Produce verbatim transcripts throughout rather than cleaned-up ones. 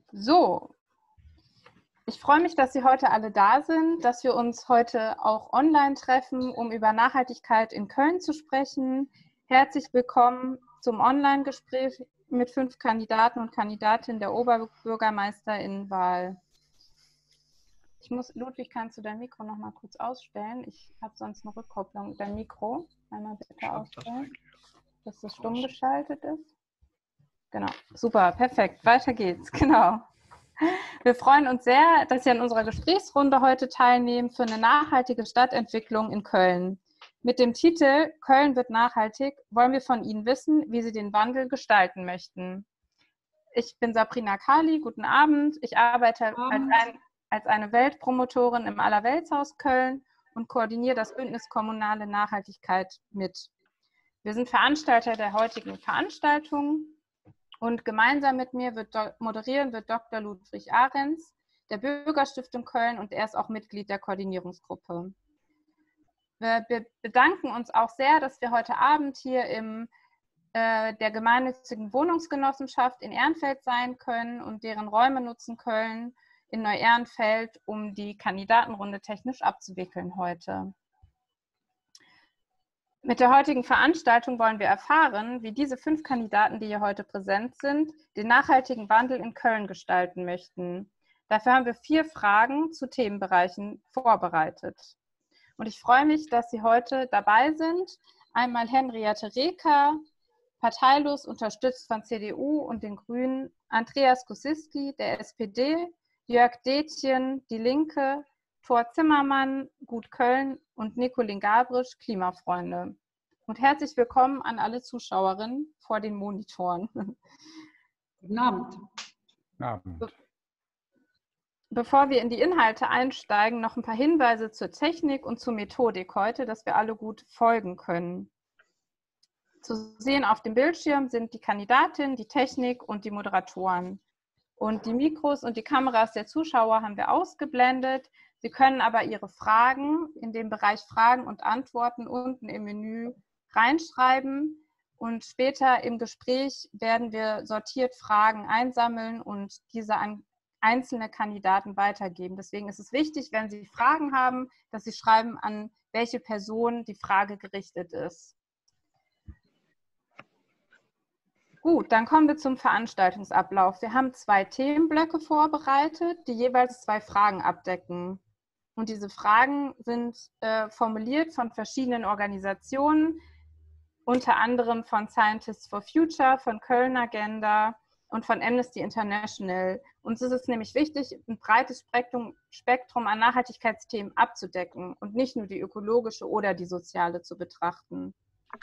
So, ich freue mich, dass Sie heute alle da sind, dass wir uns heute auch online treffen, um über Nachhaltigkeit in Köln zu sprechen. Herzlich willkommen zum Online-Gespräch mit fünf Kandidaten und Kandidatinnen der Oberbürgermeisterinnenwahl. Ich muss, Ludwig, kannst du dein Mikro noch mal kurz ausstellen? Ich habe sonst eine Rückkopplung. Dein Mikro einmal bitte ausstellen, dass das stumm geschaltet ist. Genau, super, perfekt. Weiter geht's, genau. Wir freuen uns sehr, dass Sie an unserer Gesprächsrunde heute teilnehmen für eine nachhaltige Stadtentwicklung in Köln. Mit dem Titel Köln wird nachhaltig wollen wir von Ihnen wissen, wie Sie den Wandel gestalten möchten. Ich bin Sabrina Kali, guten Abend. Ich arbeite als, ein, als eine Weltpromotorin im Allerweltshaus Köln und koordiniere das Bündnis Kommunale Nachhaltigkeit mit. Wir sind Veranstalter der heutigen Veranstaltung. Und gemeinsam mit mir wird moderieren wird Doktor Ludwig Ahrens, der Bürgerstiftung Köln, und er ist auch Mitglied der Koordinierungsgruppe. Wir bedanken uns auch sehr, dass wir heute Abend hier im, äh, der gemeinnützigen Wohnungsgenossenschaft in Ehrenfeld sein können und deren Räume nutzen können in Neu-Ehrenfeld, um die Kandidatenrunde technisch abzuwickeln heute. Mit der heutigen Veranstaltung wollen wir erfahren, wie diese fünf Kandidaten, die hier heute präsent sind, den nachhaltigen Wandel in Köln gestalten möchten. Dafür haben wir vier Fragen zu Themenbereichen vorbereitet. Und ich freue mich, dass Sie heute dabei sind. Einmal Henriette Reker, parteilos unterstützt von C D U und den Grünen, Andreas Kosiski, der S P D, Jörg Detjen, Die Linke, Thor Zimmermann, Gut Köln und Nicolin Gabrisch, Klimafreunde. Und herzlich willkommen an alle Zuschauerinnen vor den Monitoren. Guten Abend. Guten Abend. Bevor wir in die Inhalte einsteigen, noch ein paar Hinweise zur Technik und zur Methodik heute, dass wir alle gut folgen können. Zu sehen auf dem Bildschirm sind die Kandidatin, die Technik und die Moderatoren. Und die Mikros und die Kameras der Zuschauer haben wir ausgeblendet. Sie können aber Ihre Fragen in dem Bereich Fragen und Antworten unten im Menü reinschreiben. Und später im Gespräch werden wir sortiert Fragen einsammeln und diese an einzelne Kandidaten weitergeben. Deswegen ist es wichtig, wenn Sie Fragen haben, dass Sie schreiben, an welche Person die Frage gerichtet ist. Gut, dann kommen wir zum Veranstaltungsablauf. Wir haben zwei Themenblöcke vorbereitet, die jeweils zwei Fragen abdecken. Und diese Fragen sind äh, formuliert von verschiedenen Organisationen, unter anderem von Scientists for Future, von Köln Agenda und von Amnesty International. Uns ist es nämlich wichtig, ein breites Spektrum, Spektrum an Nachhaltigkeitsthemen abzudecken und nicht nur die ökologische oder die soziale zu betrachten.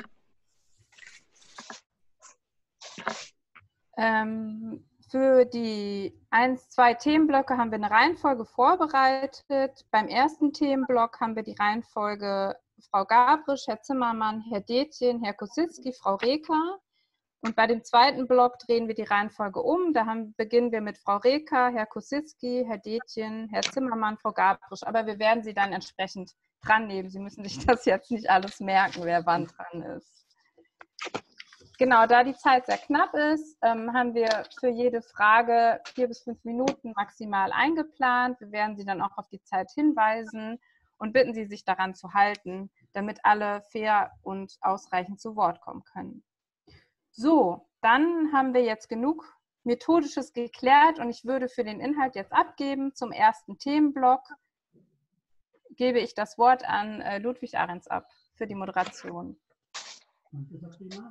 Ähm, für die eins, zwei Themenblöcke haben wir eine Reihenfolge vorbereitet. Beim ersten Themenblock haben wir die Reihenfolge Frau Gabrisch, Herr Zimmermann, Herr Detjen, Herr Kosiski, Frau Reker. Und bei dem zweiten Block drehen wir die Reihenfolge um. Da haben, beginnen wir mit Frau Reker, Herr Kosiski, Herr Detjen, Herr Zimmermann, Frau Gabrisch. Aber wir werden Sie dann entsprechend dran nehmen. Sie müssen sich das jetzt nicht alles merken, wer wann dran ist. Genau, da die Zeit sehr knapp ist, ähm, haben wir für jede Frage vier bis fünf Minuten maximal eingeplant. Wir werden Sie dann auch auf die Zeit hinweisen und bitten Sie, sich daran zu halten, damit alle fair und ausreichend zu Wort kommen können. So, dann haben wir jetzt genug Methodisches geklärt und ich würde für den Inhalt jetzt abgeben. Zum ersten Themenblock gebe ich das Wort an äh, Ludwig Ahrens ab für die Moderation. Danke, Sabrina.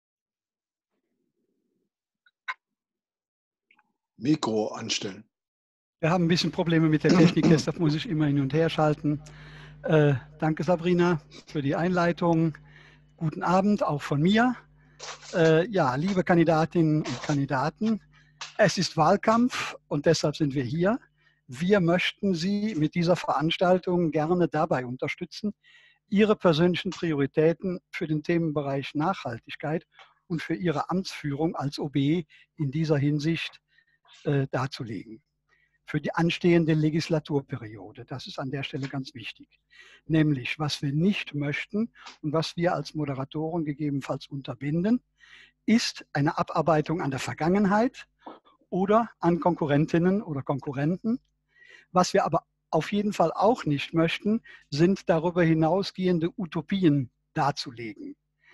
Mikro anstellen. Wir haben ein bisschen Probleme mit der Technik, deshalb muss ich immer hin und her schalten. Äh, danke, Sabrina, für die Einleitung. Guten Abend auch von mir. Äh, ja, liebe Kandidatinnen und Kandidaten, es ist Wahlkampf und deshalb sind wir hier. Wir möchten Sie mit dieser Veranstaltung gerne dabei unterstützen, Ihre persönlichen Prioritäten für den Themenbereich Nachhaltigkeit und für Ihre Amtsführung als O B in dieser Hinsicht äh, darzulegen. Für die anstehende Legislaturperiode. Das ist an der Stelle ganz wichtig. Nämlich, was wir nicht möchten und was wir als Moderatoren gegebenenfalls unterbinden, ist eine Abarbeitung an der Vergangenheit oder an Konkurrentinnen oder Konkurrenten. Was wir aber auf jeden Fall auch nicht möchten, sind darüber hinausgehende Utopien darzulegen.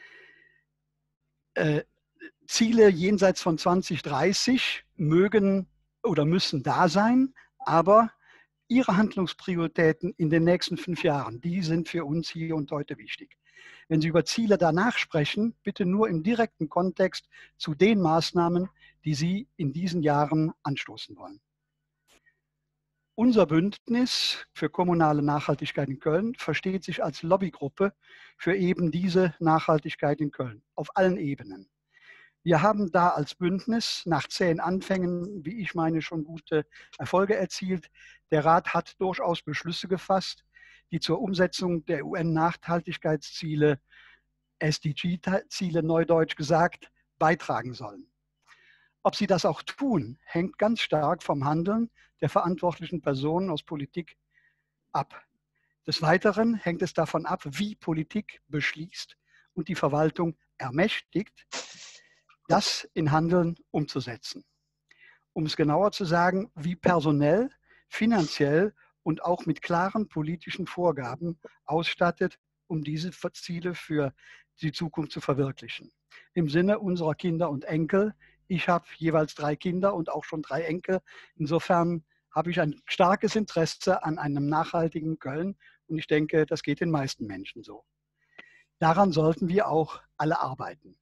Äh, Ziele jenseits von zwanzig dreißig mögen oder müssen da sein, aber Ihre Handlungsprioritäten in den nächsten fünf Jahren, die sind für uns hier und heute wichtig. Wenn Sie über Ziele danach sprechen, bitte nur im direkten Kontext zu den Maßnahmen, die Sie in diesen Jahren anstoßen wollen. Unser Bündnis für kommunale Nachhaltigkeit in Köln versteht sich als Lobbygruppe für eben diese Nachhaltigkeit in Köln auf allen Ebenen. Wir haben da als Bündnis nach zehn Anfängen, wie ich meine, schon gute Erfolge erzielt. Der Rat hat durchaus Beschlüsse gefasst, die zur Umsetzung der U N-Nachhaltigkeitsziele, S D G-Ziele neudeutsch gesagt, beitragen sollen. Ob sie das auch tun, hängt ganz stark vom Handeln der verantwortlichen Personen aus Politik ab. Des Weiteren hängt es davon ab, wie Politik beschließt und die Verwaltung ermächtigt, das in Handeln umzusetzen. Um es genauer zu sagen, wie personell, finanziell und auch mit klaren politischen Vorgaben ausstattet, um diese Ziele für die Zukunft zu verwirklichen. Im Sinne unserer Kinder und Enkel. Ich habe jeweils drei Kinder und auch schon drei Enkel. Insofern habe ich ein starkes Interesse an einem nachhaltigen Köln und ich denke, das geht den meisten Menschen so. Daran sollten wir auch alle arbeiten.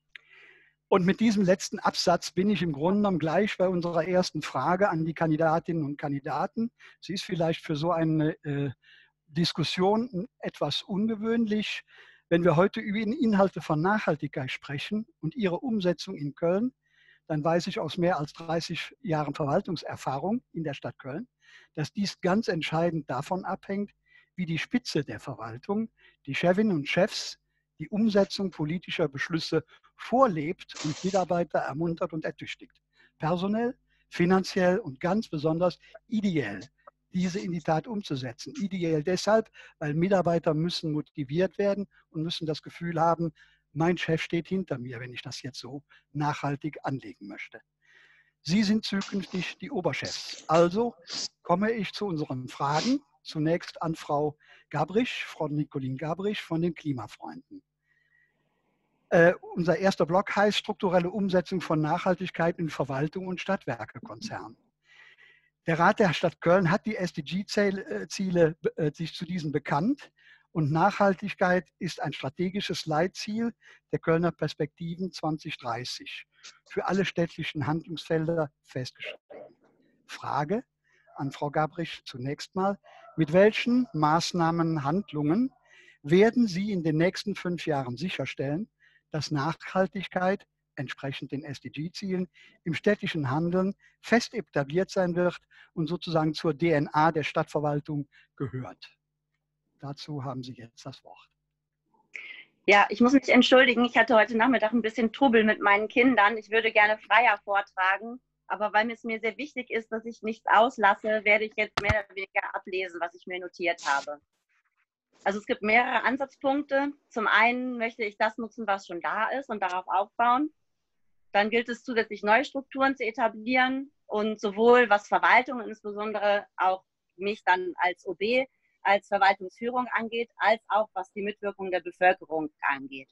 Und mit diesem letzten Absatz bin ich im Grunde genommen gleich bei unserer ersten Frage an die Kandidatinnen und Kandidaten. Sie ist vielleicht für so eine äh, Diskussion etwas ungewöhnlich. Wenn wir heute über die Inhalte von Nachhaltigkeit sprechen und ihre Umsetzung in Köln, dann weiß ich aus mehr als dreißig Jahren Verwaltungserfahrung in der Stadt Köln, dass dies ganz entscheidend davon abhängt, wie die Spitze der Verwaltung, die Chefinnen und Chefs, die Umsetzung politischer Beschlüsse vorlebt und Mitarbeiter ermuntert und ertüchtigt. Personell, finanziell und ganz besonders ideell, diese in die Tat umzusetzen. Ideell deshalb, weil Mitarbeiter müssen motiviert werden und müssen das Gefühl haben, mein Chef steht hinter mir, wenn ich das jetzt so nachhaltig anlegen möchte. Sie sind zukünftig die Oberchefs. Also komme ich zu unseren Fragen. Zunächst an Frau Gabrisch, Frau Nicolin Gabrisch von den Klimafreunden. Äh, unser erster Block heißt strukturelle Umsetzung von Nachhaltigkeit in Verwaltung und Stadtwerkekonzern. Der Rat der Stadt Köln hat die S D G-Ziele äh, sich zu diesen bekannt und Nachhaltigkeit ist ein strategisches Leitziel der Kölner Perspektiven zwanzig dreißig für alle städtischen Handlungsfelder festgeschrieben. Frage an Frau Gabrisch zunächst mal, mit welchen Maßnahmen, Handlungen werden Sie in den nächsten fünf Jahren sicherstellen, dass Nachhaltigkeit entsprechend den S D G-Zielen im städtischen Handeln fest etabliert sein wird und sozusagen zur D N A der Stadtverwaltung gehört? Dazu haben Sie jetzt das Wort. Ja, ich muss mich entschuldigen, ich hatte heute Nachmittag ein bisschen Trubel mit meinen Kindern. Ich würde gerne freier vortragen, aber weil es mir sehr wichtig ist, dass ich nichts auslasse, werde ich jetzt mehr oder weniger ablesen, was ich mir notiert habe. Also es gibt mehrere Ansatzpunkte. Zum einen möchte ich das nutzen, was schon da ist und darauf aufbauen. Dann gilt es zusätzlich neue Strukturen zu etablieren und sowohl was Verwaltung, insbesondere auch mich dann als O B, als Verwaltungsführung angeht, als auch was die Mitwirkung der Bevölkerung angeht.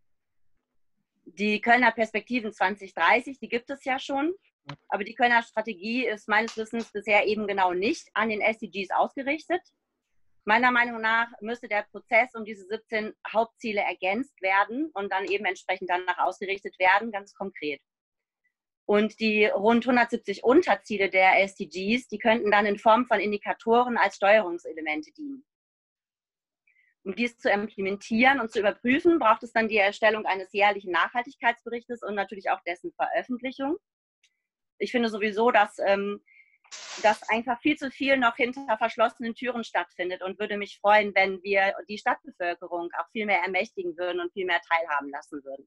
Die Kölner Perspektiven zwanzig dreißig, die gibt es ja schon, aber die Kölner Strategie ist meines Wissens bisher eben genau nicht an den S D Gs ausgerichtet. Meiner Meinung nach müsste der Prozess um diese siebzehn Hauptziele ergänzt werden und dann eben entsprechend danach ausgerichtet werden, ganz konkret. Und die rund hundertsiebzig Unterziele der S D Gs, die könnten dann in Form von Indikatoren als Steuerungselemente dienen. Um dies zu implementieren und zu überprüfen, braucht es dann die Erstellung eines jährlichen Nachhaltigkeitsberichtes und natürlich auch dessen Veröffentlichung. Ich finde sowieso, dass ähm, dass einfach viel zu viel noch hinter verschlossenen Türen stattfindet und würde mich freuen, wenn wir die Stadtbevölkerung auch viel mehr ermächtigen würden und viel mehr teilhaben lassen würden.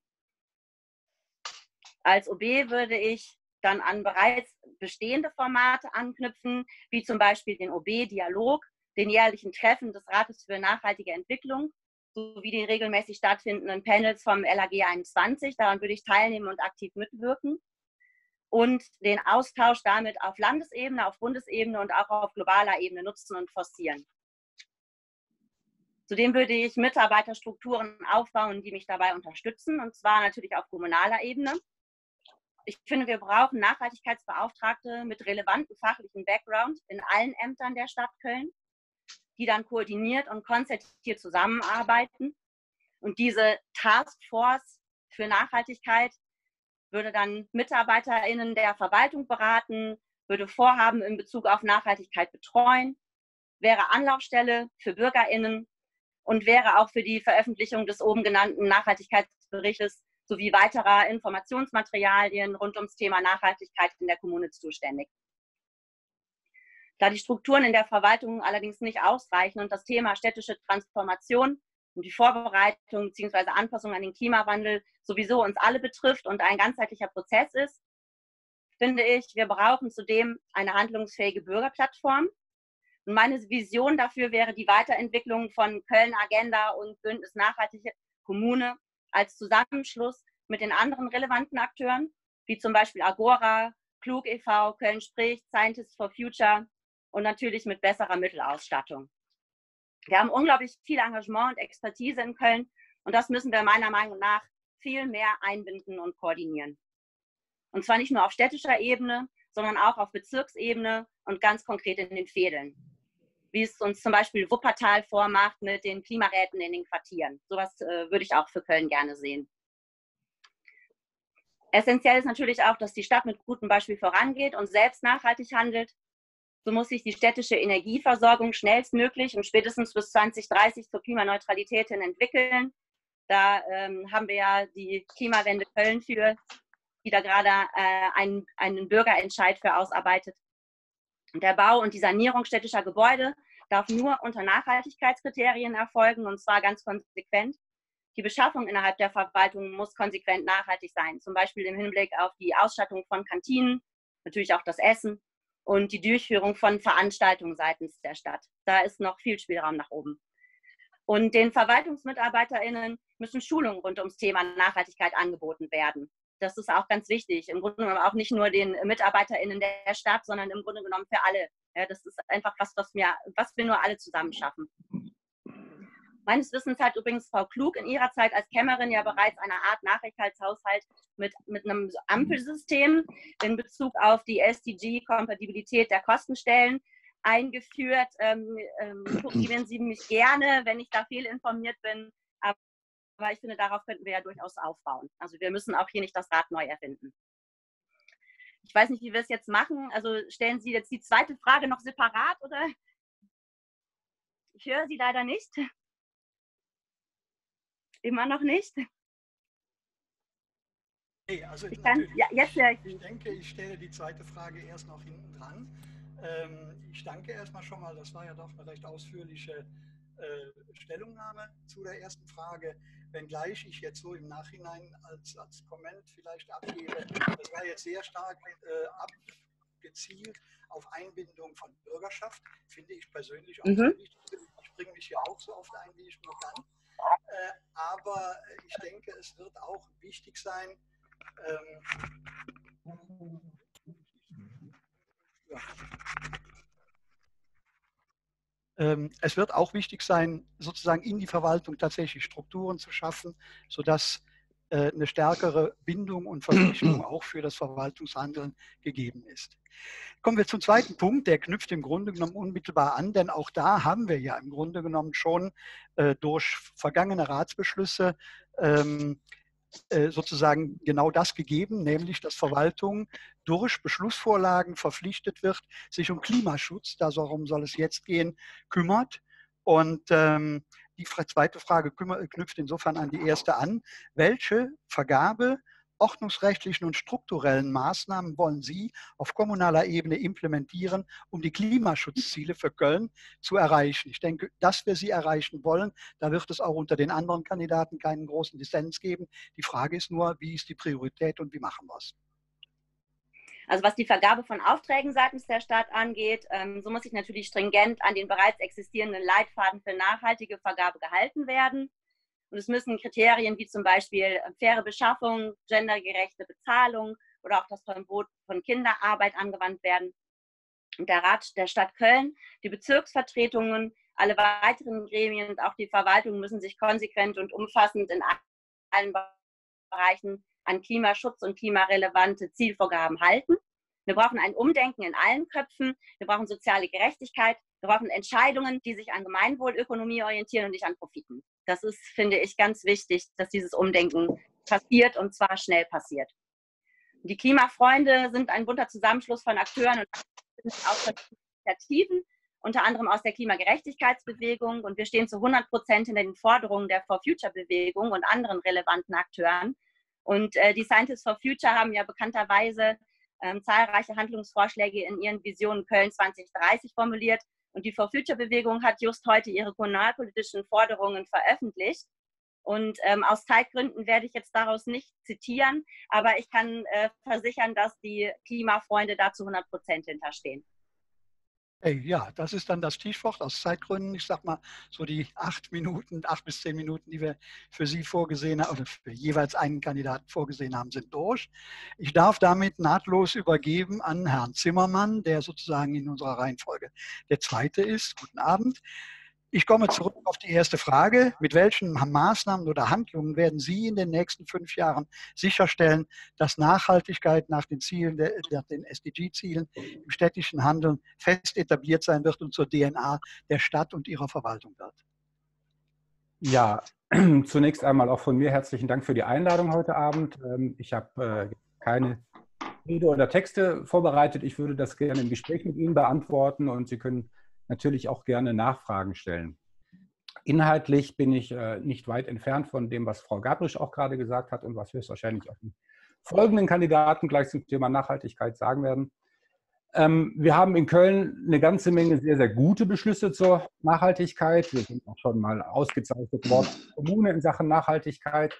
Als O B würde ich dann an bereits bestehende Formate anknüpfen, wie zum Beispiel den O B-Dialog, den jährlichen Treffen des Rates für nachhaltige Entwicklung sowie die regelmäßig stattfindenden Panels vom L A G einundzwanzig. Daran würde ich teilnehmen und aktiv mitwirken. und den Austausch damit auf Landesebene, auf Bundesebene und auch auf globaler Ebene nutzen und forcieren. Zudem würde ich Mitarbeiterstrukturen aufbauen, die mich dabei unterstützen, und zwar natürlich auf kommunaler Ebene. Ich finde, wir brauchen Nachhaltigkeitsbeauftragte mit relevantem fachlichen Background in allen Ämtern der Stadt Köln, die dann koordiniert und konzertiert zusammenarbeiten. Und diese Taskforce für Nachhaltigkeit würde dann MitarbeiterInnen der Verwaltung beraten, würde Vorhaben in Bezug auf Nachhaltigkeit betreuen, wäre Anlaufstelle für BürgerInnen und wäre auch für die Veröffentlichung des oben genannten Nachhaltigkeitsberichtes sowie weiterer Informationsmaterialien rund ums Thema Nachhaltigkeit in der Kommune zuständig. Da die Strukturen in der Verwaltung allerdings nicht ausreichen und das Thema städtische Transformation und die Vorbereitung bzw. Anpassung an den Klimawandel sowieso uns alle betrifft und ein ganzheitlicher Prozess ist, finde ich, wir brauchen zudem eine handlungsfähige Bürgerplattform. Und meine Vision dafür wäre die Weiterentwicklung von Köln Agenda und Bündnis Nachhaltige Kommune als Zusammenschluss mit den anderen relevanten Akteuren, wie zum Beispiel Agora, Klug e V, Köln spricht, Scientists for Future und natürlich mit besserer Mittelausstattung. Wir haben unglaublich viel Engagement und Expertise in Köln und das müssen wir meiner Meinung nach viel mehr einbinden und koordinieren. Und zwar nicht nur auf städtischer Ebene, sondern auch auf Bezirksebene und ganz konkret in den Fädeln. Wie es uns zum Beispiel Wuppertal vormacht mit den Klimaräten in den Quartieren. Sowas äh, würde ich auch für Köln gerne sehen. Essentiell ist natürlich auch, dass die Stadt mit gutem Beispiel vorangeht und selbst nachhaltig handelt. So muss sich die städtische Energieversorgung schnellstmöglich und spätestens bis zwanzig dreißig zur Klimaneutralität hin entwickeln. Da ähm, haben wir ja die Klimawende Köln für, die da gerade äh, einen, einen Bürgerentscheid für ausarbeitet. Und der Bau und die Sanierung städtischer Gebäude darf nur unter Nachhaltigkeitskriterien erfolgen, und zwar ganz konsequent. Die Beschaffung innerhalb der Verwaltung muss konsequent nachhaltig sein, zum Beispiel im Hinblick auf die Ausstattung von Kantinen, natürlich auch das Essen und die Durchführung von Veranstaltungen seitens der Stadt. Da ist noch viel Spielraum nach oben. Und den VerwaltungsmitarbeiterInnen müssen Schulungen rund ums Thema Nachhaltigkeit angeboten werden. Das ist auch ganz wichtig. Im Grunde genommen auch nicht nur den MitarbeiterInnen der Stadt, sondern im Grunde genommen für alle. Ja, das ist einfach was, was wir, was wir nur alle zusammen schaffen. Meines Wissens hat übrigens Frau Klug in ihrer Zeit als Kämmerin ja bereits eine Art Nachhaltigkeitshaushalt mit, mit einem Ampelsystem in Bezug auf die S D G-Kompatibilität der Kostenstellen eingeführt. Ähm, ähm, korrigieren Sie mich gerne, wenn ich da fehlinformiert bin. Aber Aber ich finde, darauf könnten wir ja durchaus aufbauen. Also wir müssen auch hier nicht das Rad neu erfinden. Ich weiß nicht, wie wir es jetzt machen. Also stellen Sie jetzt die zweite Frage noch separat, oder? Ich höre Sie leider nicht. Immer noch nicht. Nee, also ich kann, ja, jetzt höre ich Sie. Ich denke, ich stelle die zweite Frage erst noch hinten dran. Ähm, ich danke erstmal schon mal, das war ja doch eine recht ausführliche Äh, Stellungnahme zu der ersten Frage, wenngleich ich jetzt so im Nachhinein als, als Komment vielleicht abgebe. Das war jetzt sehr stark äh, abgezielt auf Einbindung von Bürgerschaft, finde ich persönlich auch mhm. wichtig. Ich bringe mich ja auch so oft ein, wie ich nur kann. Äh, aber ich denke, es wird auch wichtig sein, ähm, ja. Es wird auch wichtig sein, sozusagen in die Verwaltung tatsächlich Strukturen zu schaffen, sodass eine stärkere Bindung und Verpflichtung auch für das Verwaltungshandeln gegeben ist. Kommen wir zum zweiten Punkt, der knüpft im Grunde genommen unmittelbar an, denn auch da haben wir ja im Grunde genommen schon durch vergangene Ratsbeschlüsse sozusagen genau das gegeben, nämlich dass Verwaltung durch Beschlussvorlagen verpflichtet wird, sich um Klimaschutz, darum soll es jetzt gehen, kümmert. Und ähm, die zweite Frage knüpft insofern an die erste an. Welche Vergabe ordnungsrechtlichen und strukturellen Maßnahmen wollen Sie auf kommunaler Ebene implementieren, um die Klimaschutzziele für Köln zu erreichen? Ich denke, dass wir sie erreichen wollen, da wird es auch unter den anderen Kandidaten keinen großen Dissens geben. Die Frage ist nur, wie ist die Priorität und wie machen wir es? Also was die Vergabe von Aufträgen seitens der Stadt angeht, ähm, so muss sich natürlich stringent an den bereits existierenden Leitfaden für nachhaltige Vergabe gehalten werden. Und es müssen Kriterien wie zum Beispiel faire Beschaffung, gendergerechte Bezahlung oder auch das Verbot von Kinderarbeit angewandt werden. Und der Rat der Stadt Köln, die Bezirksvertretungen, alle weiteren Gremien und auch die Verwaltung müssen sich konsequent und umfassend in allen Bereichen an Klimaschutz und klimarelevante Zielvorgaben halten. Wir brauchen ein Umdenken in allen Köpfen. Wir brauchen soziale Gerechtigkeit. Wir brauchen Entscheidungen, die sich an Gemeinwohlökonomie orientieren und nicht an Profiten. Das ist, finde ich, ganz wichtig, dass dieses Umdenken passiert und zwar schnell passiert. Die Klimafreunde sind ein bunter Zusammenschluss von Akteuren und aus Initiativen, unter anderem aus der Klimagerechtigkeitsbewegung. Und wir stehen zu hundert Prozent hinter den Forderungen der For Future-Bewegung und anderen relevanten Akteuren. Und äh, die Scientists for Future haben ja bekannterweise ähm, zahlreiche Handlungsvorschläge in ihren Visionen Köln zwanzig dreißig formuliert. Und die For Future-Bewegung hat just heute ihre kommunalpolitischen Forderungen veröffentlicht. Und ähm, aus Zeitgründen werde ich jetzt daraus nicht zitieren, aber ich kann äh, versichern, dass die Klimafreunde da zu hundert Prozent hinterstehen. Hey, ja, das ist dann das Stichwort aus Zeitgründen. Ich sag mal, so die acht Minuten, acht bis zehn Minuten, die wir für Sie vorgesehen haben, oder für jeweils einen Kandidaten vorgesehen haben, sind durch. Ich darf damit nahtlos übergeben an Herrn Zimmermann, der sozusagen in unserer Reihenfolge der Zweite ist. Guten Abend. Ich komme zurück auf die erste Frage. Mit welchen Maßnahmen oder Handlungen werden Sie in den nächsten fünf Jahren sicherstellen, dass Nachhaltigkeit nach den Zielen, der, nach den S D G-Zielen im städtischen Handeln fest etabliert sein wird und zur D N A der Stadt und ihrer Verwaltung wird? Ja, zunächst einmal auch von mir herzlichen Dank für die Einladung heute Abend. Ich habe keine Rede oder Texte vorbereitet. Ich würde das gerne im Gespräch mit Ihnen beantworten und Sie können natürlich auch gerne Nachfragen stellen. Inhaltlich bin ich äh, nicht weit entfernt von dem, was Frau Gabrisch auch gerade gesagt hat und was höchstwahrscheinlich auch die folgenden Kandidaten gleich zum Thema Nachhaltigkeit sagen werden. Ähm, wir haben in Köln eine ganze Menge sehr, sehr gute Beschlüsse zur Nachhaltigkeit. Wir sind auch schon mal ausgezeichnet worden als Kommune in Sachen Nachhaltigkeit.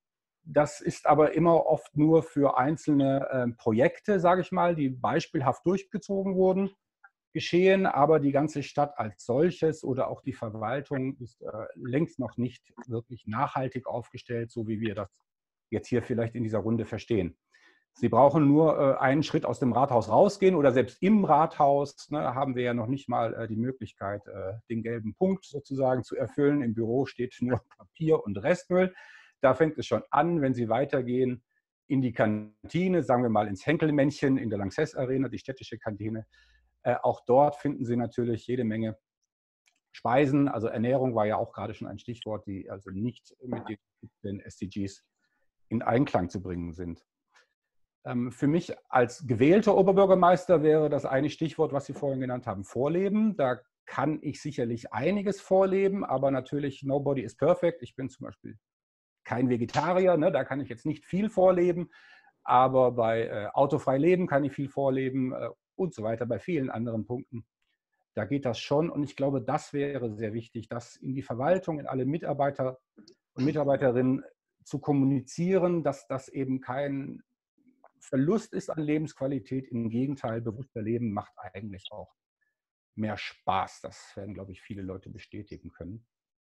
Das ist aber immer oft nur für einzelne äh, Projekte, sage ich mal, die beispielhaft durchgezogen wurden, geschehen, aber die ganze Stadt als solches oder auch die Verwaltung ist äh, längst noch nicht wirklich nachhaltig aufgestellt, so wie wir das jetzt hier vielleicht in dieser Runde verstehen. Sie brauchen nur äh, einen Schritt aus dem Rathaus rausgehen oder selbst im Rathaus ne, haben wir ja noch nicht mal äh, die Möglichkeit, äh, den gelben Punkt sozusagen zu erfüllen. Im Büro steht nur Papier und Restmüll. Da fängt es schon an, wenn Sie weitergehen in die Kantine, sagen wir mal ins Henkelmännchen, in der Lanxess Arena, die städtische Kantine. Äh, auch dort finden Sie natürlich jede Menge Speisen. Also Ernährung war ja auch gerade schon ein Stichwort, die also nicht mit den S D Gs in Einklang zu bringen sind. Ähm, für mich als gewählter Oberbürgermeister wäre das eine Stichwort, was Sie vorhin genannt haben, Vorleben. Da kann ich sicherlich einiges vorleben, aber natürlich nobody is perfect. Ich bin zum Beispiel kein Vegetarier, ne? Da kann ich jetzt nicht viel vorleben, aber bei äh, autofrei leben kann ich viel vorleben äh, und so weiter, bei vielen anderen Punkten. Da geht das schon und ich glaube, das wäre sehr wichtig, das in die Verwaltung, in alle Mitarbeiter und Mitarbeiterinnen zu kommunizieren, dass das eben kein Verlust ist an Lebensqualität. Im Gegenteil, bewusster Leben macht eigentlich auch mehr Spaß. Das werden, glaube ich, viele Leute bestätigen können.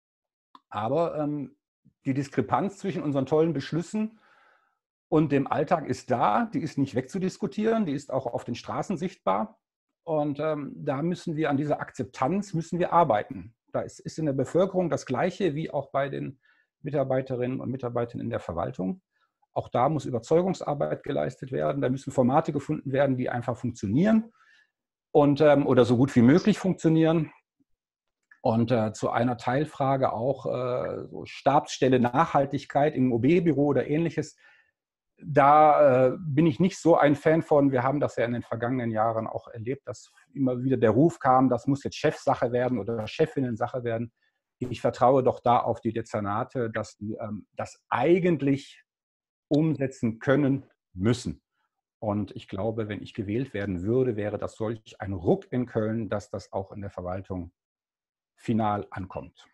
Aber ähm, die Diskrepanz zwischen unseren tollen Beschlüssen und dem Alltag ist da, die ist nicht wegzudiskutieren, die ist auch auf den Straßen sichtbar. Und ähm, da müssen wir an dieser Akzeptanz müssen wir arbeiten. Da ist, ist in der Bevölkerung das Gleiche wie auch bei den Mitarbeiterinnen und Mitarbeitern in der Verwaltung. Auch da muss Überzeugungsarbeit geleistet werden. Da müssen Formate gefunden werden, die einfach funktionieren und, ähm, oder so gut wie möglich funktionieren. Und äh, zu einer Teilfrage auch äh, so Stabsstelle Nachhaltigkeit im O B-Büro oder ähnliches. Da äh, bin ich nicht so ein Fan von. Wir haben das ja in den vergangenen Jahren auch erlebt, dass immer wieder der Ruf kam, das muss jetzt Chefsache werden oder Chefinnen-Sache werden. Ich vertraue doch da auf die Dezernate, dass die ähm, das eigentlich umsetzen können müssen. Und ich glaube, wenn ich gewählt werden würde, wäre das solch ein Ruck in Köln, dass das auch in der Verwaltung final ankommt.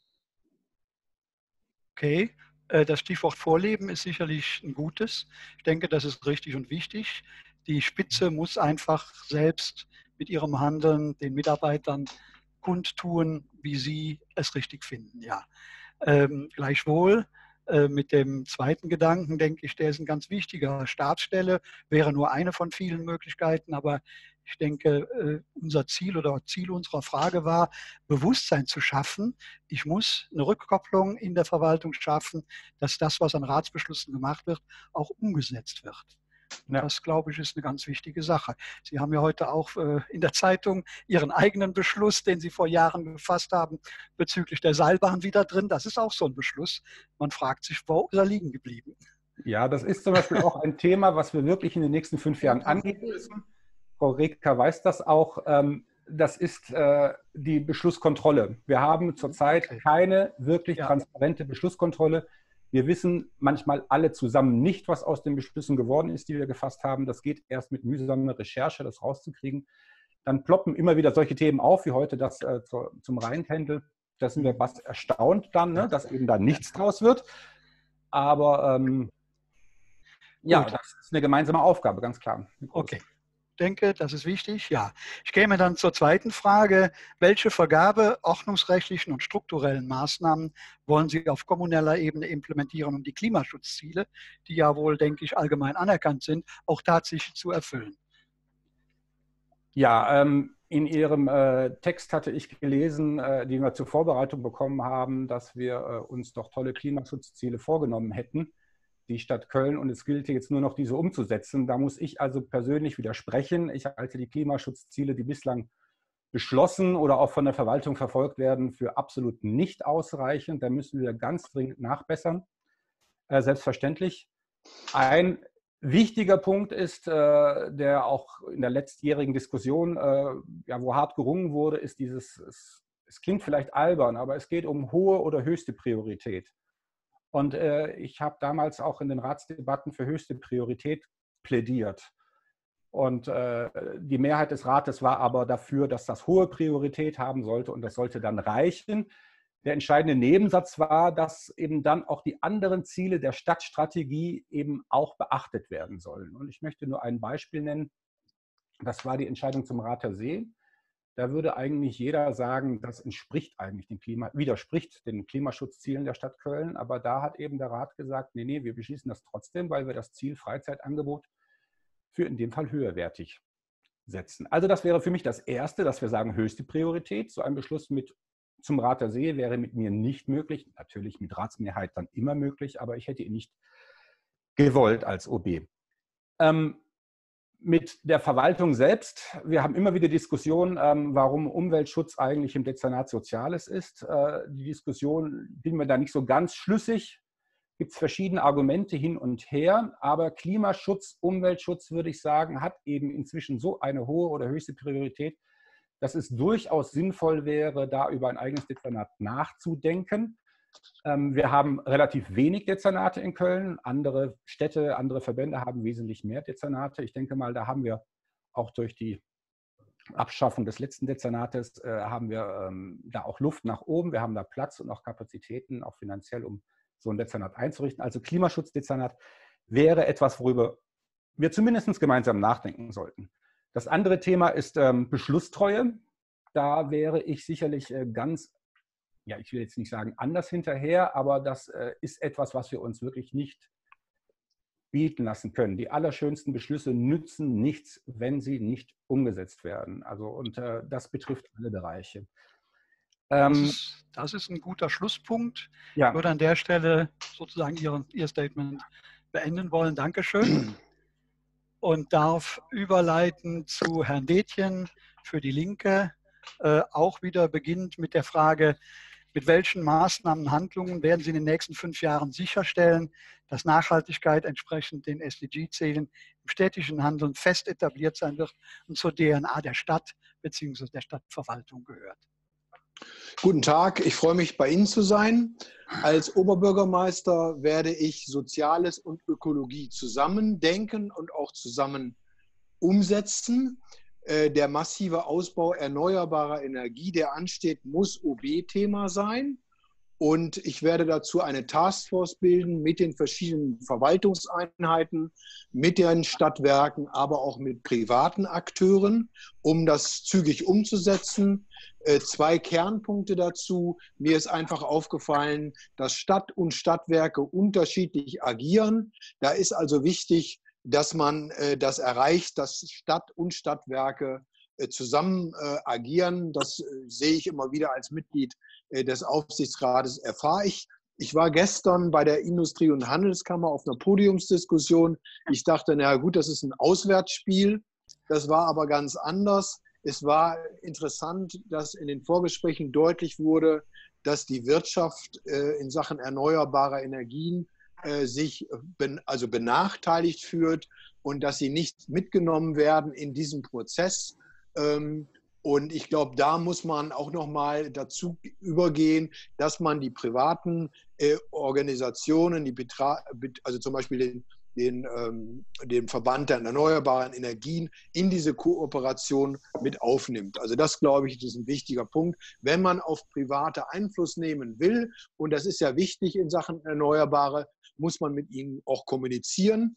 Okay, das Stichwort Vorleben ist sicherlich ein gutes. Ich denke, das ist richtig und wichtig. Die Spitze muss einfach selbst mit ihrem Handeln den Mitarbeitern kundtun, wie sie es richtig finden. Ja. Ähm, gleichwohl Mit dem zweiten Gedanken denke ich, der ist ein ganz wichtiger. Stabsstelle wäre nur eine von vielen Möglichkeiten, aber ich denke, unser Ziel oder Ziel unserer Frage war, Bewusstsein zu schaffen. Ich muss eine Rückkopplung in der Verwaltung schaffen, dass das, was an Ratsbeschlüssen gemacht wird, auch umgesetzt wird. Ja. Das, glaube ich, ist eine ganz wichtige Sache. Sie haben ja heute auch äh, in der Zeitung Ihren eigenen Beschluss, den Sie vor Jahren gefasst haben, bezüglich der Seilbahn wieder drin. Das ist auch so ein Beschluss. Man fragt sich, wo ist er liegen geblieben? Ja, das ist zum Beispiel auch ein Thema, was wir wirklich in den nächsten fünf Jahren angehen müssen. Frau Reker weiß das auch. Ähm, das ist äh, die Beschlusskontrolle. Wir haben zurzeit keine wirklich ja. transparente Beschlusskontrolle. Wir wissen manchmal alle zusammen nicht, was aus den Beschlüssen geworden ist, die wir gefasst haben. Das geht erst mit mühsamer Recherche, das rauszukriegen. Dann ploppen immer wieder solche Themen auf, wie heute das äh, zu, zum Rheinpendel. Da sind wir fast erstaunt dann, ne, dass eben da nichts draus wird. Aber ähm, ja, das ist eine gemeinsame Aufgabe, ganz klar. Okay. Ich denke, das ist wichtig. Ja, ich käme dann zur zweiten Frage. Welche Vergabe ordnungsrechtlichen und strukturellen Maßnahmen wollen Sie auf kommunaler Ebene implementieren, um die Klimaschutzziele, die ja wohl, denke ich, allgemein anerkannt sind, auch tatsächlich zu erfüllen? Ja, ähm, in Ihrem äh, Text hatte ich gelesen, äh, den wir zur Vorbereitung bekommen haben, dass wir äh, uns doch tolle Klimaschutzziele vorgenommen hätten, die Stadt Köln, und es gilt jetzt nur noch, diese umzusetzen. Da muss ich also persönlich widersprechen. Ich halte die Klimaschutzziele, die bislang beschlossen oder auch von der Verwaltung verfolgt werden, für absolut nicht ausreichend. Da müssen wir ganz dringend nachbessern. Äh, selbstverständlich. Ein wichtiger Punkt ist, äh, der auch in der letztjährigen Diskussion, äh, ja, wo hart gerungen wurde, ist dieses, es, es klingt vielleicht albern, aber es geht um hohe oder höchste Priorität. Und äh, ich habe damals auch in den Ratsdebatten für höchste Priorität plädiert. Und äh, die Mehrheit des Rates war aber dafür, dass das hohe Priorität haben sollte und das sollte dann reichen. Der entscheidende Nebensatz war, dass eben dann auch die anderen Ziele der Stadtstrategie eben auch beachtet werden sollen. Und ich möchte nur ein Beispiel nennen. Das war die Entscheidung zum Rather See. Da würde eigentlich jeder sagen, das entspricht eigentlich dem Klima, widerspricht den Klimaschutzzielen der Stadt Köln. Aber da hat eben der Rat gesagt, nee, nee, wir beschließen das trotzdem, weil wir das Ziel Freizeitangebot für in dem Fall höherwertig setzen. Also das wäre für mich das Erste, dass wir sagen, höchste Priorität. So ein Beschluss mit zum Rather See wäre mit mir nicht möglich. Natürlich mit Ratsmehrheit dann immer möglich, aber ich hätte ihn nicht gewollt als O B. Ähm, Mit der Verwaltung selbst, wir haben immer wieder Diskussionen, ähm, warum Umweltschutz eigentlich im Dezernat Soziales ist. Äh, die Diskussion bin mir da nicht so ganz schlüssig. Gibt es verschiedene Argumente hin und her, aber Klimaschutz, Umweltschutz, würde ich sagen, hat eben inzwischen so eine hohe oder höchste Priorität, dass es durchaus sinnvoll wäre, da über ein eigenes Dezernat nachzudenken. Wir haben relativ wenig Dezernate in Köln. Andere Städte, andere Verbände haben wesentlich mehr Dezernate. Ich denke mal, da haben wir auch durch die Abschaffung des letzten Dezernates, äh, haben wir ähm, da auch Luft nach oben. Wir haben da Platz und auch Kapazitäten, auch finanziell, um so ein Dezernat einzurichten. Also Klimaschutzdezernat wäre etwas, worüber wir zumindest gemeinsam nachdenken sollten. Das andere Thema ist ähm, Beschlusstreue. Da wäre ich sicherlich äh, ganz ja, ich will jetzt nicht sagen anders hinterher, aber das äh, ist etwas, was wir uns wirklich nicht bieten lassen können. Die allerschönsten Beschlüsse nützen nichts, wenn sie nicht umgesetzt werden. Also, und äh, das betrifft alle Bereiche. Ähm, das, ist, das ist ein guter Schlusspunkt. Ja. Ich würde an der Stelle sozusagen Ihr, Ihr Statement beenden wollen. Dankeschön. Und darf überleiten zu Herrn Detjen für die Linke. Äh, auch wieder beginnt mit der Frage, mit welchen Maßnahmen und Handlungen werden Sie in den nächsten fünf Jahren sicherstellen, dass Nachhaltigkeit entsprechend den S D G-Zielen im städtischen Handeln fest etabliert sein wird und zur D N A der Stadt bzw. der Stadtverwaltung gehört? Guten Tag, ich freue mich, bei Ihnen zu sein. Als Oberbürgermeister werde ich Soziales und Ökologie zusammen denken und auch zusammen umsetzen. Der massive Ausbau erneuerbarer Energie, der ansteht, muss O B-Thema sein. Und ich werde dazu eine Taskforce bilden mit den verschiedenen Verwaltungseinheiten, mit den Stadtwerken, aber auch mit privaten Akteuren, um das zügig umzusetzen. Äh, zwei Kernpunkte dazu. Mir ist einfach aufgefallen, dass Stadt und Stadtwerke unterschiedlich agieren. Da ist also wichtig, dass man äh, das erreicht, dass Stadt und Stadtwerke äh, zusammen äh, agieren. Das äh, sehe ich immer wieder als Mitglied des Aufsichtsrates, erfahre ich. Ich war gestern bei der Industrie- und Handelskammer auf einer Podiumsdiskussion. Ich dachte, na gut, das ist ein Auswärtsspiel. Das war aber ganz anders. Es war interessant, dass in den Vorgesprächen deutlich wurde, dass die Wirtschaft äh, in Sachen erneuerbarer Energien äh, sich ben, also benachteiligt fühlt und dass sie nicht mitgenommen werden in diesem Prozess. Ähm, Und ich glaube, da muss man auch noch mal dazu übergehen, dass man die privaten äh, Organisationen, die Betra also zum Beispiel den, den, ähm, den Verband der erneuerbaren Energien, in diese Kooperation mit aufnimmt. Also das, glaube ich, ist ein wichtiger Punkt. Wenn man auf Private Einfluss nehmen will, und das ist ja wichtig in Sachen Erneuerbare, muss man mit ihnen auch kommunizieren.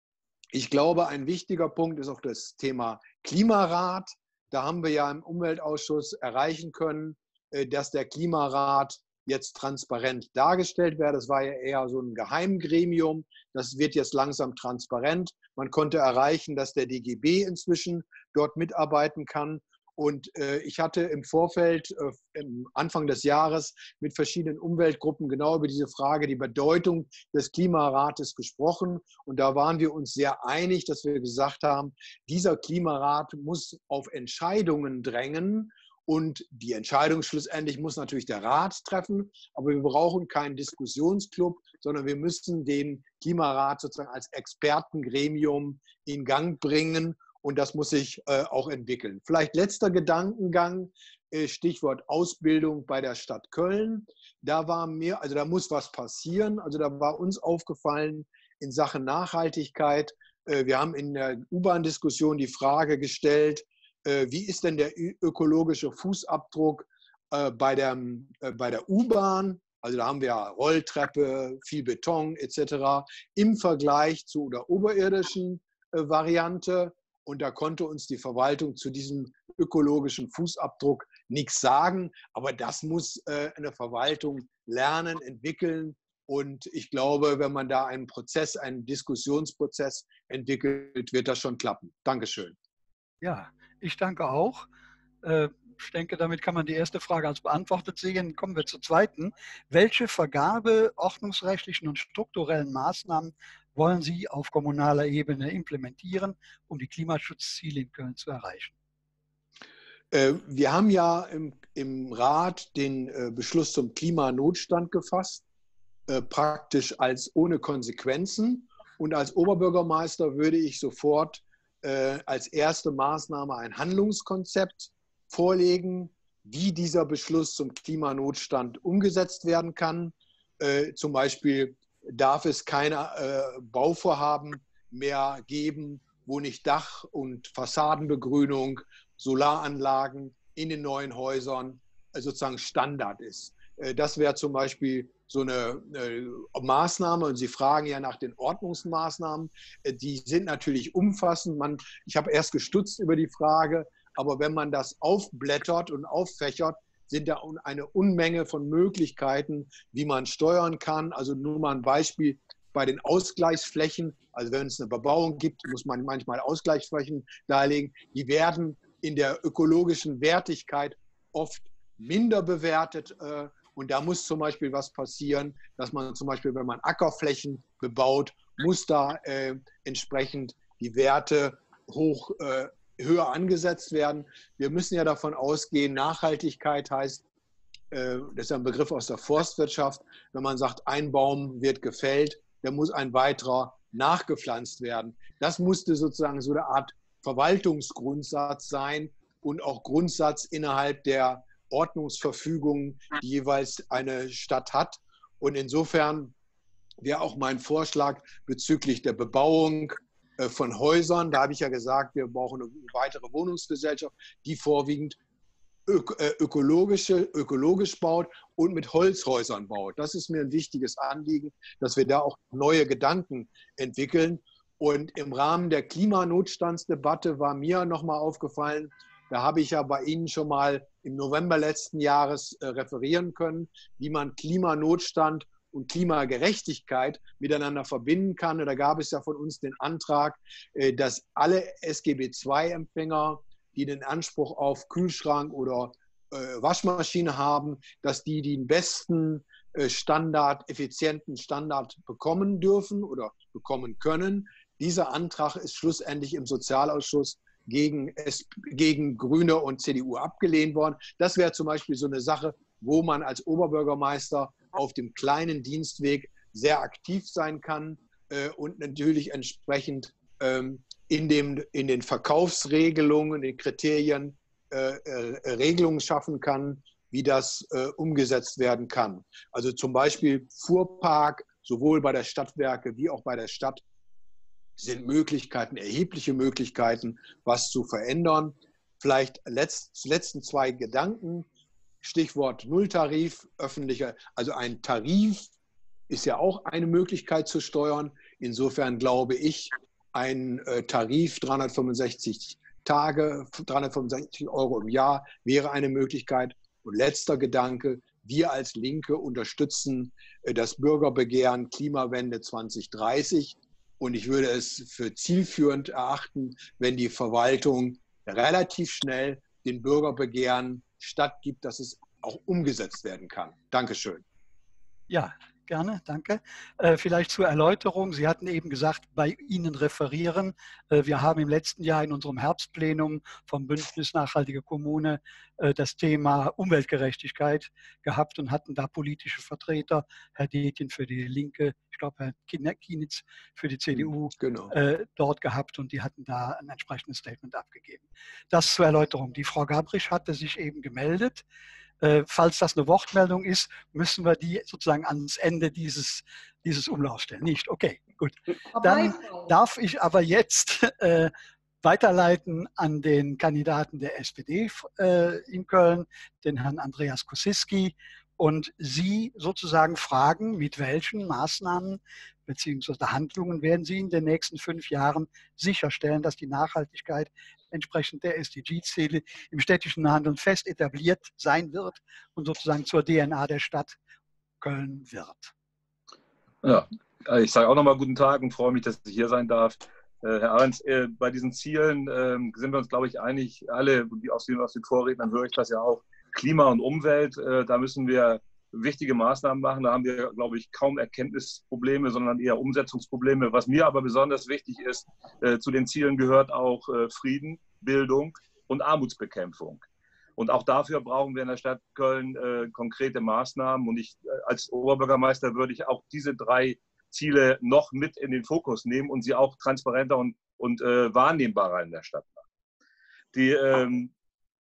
Ich glaube, ein wichtiger Punkt ist auch das Thema Klimarat. Da haben wir ja im Umweltausschuss erreichen können, dass der Klimarat jetzt transparent dargestellt wird. Das war ja eher so ein Geheimgremium. Das wird jetzt langsam transparent. Man konnte erreichen, dass der D G B inzwischen dort mitarbeiten kann. Und ich hatte im Vorfeld, am Anfang des Jahres, mit verschiedenen Umweltgruppen genau über diese Frage, die Bedeutung des Klimarates gesprochen. Und da waren wir uns sehr einig, dass wir gesagt haben, dieser Klimarat muss auf Entscheidungen drängen. Und die Entscheidung schlussendlich muss natürlich der Rat treffen. Aber wir brauchen keinen Diskussionsclub, sondern wir müssen den Klimarat sozusagen als Expertengremium in Gang bringen. Und das muss sich äh, auch entwickeln. Vielleicht letzter Gedankengang, äh, Stichwort Ausbildung bei der Stadt Köln. Da war mir, also da muss was passieren. Also da war uns aufgefallen in Sachen Nachhaltigkeit. Äh, wir haben in der U-Bahn-Diskussion die Frage gestellt, äh, wie ist denn der ökologische Fußabdruck äh, bei der, äh, bei der U-Bahn? Also da haben wir Rolltreppe, viel Beton et cetera im Vergleich zu der oberirdischen äh, Variante. Und da konnte uns die Verwaltung zu diesem ökologischen Fußabdruck nichts sagen. Aber das muss äh, eine Verwaltung lernen, entwickeln. Und ich glaube, wenn man da einen Prozess, einen Diskussionsprozess entwickelt, wird das schon klappen. Dankeschön. Ja, ich danke auch. Ich denke, damit kann man die erste Frage als beantwortet sehen. Kommen wir zur zweiten. Welche Vergabe ordnungsrechtlichen und strukturellen Maßnahmen wollen Sie auf kommunaler Ebene implementieren, um die Klimaschutzziele in Köln zu erreichen? Wir haben ja im, im Rat den Beschluss zum Klimanotstand gefasst, praktisch als ohne Konsequenzen. Und als Oberbürgermeister würde ich sofort als erste Maßnahme ein Handlungskonzept vorlegen, wie dieser Beschluss zum Klimanotstand umgesetzt werden kann. Zum Beispiel darf es keine äh, Bauvorhaben mehr geben, wo nicht Dach- und Fassadenbegrünung, Solaranlagen in den neuen Häusern äh, sozusagen Standard ist. Äh, das wäre zum Beispiel so eine äh, Maßnahme. Und Sie fragen ja nach den Ordnungsmaßnahmen. Äh, die sind natürlich umfassend. Man, ich habe erst gestutzt über die Frage, aber wenn man das aufblättert und auffächert, sind da eine Unmenge von Möglichkeiten, wie man steuern kann. Also nur mal ein Beispiel bei den Ausgleichsflächen. Also wenn es eine Bebauung gibt, muss man manchmal Ausgleichsflächen darlegen. Die werden in der ökologischen Wertigkeit oft minder bewertet. Und da muss zum Beispiel was passieren, dass man zum Beispiel, wenn man Ackerflächen bebaut, muss da äh, entsprechend die Werte hoch äh, höher angesetzt werden. Wir müssen ja davon ausgehen, Nachhaltigkeit heißt, äh, das ist ein Begriff aus der Forstwirtschaft, wenn man sagt, ein Baum wird gefällt, dann muss ein weiterer nachgepflanzt werden. Das musste sozusagen so eine Art Verwaltungsgrundsatz sein und auch Grundsatz innerhalb der Ordnungsverfügungen, die jeweils eine Stadt hat. Und insofern wäre auch mein Vorschlag bezüglich der Bebauung von Häusern. Da habe ich ja gesagt, wir brauchen eine weitere Wohnungsgesellschaft, die vorwiegend ökologische, ökologisch baut und mit Holzhäusern baut. Das ist mir ein wichtiges Anliegen, dass wir da auch neue Gedanken entwickeln. Und im Rahmen der Klimanotstandsdebatte war mir nochmal aufgefallen, da habe ich ja bei Ihnen schon mal im November letzten Jahres äh, referieren können, wie man Klimanotstand und Klimagerechtigkeit miteinander verbinden kann. Und da gab es ja von uns den Antrag, äh, dass alle S G B zwei Empfänger, die den Anspruch auf Kühlschrank oder äh, Waschmaschine haben, dass die den besten äh, Standard, effizienten Standard bekommen dürfen oder bekommen können. Dieser Antrag ist schlussendlich im Sozialausschuss gegen, gegen Grüne und C D U abgelehnt worden. Das wäre zum Beispiel so eine Sache, wo man als Oberbürgermeister auf dem kleinen Dienstweg sehr aktiv sein kann äh, und natürlich entsprechend ähm, in, dem, in den Verkaufsregelungen, den Kriterien äh, äh, Regelungen schaffen kann, wie das äh, umgesetzt werden kann. Also zum Beispiel Fuhrpark, sowohl bei der Stadtwerke wie auch bei der Stadt, sind Möglichkeiten, erhebliche Möglichkeiten, was zu verändern. Vielleicht letzt, letzten zwei Gedanken. Stichwort Nulltarif, öffentlicher, also ein Tarif ist ja auch eine Möglichkeit zu steuern. Insofern glaube ich, ein äh, Tarif, dreihundertfünfundsechzig Tage, dreihundertfünfundsechzig Euro im Jahr, wäre eine Möglichkeit. Und letzter Gedanke, wir als Linke unterstützen äh, das Bürgerbegehren Klimawende zwanzig dreißig. Und ich würde es für zielführend erachten, wenn die Verwaltung relativ schnell den Bürgerbegehren stattgibt, dass es auch umgesetzt werden kann. Dankeschön. Ja, gerne, danke. Äh, vielleicht zur Erläuterung. Sie hatten eben gesagt, bei Ihnen referieren. Äh, wir haben im letzten Jahr in unserem Herbstplenum vom Bündnis Nachhaltige Kommune äh, das Thema Umweltgerechtigkeit gehabt und hatten da politische Vertreter, Herr Detjen für die Linke, ich glaube Herr Kienitz für die C D U, genau. äh, dort gehabt und die hatten da ein entsprechendes Statement abgegeben. Das zur Erläuterung. Die Frau Gabrisch hatte sich eben gemeldet. Äh, falls das eine Wortmeldung ist, müssen wir die sozusagen ans Ende dieses, dieses Umlaufs stellen. Nicht? Okay, gut. Dann darf ich aber jetzt äh, weiterleiten an den Kandidaten der S P D äh, in Köln, den Herrn Andreas Kosiski, und Sie sozusagen fragen, mit welchen Maßnahmen bzw. Handlungen werden Sie in den nächsten fünf Jahren sicherstellen, dass die Nachhaltigkeit entsprechend der S D G-Ziele im städtischen Handeln fest etabliert sein wird und sozusagen zur D N A der Stadt Köln wird. Ja, ich sage auch nochmal guten Tag und freue mich, dass ich hier sein darf. Äh, Herr Ahrens, äh, bei diesen Zielen äh, sind wir uns, glaube ich, einig, alle, aus den, aus den Vorrednern höre ich das ja auch, Klima und Umwelt, äh, da müssen wir wichtige Maßnahmen machen. Da haben wir, glaube ich, kaum Erkenntnisprobleme, sondern eher Umsetzungsprobleme. Was mir aber besonders wichtig ist, äh, zu den Zielen gehört auch äh, Frieden, Bildung und Armutsbekämpfung. Und auch dafür brauchen wir in der Stadt Köln äh, konkrete Maßnahmen. Und ich äh, als Oberbürgermeister würde ich auch diese drei Ziele noch mit in den Fokus nehmen und sie auch transparenter und, und äh, wahrnehmbarer in der Stadt machen. Die, ähm,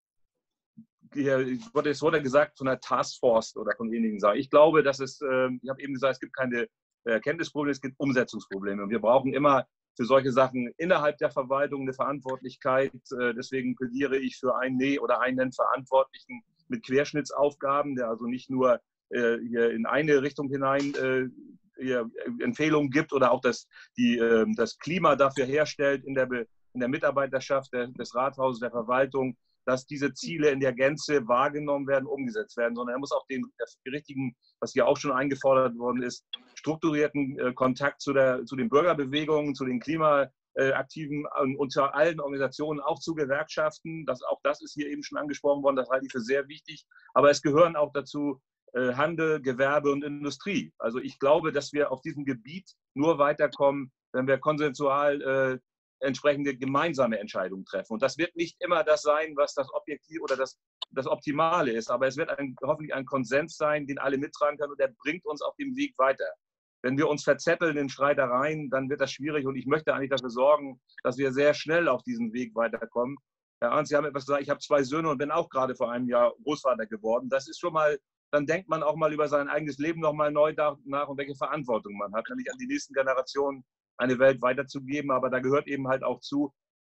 Es wurde, es wurde gesagt von der Taskforce oder von wenigen Sachen. Ich glaube, dass es, ich habe eben gesagt, es gibt keine Erkenntnisprobleme, es gibt Umsetzungsprobleme. Und wir brauchen immer für solche Sachen innerhalb der Verwaltung eine Verantwortlichkeit. Deswegen plädiere ich für einen oder einen Verantwortlichen mit Querschnittsaufgaben, der also nicht nur hier in eine Richtung hinein Empfehlungen gibt oder auch das, die, das Klima dafür herstellt in der, in der Mitarbeiterschaft des Rathauses, der Verwaltung, dass diese Ziele in der Gänze wahrgenommen werden, umgesetzt werden, sondern er muss auch den, den richtigen, was hier auch schon eingefordert worden ist, strukturierten äh, Kontakt zu, der, zu den Bürgerbewegungen, zu den Klimaaktiven äh, und zu allen Organisationen, auch zu Gewerkschaften. Das, auch das ist hier eben schon angesprochen worden, das halte ich für sehr wichtig. Aber es gehören auch dazu äh, Handel, Gewerbe und Industrie. Also ich glaube, dass wir auf diesem Gebiet nur weiterkommen, wenn wir konsensual äh, entsprechende gemeinsame Entscheidungen treffen. Und das wird nicht immer das sein, was das Objektiv oder das, das Optimale ist, aber es wird ein, hoffentlich ein Konsens sein, den alle mittragen können und der bringt uns auf dem Weg weiter. Wenn wir uns verzetteln in Streitereien, dann wird das schwierig und ich möchte eigentlich dafür sorgen, dass wir sehr schnell auf diesem Weg weiterkommen. Herr Arndt, Sie haben etwas gesagt, ich habe zwei Söhne und bin auch gerade vor einem Jahr Großvater geworden. Das ist schon mal, dann denkt man auch mal über sein eigenes Leben noch mal neu nach und welche Verantwortung man hat, nämlich an die nächsten Generationen eine Welt weiterzugeben, aber da gehört eben halt auch zu,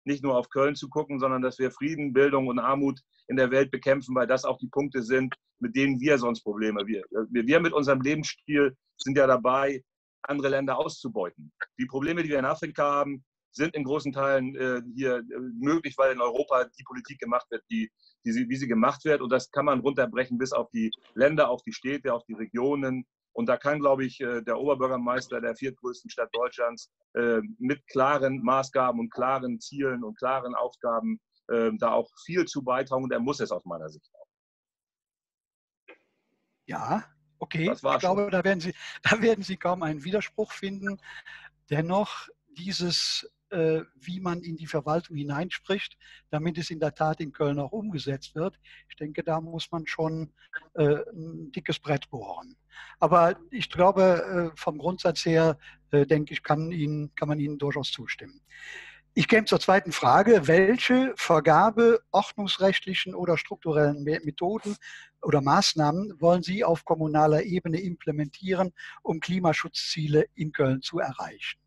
nicht nur auf Köln zu gucken, sondern dass wir Frieden, Bildung und Armut in der Welt bekämpfen, weil das auch die Punkte sind, mit denen wir sonst Probleme haben. Wir, wir mit unserem Lebensstil sind ja dabei, andere Länder auszubeuten. Die Probleme, die wir in Afrika haben, sind in großen Teilen äh, hier möglich, weil in Europa die Politik gemacht wird, die, die sie, wie sie gemacht wird. Und das kann man runterbrechen bis auf die Länder, auf die Städte, auf die Regionen. Und da kann, glaube ich, der Oberbürgermeister der viertgrößten Stadt Deutschlands äh, mit klaren Maßgaben und klaren Zielen und klaren Aufgaben äh, da auch viel zu beitragen. Und er muss es aus meiner Sicht auch. Ja, okay. Das war ich glaube, schon. da werden, Sie, da werden Sie kaum einen Widerspruch finden. Dennoch dieses, äh, wie man in die Verwaltung hineinspricht, damit es in der Tat in Köln auch umgesetzt wird. Ich denke, da muss man schon äh, ein dickes Brett bohren. Aber ich glaube, äh, vom Grundsatz her, äh, denke ich, kann, Ihnen, kann man Ihnen durchaus zustimmen. Ich käme zur zweiten Frage. Welche Vergabe ordnungsrechtlichen oder strukturellen Methoden oder Maßnahmen wollen Sie auf kommunaler Ebene implementieren, um Klimaschutzziele in Köln zu erreichen?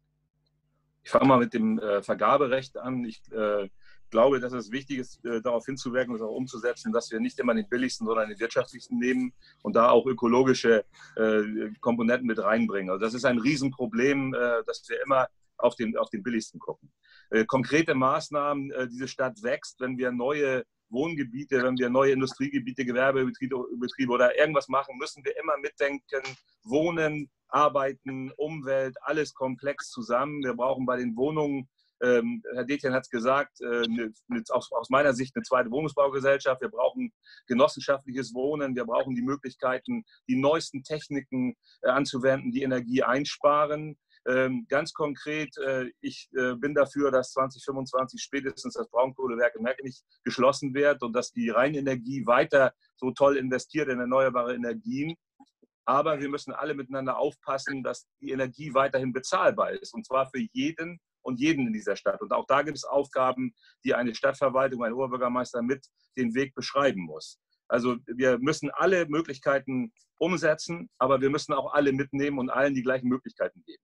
Ich fange mal mit dem äh, Vergaberecht an. Ich äh, glaube, dass es wichtig ist, äh, darauf hinzuwirken und auch umzusetzen, dass wir nicht immer den billigsten, sondern den wirtschaftlichsten nehmen und da auch ökologische äh, Komponenten mit reinbringen. Also das ist ein Riesenproblem, äh, dass wir immer auf den, auf den billigsten gucken. Äh, konkrete Maßnahmen, äh, diese Stadt wächst, wenn wir neue Wohngebiete, wenn wir neue Industriegebiete, Gewerbebetriebe Betriebe oder irgendwas machen, müssen wir immer mitdenken, Wohnen, Arbeiten, Umwelt, alles komplex zusammen. Wir brauchen bei den Wohnungen, ähm, Herr Detjen hat es gesagt, äh, ne, ne, aus, aus meiner Sicht eine zweite Wohnungsbaugesellschaft. Wir brauchen genossenschaftliches Wohnen. Wir brauchen die Möglichkeiten, die neuesten Techniken äh, anzuwenden, die Energie einsparen. Ähm, ganz konkret, äh, ich äh, bin dafür, dass zwanzig fünfundzwanzig spätestens das Braunkohlewerk in Meckenich geschlossen wird und dass die Rheinenergie weiter so toll investiert in erneuerbare Energien. Aber wir müssen alle miteinander aufpassen, dass die Energie weiterhin bezahlbar ist. Und zwar für jeden und jeden in dieser Stadt. Und auch da gibt es Aufgaben, die eine Stadtverwaltung, ein Oberbürgermeister mit den Weg beschreiben muss. Also wir müssen alle Möglichkeiten umsetzen, aber wir müssen auch alle mitnehmen und allen die gleichen Möglichkeiten geben.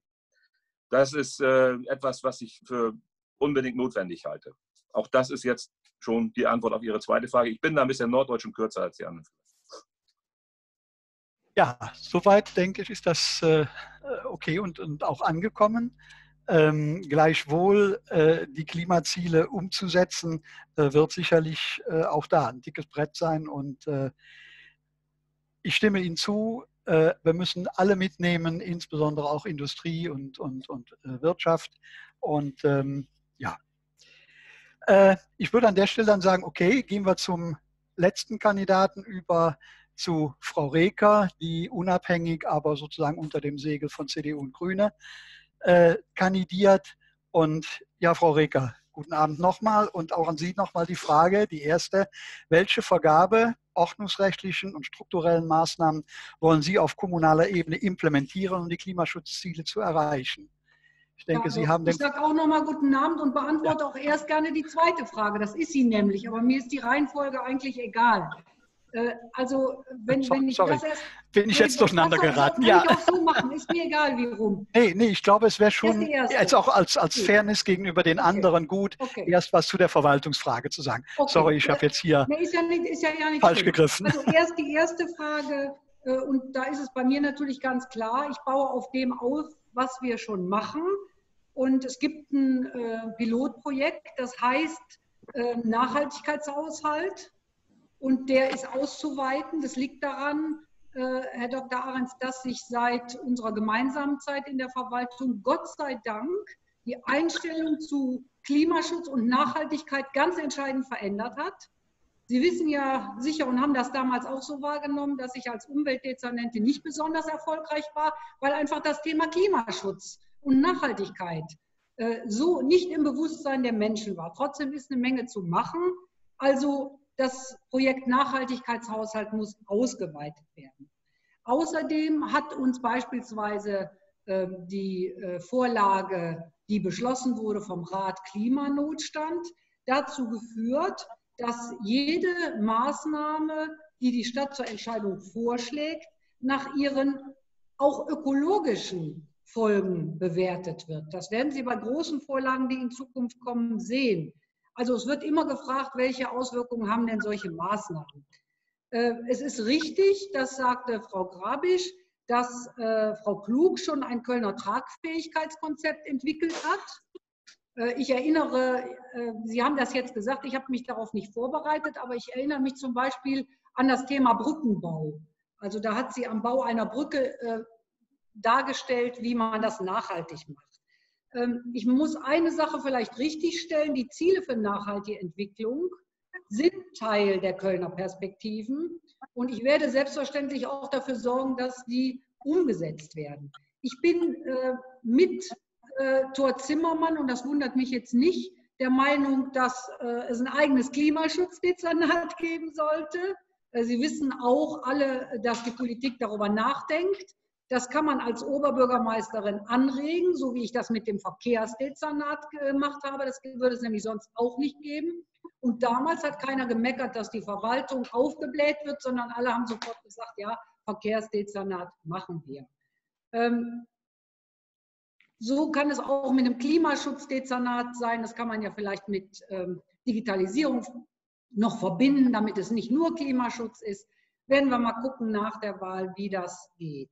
Das ist äh, etwas, was ich für unbedingt notwendig halte. Auch das ist jetzt schon die Antwort auf Ihre zweite Frage. Ich bin da ein bisschen norddeutsch und kürzer als die anderen. Ja, soweit denke ich, ist das äh, okay und, und auch angekommen. Ähm, gleichwohl äh, die Klimaziele umzusetzen, äh, wird sicherlich äh, auch da ein dickes Brett sein. Und äh, ich stimme Ihnen zu, äh, wir müssen alle mitnehmen, insbesondere auch Industrie und, und, und äh, Wirtschaft. Und ähm, ja, äh, ich würde an der Stelle dann sagen, okay, gehen wir zum letzten Kandidaten über, zu Frau Reker, die unabhängig, aber sozusagen unter dem Segel von C D U und Grüne äh, kandidiert. Und ja, Frau Reker, guten Abend nochmal und auch an Sie nochmal die Frage, die erste, welche Vergabe, ordnungsrechtlichen und strukturellen Maßnahmen wollen Sie auf kommunaler Ebene implementieren, um die Klimaschutzziele zu erreichen? Ich denke, ja, also Sie haben den... Ich sage auch nochmal guten Abend und beantworte ja. auch erst gerne die zweite Frage. Das ist sie nämlich, aber mir ist die Reihenfolge eigentlich egal. Also, wenn, so, wenn ich sorry. das erst... Bin ich jetzt durcheinander das geraten? Kann ja. ich auch so machen, ist mir egal, wie rum. Nee, nee, ich glaube, es wäre schon jetzt auch als, als Fairness gegenüber den okay. anderen gut, okay. erst was zu der Verwaltungsfrage zu sagen. Okay. Sorry, ich habe jetzt hier nee, ist ja nicht, ist ja ja nicht falsch schlimm. gegriffen. Also erst die erste Frage, und da ist es bei mir natürlich ganz klar, ich baue auf dem auf, was wir schon machen. Und es gibt ein äh, Pilotprojekt, das heißt äh, Nachhaltigkeitshaushalt. Und der ist auszuweiten. Das liegt daran, äh, Herr Doktor Ahrens, dass sich seit unserer gemeinsamen Zeit in der Verwaltung Gott sei Dank die Einstellung zu Klimaschutz und Nachhaltigkeit ganz entscheidend verändert hat. Sie wissen ja sicher und haben das damals auch so wahrgenommen, dass ich als Umweltdezernentin nicht besonders erfolgreich war, weil einfach das Thema Klimaschutz und Nachhaltigkeit äh, so nicht im Bewusstsein der Menschen war. Trotzdem ist eine Menge zu machen. Also das Projekt Nachhaltigkeitshaushalt muss ausgeweitet werden. Außerdem hat uns beispielsweise äh, die äh, Vorlage, die beschlossen wurde vom Rat Klimanotstand, dazu geführt, dass jede Maßnahme, die die Stadt zur Entscheidung vorschlägt, nach ihren auch ökologischen Folgen bewertet wird. Das werden Sie bei großen Vorlagen, die in Zukunft kommen, sehen. Also es wird immer gefragt, welche Auswirkungen haben denn solche Maßnahmen? Es ist richtig, das sagte Frau Grabisch, dass Frau Klug schon ein Kölner Tragfähigkeitskonzept entwickelt hat. Ich erinnere, Sie haben das jetzt gesagt, ich habe mich darauf nicht vorbereitet, aber ich erinnere mich zum Beispiel an das Thema Brückenbau. Also da hat sie am Bau einer Brücke dargestellt, wie man das nachhaltig macht. Ich muss eine Sache vielleicht richtigstellen, die Ziele für nachhaltige Entwicklung sind Teil der Kölner Perspektiven und ich werde selbstverständlich auch dafür sorgen, dass die umgesetzt werden. Ich bin äh, mit äh, Thor Zimmermann, und das wundert mich jetzt nicht, der Meinung, dass äh, es ein eigenes Klimaschutzdezernat geben sollte. Äh, Sie wissen auch alle, dass die Politik darüber nachdenkt. Das kann man als Oberbürgermeisterin anregen, so wie ich das mit dem Verkehrsdezernat gemacht habe. Das würde es nämlich sonst auch nicht geben. Und damals hat keiner gemeckert, dass die Verwaltung aufgebläht wird, sondern alle haben sofort gesagt, ja, Verkehrsdezernat machen wir. Ähm, so kann es auch mit einem Klimaschutzdezernat sein. Das kann man ja vielleicht mit ähm, Digitalisierung noch verbinden, damit es nicht nur Klimaschutz ist. Werden wir mal gucken nach der Wahl, wie das geht.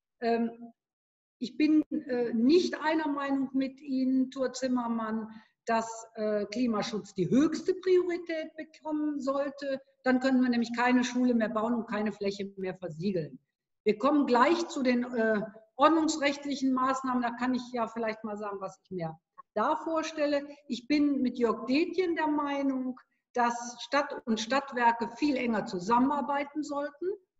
Ich bin nicht einer Meinung mit Ihnen, Thor Zimmermann, dass Klimaschutz die höchste Priorität bekommen sollte. Dann können wir nämlich keine Schule mehr bauen und keine Fläche mehr versiegeln. Wir kommen gleich zu den ordnungsrechtlichen Maßnahmen. Da kann ich ja vielleicht mal sagen, was ich mir da vorstelle. Ich bin mit Jörg Detjen der Meinung, dass Stadt und Stadtwerke viel enger zusammenarbeiten sollten.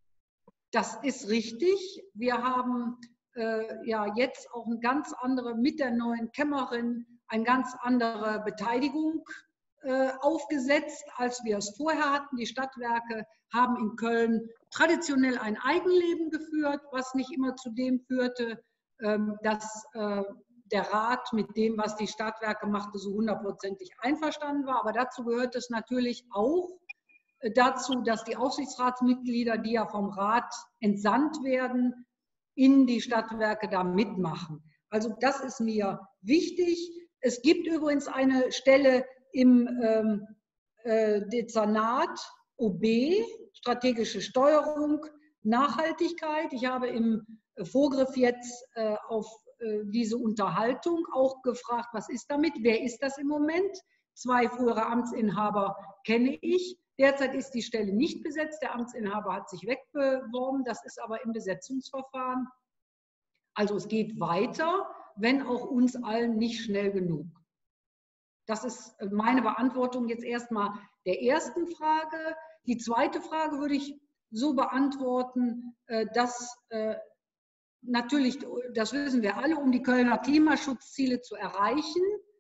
Das ist richtig. Wir haben äh, ja jetzt auch eine ganz andere, mit der neuen Kämmerin, eine ganz andere Beteiligung äh, aufgesetzt, als wir es vorher hatten. Die Stadtwerke haben in Köln traditionell ein Eigenleben geführt, was nicht immer zu dem führte, ähm, dass äh, der Rat mit dem, was die Stadtwerke machte, so hundertprozentig einverstanden war. Aber dazu gehört es natürlich auch, dazu, dass die Aufsichtsratsmitglieder, die ja vom Rat entsandt werden, in die Stadtwerke da mitmachen. Also das ist mir wichtig. Es gibt übrigens eine Stelle im ähm, äh, Dezernat O B, strategische Steuerung, Nachhaltigkeit. Ich habe im Vorgriff jetzt äh, auf äh, diese Unterhaltung auch gefragt, was ist damit? Wer ist das im Moment? Zwei frühere Amtsinhaber kenne ich. Derzeit ist die Stelle nicht besetzt. Der Amtsinhaber hat sich wegbeworben. Das ist aber im Besetzungsverfahren. Also es geht weiter, wenn auch uns allen nicht schnell genug. Das ist meine Beantwortung jetzt erstmal der ersten Frage. Die zweite Frage würde ich so beantworten, dass natürlich, das wissen wir alle, um die Kölner Klimaschutzziele zu erreichen,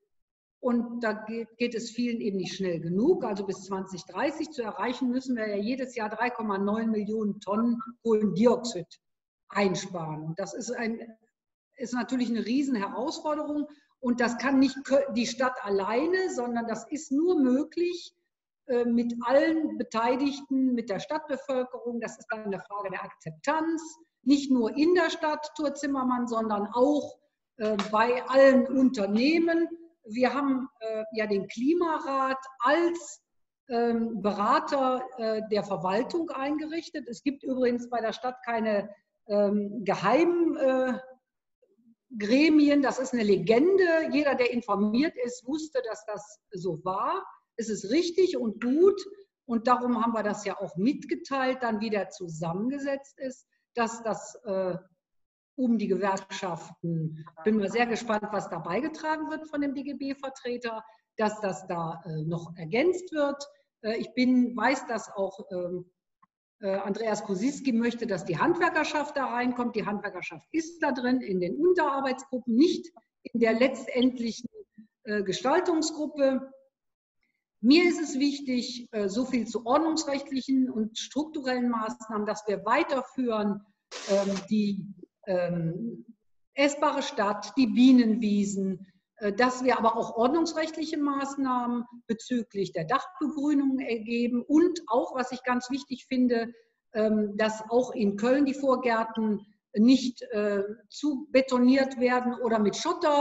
und da geht, geht es vielen eben nicht schnell genug. Also bis zwanzig dreißig zu erreichen, müssen wir ja jedes Jahr drei Komma neun Millionen Tonnen Kohlendioxid einsparen. Und das ist, ein, ist natürlich eine Riesenherausforderung. Und das kann nicht die Stadt alleine, sondern das ist nur möglich äh, mit allen Beteiligten, mit der Stadtbevölkerung. Das ist dann eine Frage der Akzeptanz. Nicht nur in der Stadt, Thor Zimmermann, sondern auch äh, bei allen Unternehmen. Wir haben äh, ja den Klimarat als ähm, Berater äh, der Verwaltung eingerichtet. Es gibt übrigens bei der Stadt keine ähm, geheimen äh, Gremien. Das ist eine Legende. Jeder, der informiert ist, wusste, dass das so war. Es ist richtig und gut. Und darum haben wir das ja auch mitgeteilt, dann wieder zusammengesetzt ist, dass das äh, um die Gewerkschaften, bin mir sehr gespannt, was da beigetragen wird von dem D G B-Vertreter, dass das da äh, noch ergänzt wird. Äh, ich bin, weiß, dass auch äh, Andreas Kosiski möchte, dass die Handwerkerschaft da reinkommt. Die Handwerkerschaft ist da drin in den Unterarbeitsgruppen, nicht in der letztendlichen äh, Gestaltungsgruppe. Mir ist es wichtig, äh, so viel zu ordnungsrechtlichen und strukturellen Maßnahmen, dass wir weiterführen, ähm, die Ähm, essbare Stadt, die Bienenwiesen, äh, dass wir aber auch ordnungsrechtliche Maßnahmen bezüglich der Dachbegrünung ergeben und auch, was ich ganz wichtig finde, ähm, dass auch in Köln die Vorgärten nicht äh, zu betoniert werden oder mit Schotter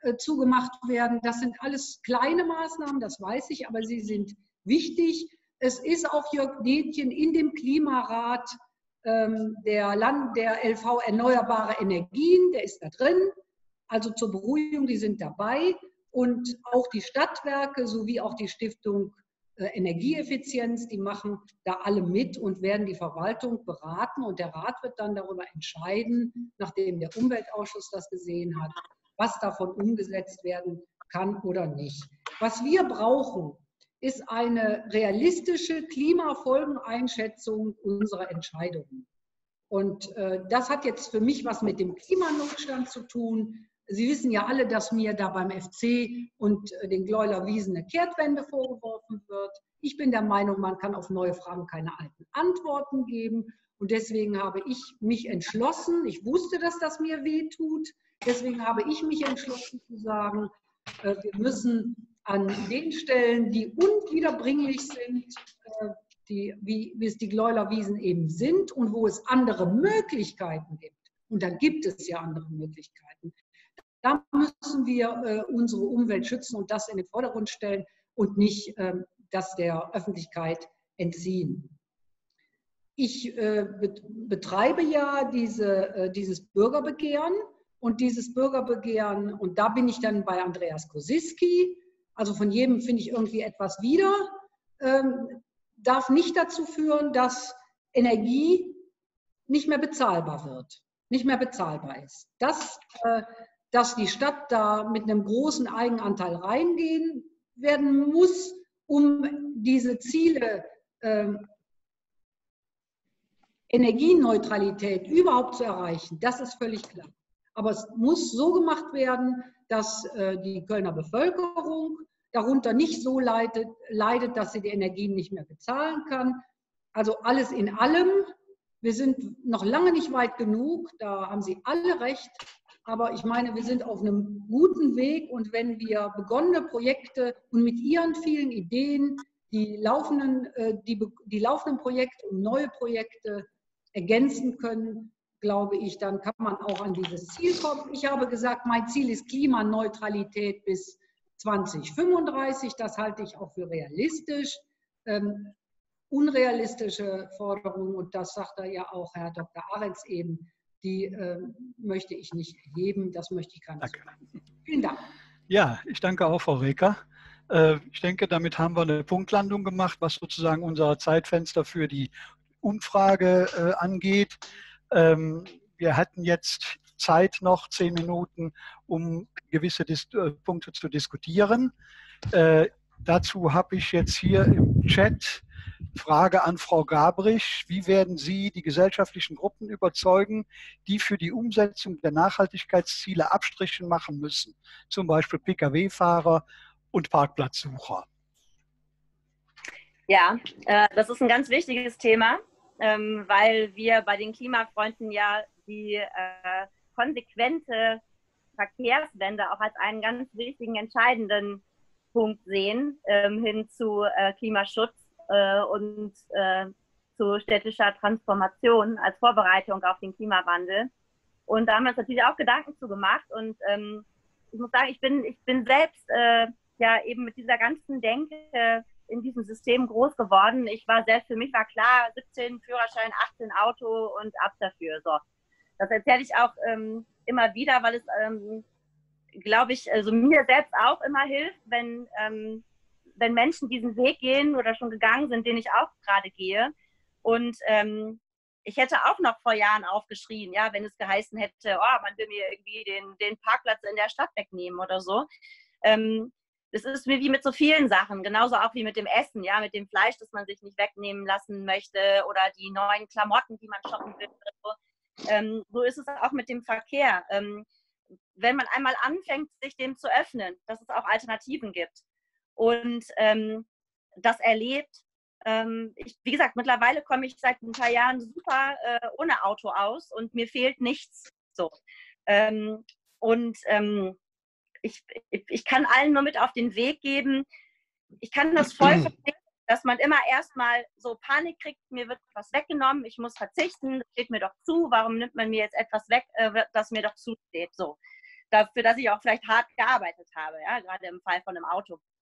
äh, zugemacht werden. Das sind alles kleine Maßnahmen, das weiß ich, aber sie sind wichtig. Es ist auch Jörg Detjen in dem Klimarat ähm, der, Land, der L V Erneuerbare Energien, der ist da drin. Also zur Beruhigung, die sind dabei. Und auch die Stadtwerke sowie auch die Stiftung äh, Energieeffizienz, die machen da alle mit und werden die Verwaltung beraten. Und der Rat wird dann darüber entscheiden, nachdem der Umweltausschuss das gesehen hat, was davon umgesetzt werden kann oder nicht. Was wir brauchen, ist eine realistische Klimafolgeneinschätzung unserer Entscheidungen. Und äh, das hat jetzt für mich was mit dem Klimanotstand zu tun. Sie wissen ja alle, dass mir da beim F C und äh, den Gleuler Wiesen eine Kehrtwende vorgeworfen wird. Ich bin der Meinung, man kann auf neue Fragen keine alten Antworten geben. Und deswegen habe ich mich entschlossen, ich wusste, dass das mir wehtut, deswegen habe ich mich entschlossen zu sagen, äh, wir müssen an den Stellen, die unwiederbringlich sind, äh, die, wie, wie es die Gleuler Wiesen eben sind und wo es andere Möglichkeiten gibt, und da gibt es ja andere Möglichkeiten, da müssen wir äh, unsere Umwelt schützen und das in den Vordergrund stellen und nicht äh, das der Öffentlichkeit entziehen. Ich äh, betreibe ja diese, äh, dieses Bürgerbegehren und dieses Bürgerbegehren, und da bin ich dann bei Andreas Kosiski, also von jedem finde ich irgendwie etwas wieder, ähm, darf nicht dazu führen, dass Energie nicht mehr bezahlbar wird, nicht mehr bezahlbar ist. Dass, äh, dass die Stadt da mit einem großen Eigenanteil reingehen werden muss, um diese Ziele äh, Energieneutralität überhaupt zu erreichen, das ist völlig klar. Aber es muss so gemacht werden, dass äh, die Kölner Bevölkerung darunter nicht so leidet, leidet, dass sie die Energien nicht mehr bezahlen kann. Also alles in allem, wir sind noch lange nicht weit genug, da haben Sie alle recht, aber ich meine, wir sind auf einem guten Weg, und wenn wir begonnene Projekte und mit Ihren vielen Ideen die laufenden, äh, die, die laufenden Projekte und neue Projekte ergänzen können, glaube ich, dann kann man auch an dieses Ziel kommen. Ich habe gesagt, mein Ziel ist Klimaneutralität bis zwanzig fünfunddreißig. Das halte ich auch für realistisch. Ähm, unrealistische Forderungen, und das sagt er ja auch Herr Doktor Arenz eben, die äh, möchte ich nicht erheben. Das möchte ich gar nicht. Danke. Vielen Dank. Ja, ich danke auch, Frau Reker. Äh, ich denke, damit haben wir eine Punktlandung gemacht, was sozusagen unser Zeitfenster für die Umfrage äh, angeht. Ähm, wir hatten jetzt Zeit noch, zehn Minuten, um gewisse Dis äh, Punkte zu diskutieren. Äh, dazu habe ich jetzt hier im Chat Frage an Frau Gabrich. Wie werden Sie die gesellschaftlichen Gruppen überzeugen, die für die Umsetzung der Nachhaltigkeitsziele Abstriche machen müssen? Zum Beispiel Pkw-Fahrer und Parkplatzsucher. Ja, äh, das ist ein ganz wichtiges Thema, ähm, weil wir bei den Klimafreunden ja die äh, konsequente Verkehrswende auch als einen ganz wichtigen, entscheidenden Punkt sehen, ähm, hin zu äh, Klimaschutz äh, und äh, zu städtischer Transformation als Vorbereitung auf den Klimawandel. Und da haben wir uns natürlich auch Gedanken zu gemacht. Und ähm, ich muss sagen, ich bin, ich bin selbst äh, ja eben mit dieser ganzen Denke in diesem System groß geworden. Ich war selbst, für mich war klar, siebzehn Führerschein, achtzehn Auto und ab dafür. So. Das erzähle ich auch ähm, immer wieder, weil es, ähm, glaube ich, also mir selbst auch immer hilft, wenn, ähm, wenn Menschen diesen Weg gehen oder schon gegangen sind, den ich auch gerade gehe. Und ähm, ich hätte auch noch vor Jahren aufgeschrien, ja, wenn es geheißen hätte, oh, man will mir irgendwie den, den Parkplatz in der Stadt wegnehmen oder so. Ähm, das ist wie mit so vielen Sachen, genauso auch wie mit dem Essen, ja, mit dem Fleisch, das man sich nicht wegnehmen lassen möchte, oder die neuen Klamotten, die man shoppen will. Oder so. Ähm, so ist es auch mit dem Verkehr. Ähm, wenn man einmal anfängt, sich dem zu öffnen, dass es auch Alternativen gibt und ähm, das erlebt. Ähm, ich, wie gesagt, mittlerweile komme ich seit ein paar Jahren super äh, ohne Auto aus und mir fehlt nichts. So. Ähm, und ähm, ich, ich, ich kann allen nur mit auf den Weg geben, ich kann das voll verstehen, dass man immer erstmal so Panik kriegt, mir wird was weggenommen, ich muss verzichten, das steht mir doch zu, warum nimmt man mir jetzt etwas weg, äh, das mir doch zusteht. So. dafür, dass ich auch vielleicht hart gearbeitet habe, ja, gerade im Fall von einem Auto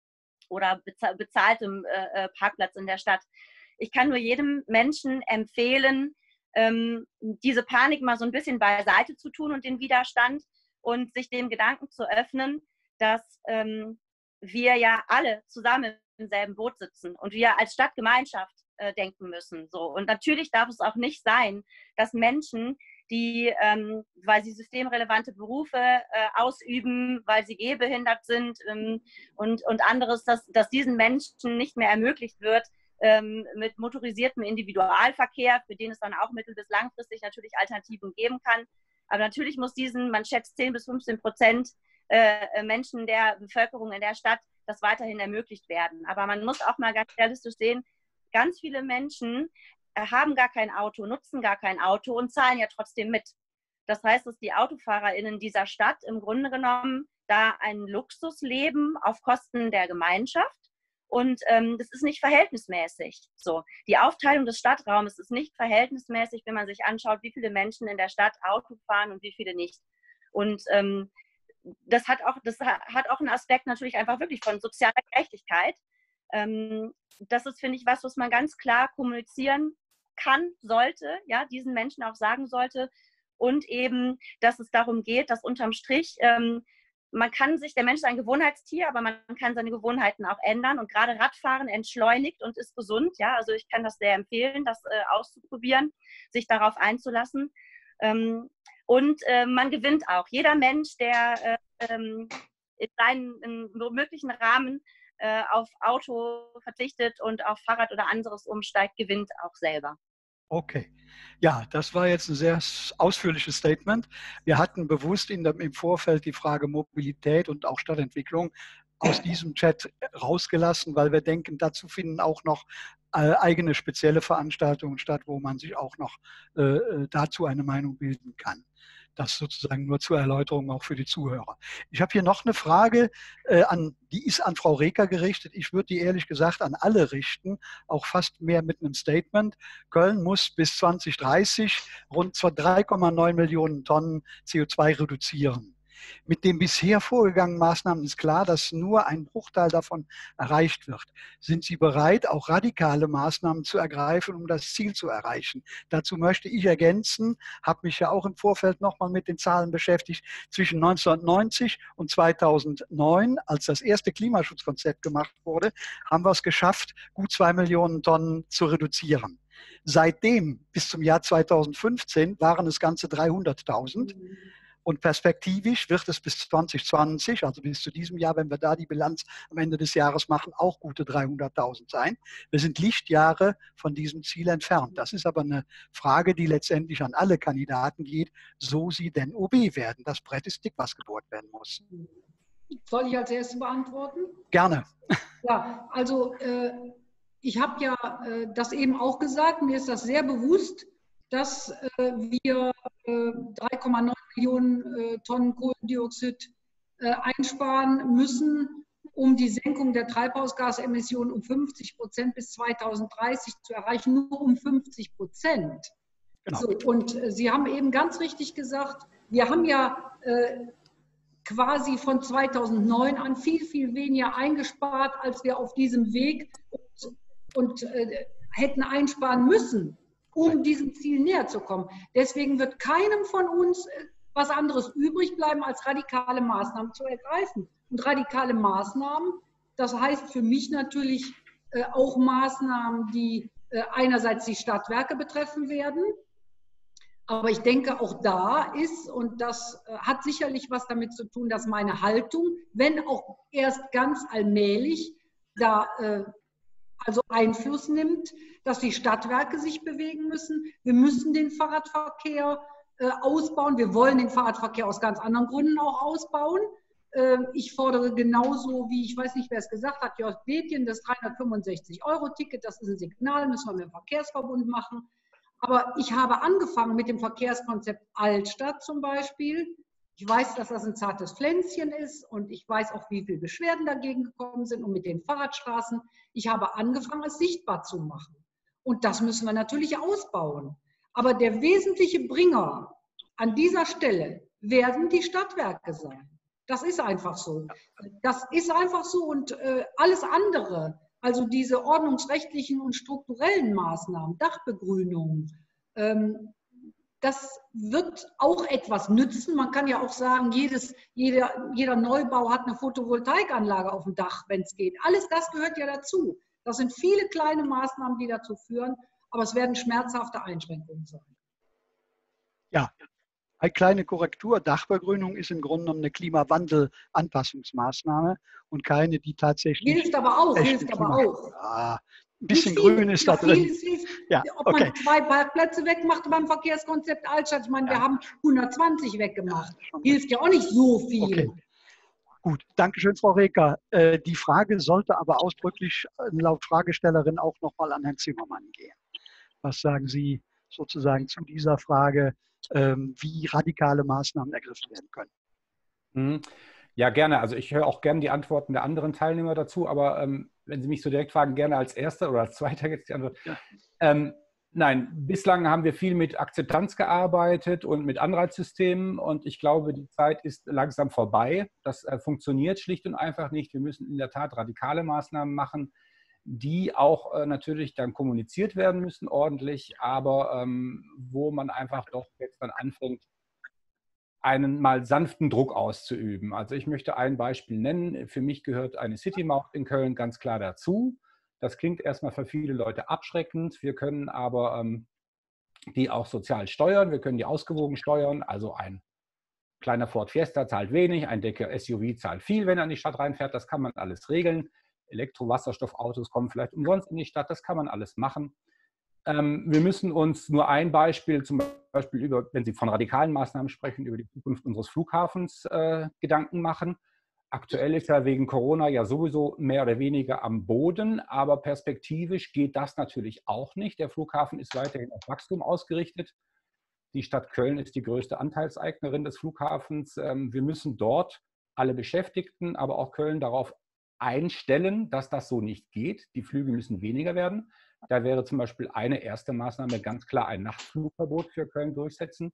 oder bezahltem äh, Parkplatz in der Stadt. Ich kann nur jedem Menschen empfehlen, ähm, diese Panik mal so ein bisschen beiseite zu tun und den Widerstand und sich dem Gedanken zu öffnen, dass ähm, wir ja alle zusammen im selben Boot sitzen und wir als Stadtgemeinschaft äh, denken müssen. So. Und natürlich darf es auch nicht sein, dass Menschen, die, ähm, weil sie systemrelevante Berufe äh, ausüben, weil sie gehbehindert sind ähm, und, und anderes, dass, dass diesen Menschen nicht mehr ermöglicht wird, ähm, mit motorisiertem Individualverkehr, für den es dann auch mittel- bis langfristig natürlich Alternativen geben kann. Aber natürlich muss diesen, man schätzt zehn bis fünfzehn Prozent äh, Menschen der Bevölkerung in der Stadt das weiterhin ermöglicht werden. Aber man muss auch mal ganz realistisch sehen, ganz viele Menschen haben gar kein Auto, nutzen gar kein Auto und zahlen ja trotzdem mit. Das heißt, dass die AutofahrerInnen dieser Stadt im Grunde genommen da ein Luxus leben auf Kosten der Gemeinschaft und ähm, das ist nicht verhältnismäßig. So, die Aufteilung des Stadtraumes ist nicht verhältnismäßig, wenn man sich anschaut, wie viele Menschen in der Stadt Auto fahren und wie viele nicht. Und ähm, das hat auch, das hat auch einen Aspekt natürlich einfach wirklich von sozialer Gerechtigkeit. Ähm, das ist, finde ich, was, was man ganz klar kommunizieren kann, sollte, ja, diesen Menschen auch sagen sollte und eben, dass es darum geht, dass unterm Strich, ähm, man kann sich, der Mensch ist ein Gewohnheitstier, aber man kann seine Gewohnheiten auch ändern und gerade Radfahren entschleunigt und ist gesund, ja, also ich kann das sehr empfehlen, das äh, auszuprobieren, sich darauf einzulassen ähm, und äh, man gewinnt auch. Jeder Mensch, der äh, ähm, in seinen in möglichen Rahmen äh, auf Auto verzichtet und auf Fahrrad oder anderes umsteigt, gewinnt auch selber. Okay. Ja, das war jetzt ein sehr ausführliches Statement. Wir hatten bewusst in der, im Vorfeld die Frage Mobilität und auch Stadtentwicklung aus diesem Chat rausgelassen, weil wir denken, dazu finden auch noch äh, eigene spezielle Veranstaltungen statt, wo man sich auch noch äh, dazu eine Meinung bilden kann. Das sozusagen nur zur Erläuterung auch für die Zuhörer. Ich habe hier noch eine Frage, äh, an, die ist an Frau Reker gerichtet. Ich würde die ehrlich gesagt an alle richten, auch fast mehr mit einem Statement. Köln muss bis zwanzig dreißig rund drei Komma neun Millionen Tonnen C O zwei reduzieren. Mit den bisher vorgegangenen Maßnahmen ist klar, dass nur ein Bruchteil davon erreicht wird. Sind Sie bereit, auch radikale Maßnahmen zu ergreifen, um das Ziel zu erreichen? Dazu möchte ich ergänzen, habe mich ja auch im Vorfeld nochmal mit den Zahlen beschäftigt, zwischen neunzehnhundertneunzig und zweitausendneun, als das erste Klimaschutzkonzept gemacht wurde, haben wir es geschafft, gut zwei Millionen Tonnen zu reduzieren. Seitdem bis zum Jahr zweitausendfünfzehn waren es ganze dreihunderttausend. Und perspektivisch wird es bis zwanzig zwanzig, also bis zu diesem Jahr, wenn wir da die Bilanz am Ende des Jahres machen, auch gute dreihunderttausend sein. Wir sind Lichtjahre von diesem Ziel entfernt. Das ist aber eine Frage, die letztendlich an alle Kandidaten geht, so sie denn O B werden. Das Brett ist dick, was gebohrt werden muss. Soll ich als erstes beantworten? Gerne. Ja, also äh, ich habe ja äh, das eben auch gesagt, mir ist das sehr bewusst, dass äh, wir äh, drei Komma neun Millionen äh, Tonnen Kohlendioxid äh, einsparen müssen, um die Senkung der Treibhausgasemissionen um fünfzig Prozent bis zweitausenddreißig zu erreichen, nur um fünfzig Prozent. Genau. So, und äh, Sie haben eben ganz richtig gesagt, wir haben ja äh, quasi von zweitausendneun an viel, viel weniger eingespart, als wir auf diesem Weg und, und äh, hätten einsparen müssen, um diesem Ziel näher zu kommen. Deswegen wird keinem von uns was anderes übrig bleiben, als radikale Maßnahmen zu ergreifen. Und radikale Maßnahmen, das heißt für mich natürlich äh, auch Maßnahmen, die äh, einerseits die Stadtwerke betreffen werden, aber ich denke auch da ist, und das äh, hat sicherlich was damit zu tun, dass meine Haltung, wenn auch erst ganz allmählich, da äh, also Einfluss nimmt, dass die Stadtwerke sich bewegen müssen. Wir müssen den Fahrradverkehr äh, ausbauen. Wir wollen den Fahrradverkehr aus ganz anderen Gründen auch ausbauen. Äh, ich fordere genauso, wie, ich weiß nicht, wer es gesagt hat, Jörg Bethjen, das dreihundertfünfundsechzig Euro Ticket, das ist ein Signal, müssen wir mit dem Verkehrsverbund machen. Aber ich habe angefangen mit dem Verkehrskonzept Altstadt zum Beispiel. Ich weiß, dass das ein zartes Pflänzchen ist und ich weiß auch, wie viele Beschwerden dagegen gekommen sind und mit den Fahrradstraßen. Ich habe angefangen, es sichtbar zu machen. Und das müssen wir natürlich ausbauen. Aber der wesentliche Bringer an dieser Stelle werden die Stadtwerke sein. Das ist einfach so. Das ist einfach so und äh, alles andere, also diese ordnungsrechtlichen und strukturellen Maßnahmen, Dachbegrünung, ähm, das wird auch etwas nützen. Man kann ja auch sagen, jedes, jeder, jeder Neubau hat eine Photovoltaikanlage auf dem Dach, wenn es geht. Alles das gehört ja dazu. Das sind viele kleine Maßnahmen, die dazu führen, aber es werden schmerzhafte Einschränkungen sein. Ja. Eine kleine Korrektur, Dachbegrünung ist im Grunde genommen eine Klimawandel-Anpassungsmaßnahme und keine, die tatsächlich... Hilft aber auch, hilft aber auch. Ja, ein bisschen Grün ist da drin. Ja, ob okay. man zwei Parkplätze wegmacht beim Verkehrskonzept Altstadt, ich meine, ja. wir haben hundertzwanzig weggemacht. Ja, hilft ja auch nicht so viel. Okay. Gut, danke schön, Frau Reker. Die Frage sollte aber ausdrücklich laut Fragestellerin auch nochmal an Herrn Zimmermann gehen. Was sagen Sie sozusagen zu dieser Frage, wie radikale Maßnahmen ergriffen werden können? Ja, gerne. Also ich höre auch gerne die Antworten der anderen Teilnehmer dazu, aber ähm, wenn Sie mich so direkt fragen, gerne als Erster oder als Zweiter jetzt die Antwort. Ja. Ähm, nein, bislang haben wir viel mit Akzeptanz gearbeitet und mit Anreizsystemen und ich glaube, die Zeit ist langsam vorbei. Das äh, funktioniert schlicht und einfach nicht. Wir müssen in der Tat radikale Maßnahmen machen, die auch äh, natürlich dann kommuniziert werden müssen ordentlich, aber ähm, wo man einfach doch jetzt dann anfängt, einen mal sanften Druck auszuüben. Also ich möchte ein Beispiel nennen. Für mich gehört eine City-Maut in Köln ganz klar dazu. Das klingt erstmal für viele Leute abschreckend. Wir können aber ähm, die auch sozial steuern. Wir können die ausgewogen steuern. Also ein kleiner Ford Fiesta zahlt wenig, ein dicker S U V zahlt viel, wenn er in die Stadt reinfährt. Das kann man alles regeln. Elektro-Wasserstoffautos kommen vielleicht umsonst in die Stadt. Das kann man alles machen. Ähm, wir müssen uns nur ein Beispiel, zum Beispiel über, wenn Sie von radikalen Maßnahmen sprechen, über die Zukunft unseres Flughafens äh, Gedanken machen. Aktuell ist er wegen Corona ja sowieso mehr oder weniger am Boden, aber perspektivisch geht das natürlich auch nicht. Der Flughafen ist weiterhin auf Wachstum ausgerichtet. Die Stadt Köln ist die größte Anteilseignerin des Flughafens. Ähm, wir müssen dort alle Beschäftigten, aber auch Köln darauf einstellen, dass das so nicht geht. Die Flüge müssen weniger werden. Da wäre zum Beispiel eine erste Maßnahme ganz klar ein Nachtflugverbot für Köln durchsetzen.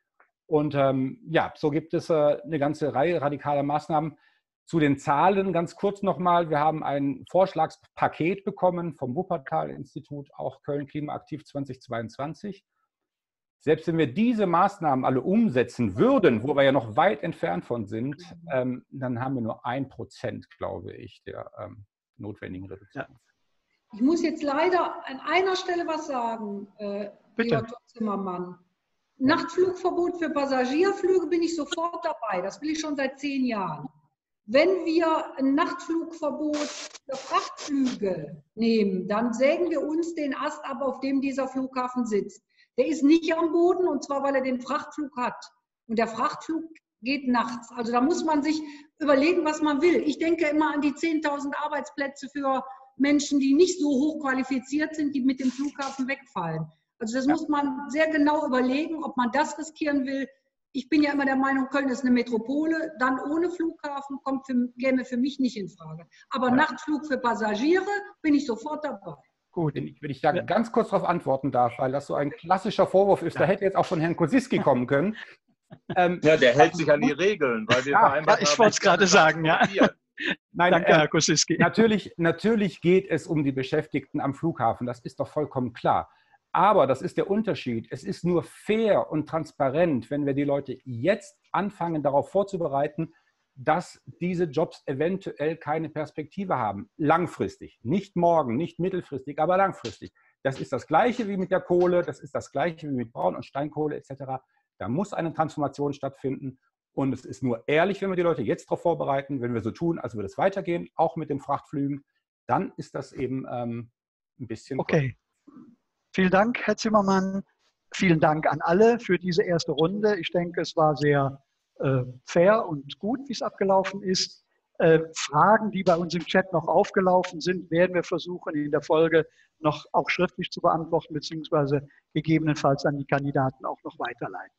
Und ähm, ja, so gibt es äh, eine ganze Reihe radikaler Maßnahmen. Zu den Zahlen ganz kurz nochmal. Wir haben ein Vorschlagspaket bekommen vom Wuppertal-Institut, auch Köln Klimaaktiv zweitausendzweiundzwanzig. Selbst wenn wir diese Maßnahmen alle umsetzen würden, wo wir ja noch weit entfernt von sind, ähm, dann haben wir nur ein Prozent, glaube ich, der ähm, notwendigen Reduktion. Ja. Ich muss jetzt leider an einer Stelle was sagen, äh, lieber Zimmermann. Nachtflugverbot für Passagierflüge bin ich sofort dabei. Das will ich schon seit zehn Jahren. Wenn wir ein Nachtflugverbot für Frachtflüge nehmen, dann sägen wir uns den Ast ab, auf dem dieser Flughafen sitzt. Der ist nicht am Boden, und zwar, weil er den Frachtflug hat. Und der Frachtflug geht nachts. Also da muss man sich überlegen, was man will. Ich denke immer an die zehntausend Arbeitsplätze für Menschen, die nicht so hoch qualifiziert sind, die mit dem Flughafen wegfallen. Also das ja. muss man sehr genau überlegen, ob man das riskieren will. Ich bin ja immer der Meinung, Köln ist eine Metropole, dann ohne Flughafen kommt für, käme für mich nicht in Frage. Aber ja. Nachtflug für Passagiere bin ich sofort dabei. Gut, wenn ich, wenn ich da ja. ganz kurz darauf antworten darf, weil das so ein klassischer Vorwurf ist, ja. da hätte jetzt auch von Herrn Kosiski kommen können. Ähm, ja, der hält sich an die Regeln, weil wir ja, vereinbart ja, ich wollte es gerade sagen, ja. Nein, Danke, äh, Herr Kosiski. Natürlich, natürlich geht es um die Beschäftigten am Flughafen, das ist doch vollkommen klar. Aber das ist der Unterschied. Es ist nur fair und transparent, wenn wir die Leute jetzt anfangen, darauf vorzubereiten, dass diese Jobs eventuell keine Perspektive haben. Langfristig. Nicht morgen, nicht mittelfristig, aber langfristig. Das ist das Gleiche wie mit der Kohle, das ist das Gleiche wie mit Braun- und Steinkohle et cetera. Da muss eine Transformation stattfinden. Und es ist nur ehrlich, wenn wir die Leute jetzt darauf vorbereiten, wenn wir so tun, als würde es weitergehen, auch mit den Frachtflügen, dann ist das eben ähm, ein bisschen... Okay. Vielen Dank, Herr Zimmermann. Vielen Dank an alle für diese erste Runde. Ich denke, es war sehr äh, fair und gut, wie es abgelaufen ist. Äh, Fragen, die bei uns im Chat noch aufgelaufen sind, werden wir versuchen, in der Folge noch auch schriftlich zu beantworten, beziehungsweise gegebenenfalls an die Kandidaten auch noch weiterleiten.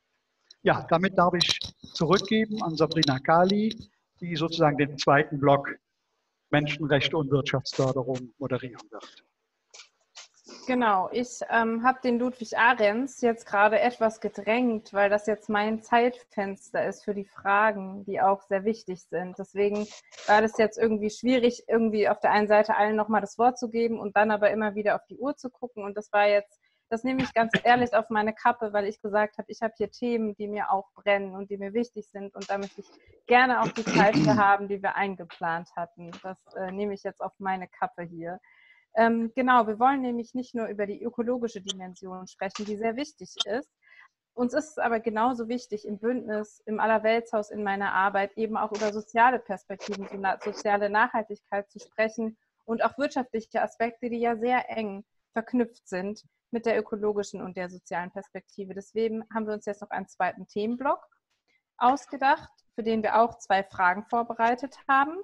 Ja, damit darf ich zurückgeben an Sabrina Kali, die sozusagen den zweiten Block Menschenrechte und Wirtschaftsförderung moderieren wird. Genau, ich ähm, habe den Ludwig Ahrens jetzt gerade etwas gedrängt, weil das jetzt mein Zeitfenster ist für die Fragen, die auch sehr wichtig sind. Deswegen war das jetzt irgendwie schwierig, irgendwie auf der einen Seite allen nochmal das Wort zu geben und dann aber immer wieder auf die Uhr zu gucken. Und das war jetzt, das nehme ich ganz ehrlich auf meine Kappe, weil ich gesagt habe, ich habe hier Themen, die mir auch brennen und die mir wichtig sind. Und da möchte ich gerne auch die Zeit für haben, die wir eingeplant hatten. Das äh, nehme ich jetzt auf meine Kappe hier. Ähm, genau, wir wollen nämlich nicht nur über die ökologische Dimension sprechen, die sehr wichtig ist. Uns ist es aber genauso wichtig, im Bündnis, im Allerweltshaus, in meiner Arbeit eben auch über soziale Perspektiven, soziale Nachhaltigkeit zu sprechen und auch wirtschaftliche Aspekte, die ja sehr eng verknüpft sind mit der ökologischen und der sozialen Perspektive. Deswegen haben wir uns jetzt noch einen zweiten Themenblock ausgedacht, für den wir auch zwei Fragen vorbereitet haben.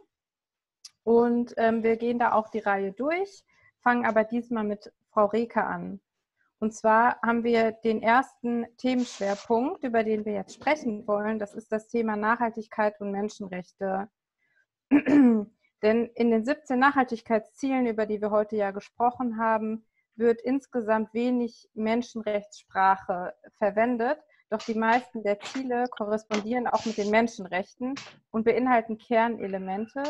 Und ähm, wir gehen da auch die Reihe durch, fangen aber diesmal mit Frau Reker an. Und zwar haben wir den ersten Themenschwerpunkt, über den wir jetzt sprechen wollen. Das ist das Thema Nachhaltigkeit und Menschenrechte. Denn in den siebzehn Nachhaltigkeitszielen, über die wir heute ja gesprochen haben, wird insgesamt wenig Menschenrechtssprache verwendet. Doch die meisten der Ziele korrespondieren auch mit den Menschenrechten und beinhalten Kernelemente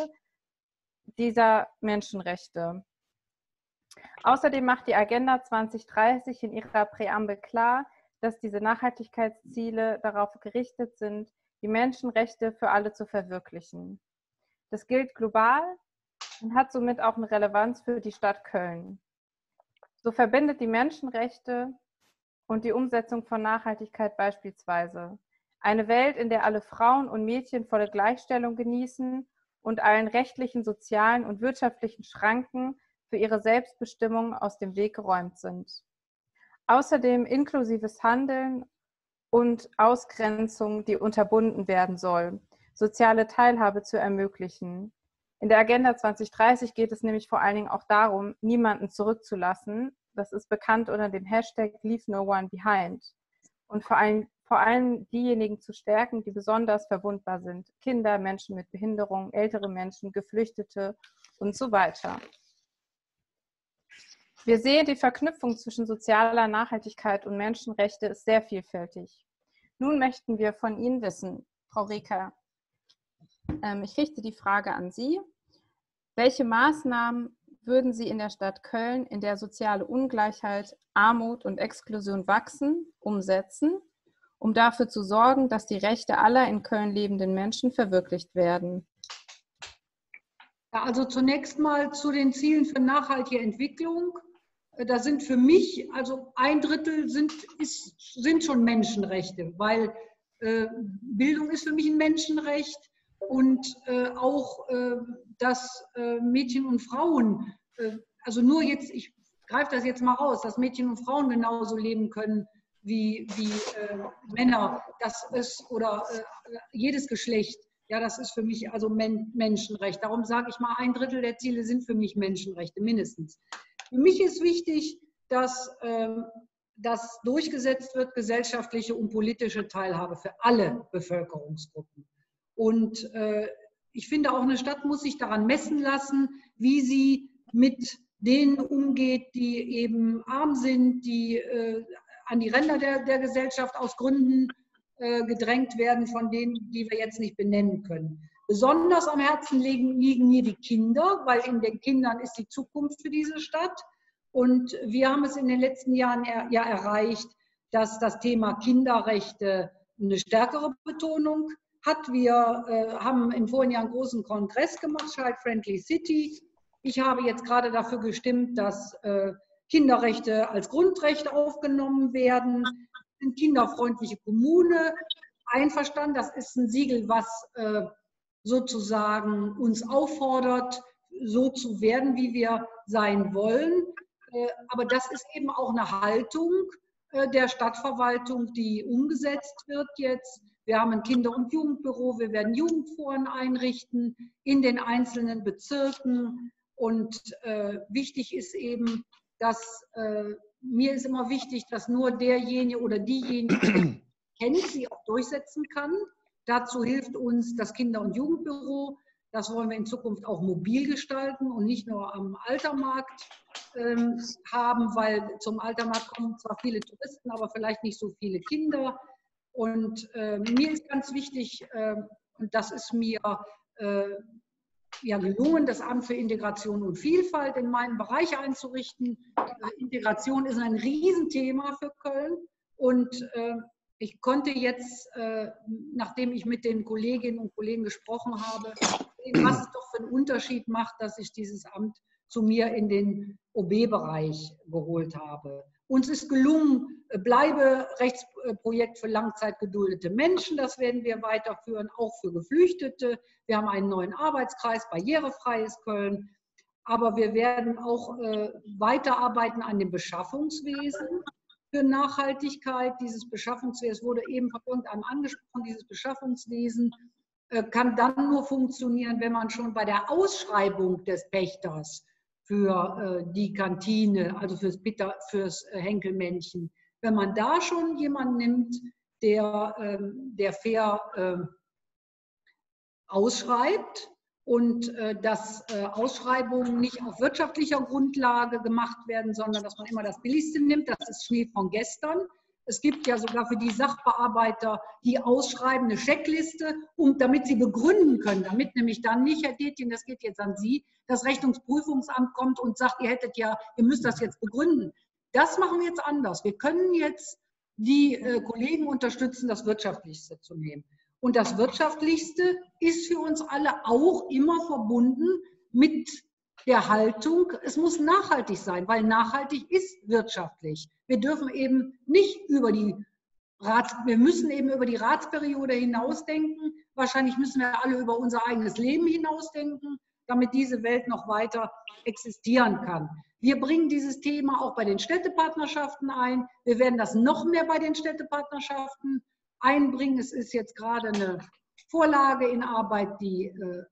dieser Menschenrechte. Außerdem macht die Agenda zwanzig dreißig in ihrer Präambel klar, dass diese Nachhaltigkeitsziele darauf gerichtet sind, die Menschenrechte für alle zu verwirklichen. Das gilt global und hat somit auch eine Relevanz für die Stadt Köln. So verbindet die Menschenrechte und die Umsetzung von Nachhaltigkeit beispielsweise eine Welt, in der alle Frauen und Mädchen volle Gleichstellung genießen und allen rechtlichen, sozialen und wirtschaftlichen Schranken für ihre Selbstbestimmung aus dem Weg geräumt sind. Außerdem inklusives Handeln und Ausgrenzung, die unterbunden werden soll, soziale Teilhabe zu ermöglichen. In der Agenda zwanzig dreißig geht es nämlich vor allen Dingen auch darum, niemanden zurückzulassen. Das ist bekannt unter dem Hashtag Leave No One Behind. Und vor allem, vor allem diejenigen zu stärken, die besonders verwundbar sind. Kinder, Menschen mit Behinderung, ältere Menschen, Geflüchtete und so weiter. Wir sehen, die Verknüpfung zwischen sozialer Nachhaltigkeit und Menschenrechte ist sehr vielfältig. Nun möchten wir von Ihnen wissen, Frau Reker, ähm, ich richte die Frage an Sie. Welche Maßnahmen würden Sie in der Stadt Köln, in der soziale Ungleichheit, Armut und Exklusion wachsen, umsetzen, um dafür zu sorgen, dass die Rechte aller in Köln lebenden Menschen verwirklicht werden? Ja, also zunächst mal zu den Zielen für nachhaltige Entwicklung. Da sind für mich, also ein Drittel sind, ist, sind schon Menschenrechte, weil äh, Bildung ist für mich ein Menschenrecht und äh, auch, äh, dass äh, Mädchen und Frauen, äh, also nur jetzt, ich greife das jetzt mal raus, dass Mädchen und Frauen genauso leben können wie, wie äh, Männer, das ist, oder äh, jedes Geschlecht. Ja, das ist für mich also Men Menschenrecht. Darum sage ich mal, ein Drittel der Ziele sind für mich Menschenrechte, mindestens. Für mich ist wichtig, dass ähm, das durchgesetzt wird, gesellschaftliche und politische Teilhabe für alle Bevölkerungsgruppen. Und äh, ich finde, auch eine Stadt muss sich daran messen lassen, wie sie mit denen umgeht, die eben arm sind, die äh, an die Ränder der, der Gesellschaft aus Gründen gedrängt werden von denen, die wir jetzt nicht benennen können. Besonders am Herzen liegen, liegen mir die Kinder, weil in den Kindern ist die Zukunft für diese Stadt. Und wir haben es in den letzten Jahren er, ja erreicht, dass das Thema Kinderrechte eine stärkere Betonung hat. Wir äh, haben im vorigen Jahr einen großen Kongress gemacht, Child Friendly City. Ich habe jetzt gerade dafür gestimmt, dass äh, Kinderrechte als Grundrechte aufgenommen werden. Sind kinderfreundliche Kommune einverstanden. Das ist ein Siegel, was äh, sozusagen uns auffordert, so zu werden, wie wir sein wollen. Äh, aber das ist eben auch eine Haltung äh, der Stadtverwaltung, die umgesetzt wird jetzt. Wir haben ein Kinder- und Jugendbüro, wir werden Jugendforen einrichten in den einzelnen Bezirken. Und äh, wichtig ist eben, dass äh, mir ist immer wichtig, dass nur derjenige oder diejenige, die kennt, sie auch durchsetzen kann. Dazu hilft uns das Kinder- und Jugendbüro. Das wollen wir in Zukunft auch mobil gestalten und nicht nur am Altermarkt ähm, haben, weil zum Altermarkt kommen zwar viele Touristen, aber vielleicht nicht so viele Kinder. Und äh, mir ist ganz wichtig, äh, und das ist mir äh, ja gelungen, das Amt für Integration und Vielfalt in meinen Bereich einzurichten. Äh, Integration ist ein Riesenthema für Köln und äh, ich konnte jetzt, äh, nachdem ich mit den Kolleginnen und Kollegen gesprochen habe, sehen, was es doch für einen Unterschied macht, dass ich dieses Amt zu mir in den O B-Bereich geholt habe. Uns ist gelungen, Bleiberechtsprojekt für langzeitgeduldete Menschen, das werden wir weiterführen, auch für Geflüchtete. Wir haben einen neuen Arbeitskreis, barrierefreies Köln. Aber wir werden auch äh, weiterarbeiten an dem Beschaffungswesen für Nachhaltigkeit. Dieses Beschaffungswesen wurde eben von irgendeinem angesprochen. Dieses Beschaffungswesen äh, kann dann nur funktionieren, wenn man schon bei der Ausschreibung des Pächters für äh, die Kantine, also fürs, Bitter, fürs äh, Henkelmännchen, wenn man da schon jemanden nimmt, der, äh, der fair äh, ausschreibt und äh, dass äh, Ausschreibungen nicht auf wirtschaftlicher Grundlage gemacht werden, sondern dass man immer das Billigste nimmt, das ist Schnee von gestern. Es gibt ja sogar für die Sachbearbeiter, die ausschreiben, eine Checkliste, um, damit sie begründen können, damit nämlich dann nicht, Herr Detjen, das geht jetzt an Sie, das Rechnungsprüfungsamt kommt und sagt, ihr hättet ja, ihr müsst das jetzt begründen. Das machen wir jetzt anders. Wir können jetzt die äh, Kollegen unterstützen, das Wirtschaftlichste zu nehmen. Und das Wirtschaftlichste ist für uns alle auch immer verbunden mit der Haltung, es muss nachhaltig sein, weil nachhaltig ist wirtschaftlich. Wir dürfen eben nicht über die Rats, wir müssen eben über die Ratsperiode hinausdenken. Wahrscheinlich müssen wir alle über unser eigenes Leben hinausdenken, damit diese Welt noch weiter existieren kann. Wir bringen dieses Thema auch bei den Städtepartnerschaften ein. Wir werden das noch mehr bei den Städtepartnerschaften einbringen. Es ist jetzt gerade eine Vorlage in Arbeit, die